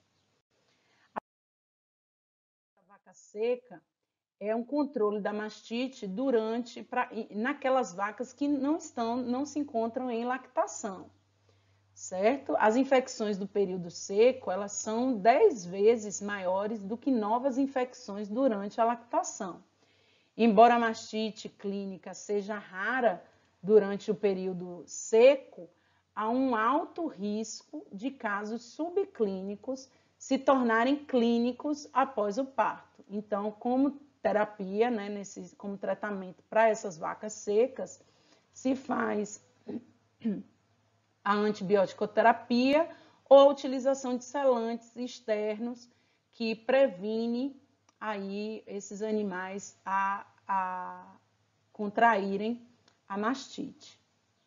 A vaca seca é um controle da mastite durante, pra, naquelas vacas que não estão, não se encontram em lactação, certo? As infecções do período seco, elas são dez vezes maiores do que novas infecções durante a lactação. Embora a mastite clínica seja rara durante o período seco, há um alto risco de casos subclínicos se tornarem clínicos após o parto. Então, como terapia, né, nesse, como tratamento para essas vacas secas, se faz a antibiótico-terapia ou a utilização de selantes externos que previne aí esses animais a, a contraírem a mastite.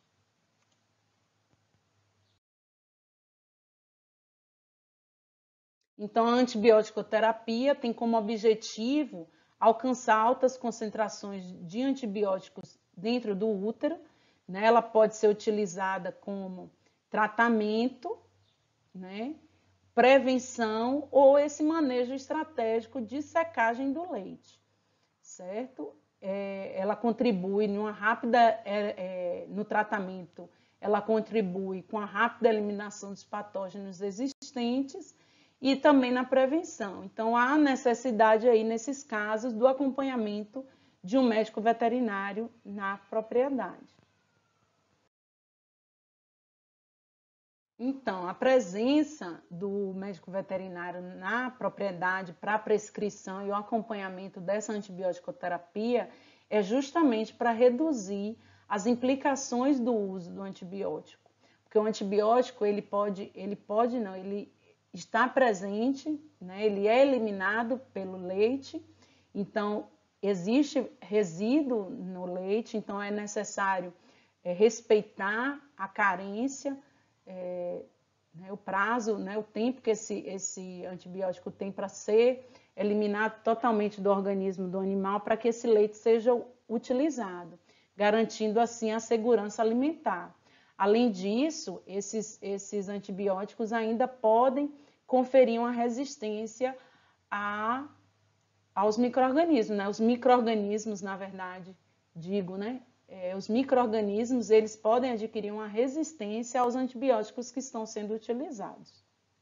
Então, a antibiótico-terapia tem como objetivo alcançar altas concentrações de antibióticos dentro do útero, né? Ela pode ser utilizada como tratamento, né? Prevenção ou esse manejo estratégico de secagem do leite, certo? É, ela contribui numa rápida, é, é, no tratamento, ela contribui com a rápida eliminação dos patógenos existentes e também na prevenção. Então, há necessidade aí, nesses casos, do acompanhamento de um médico veterinário na propriedade. Então, a presença do médico veterinário na propriedade para a prescrição e o acompanhamento dessa antibiótico-terapia é justamente para reduzir as implicações do uso do antibiótico. Porque o antibiótico, ele pode, ele pode não, ele está presente, né? Ele é eliminado pelo leite, então existe resíduo no leite, então é necessário é, respeitar a carência, É, né, o prazo, né, o tempo que esse, esse antibiótico tem para ser eliminado totalmente do organismo do animal para que esse leite seja utilizado, garantindo assim a segurança alimentar. Além disso, esses, esses antibióticos ainda podem conferir uma resistência a, aos micro-organismos, né? Os micro-organismos, na verdade, digo, né? É, os micro-organismos, eles podem adquirir uma resistência aos antibióticos que estão sendo utilizados.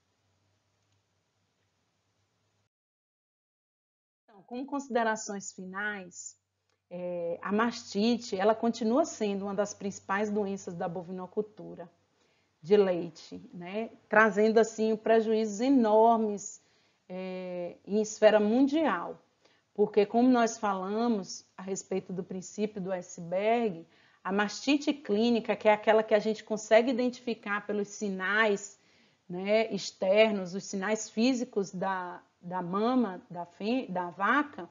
Então, com considerações finais, é, a mastite, ela continua sendo uma das principais doenças da bovinocultura de leite, né? Trazendo, assim, prejuízos enormes é, em esfera mundial. Porque, como nós falamos a respeito do princípio do iceberg, a mastite clínica, que é aquela que a gente consegue identificar pelos sinais, né, externos, os sinais físicos da, da mama da, fê, da vaca,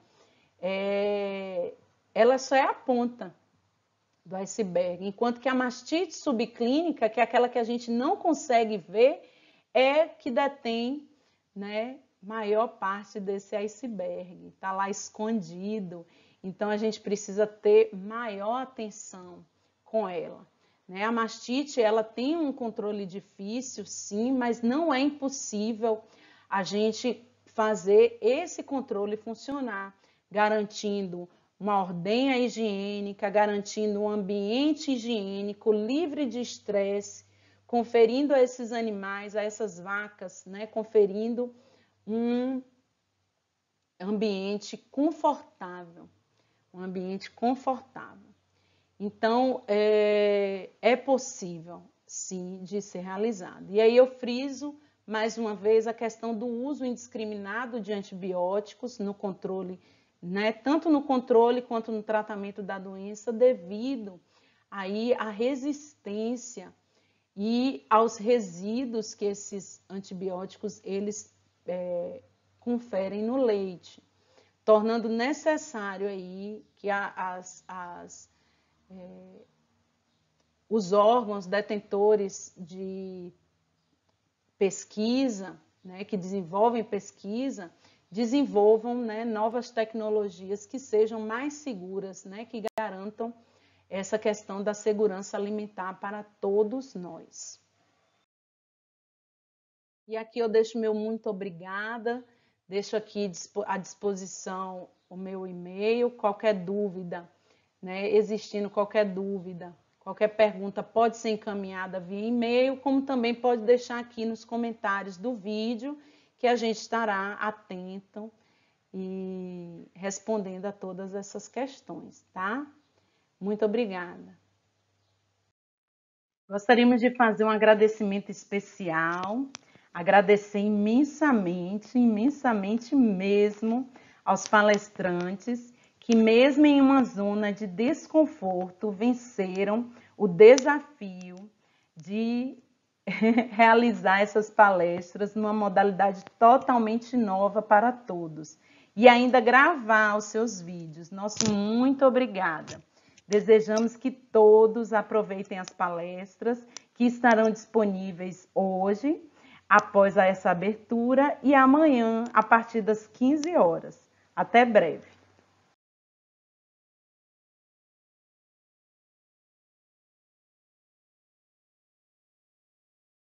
é, ela só é a ponta do iceberg. Enquanto que a mastite subclínica, que é aquela que a gente não consegue ver, é que detém, né, maior parte desse iceberg, está lá escondido, então a gente precisa ter maior atenção com ela. Né? A mastite, ela tem um controle difícil, sim, mas não é impossível a gente fazer esse controle funcionar, garantindo uma ordenha higiênica, garantindo um ambiente higiênico livre de estresse, conferindo a esses animais, a essas vacas, né, conferindo um ambiente confortável, um ambiente confortável. Então, é, é possível, sim, de ser realizado. E aí eu friso, mais uma vez, a questão do uso indiscriminado de antibióticos no controle, né, tanto no controle quanto no tratamento da doença, devido aí à resistência e aos resíduos que esses antibióticos, eles É, conferem no leite, tornando necessário aí que a, as, as, é, os órgãos detentores de pesquisa, né, que desenvolvem pesquisa, desenvolvam, né, novas tecnologias que sejam mais seguras, né, que garantam essa questão da segurança alimentar para todos nós. E aqui eu deixo meu muito obrigada, deixo aqui à disposição o meu e-mail, qualquer dúvida, né, existindo qualquer dúvida, qualquer pergunta pode ser encaminhada via e-mail, como também pode deixar aqui nos comentários do vídeo, que a gente estará atento e respondendo a todas essas questões, tá? Muito obrigada. Gostaríamos de fazer um agradecimento especial, agradecer imensamente, imensamente mesmo aos palestrantes que, mesmo em uma zona de desconforto, venceram o desafio de realizar essas palestras numa modalidade totalmente nova para todos e ainda gravar os seus vídeos. Nosso muito obrigada. Desejamos que todos aproveitem as palestras que estarão disponíveis hoje, após essa abertura, e amanhã, a partir das quinze horas. Até breve.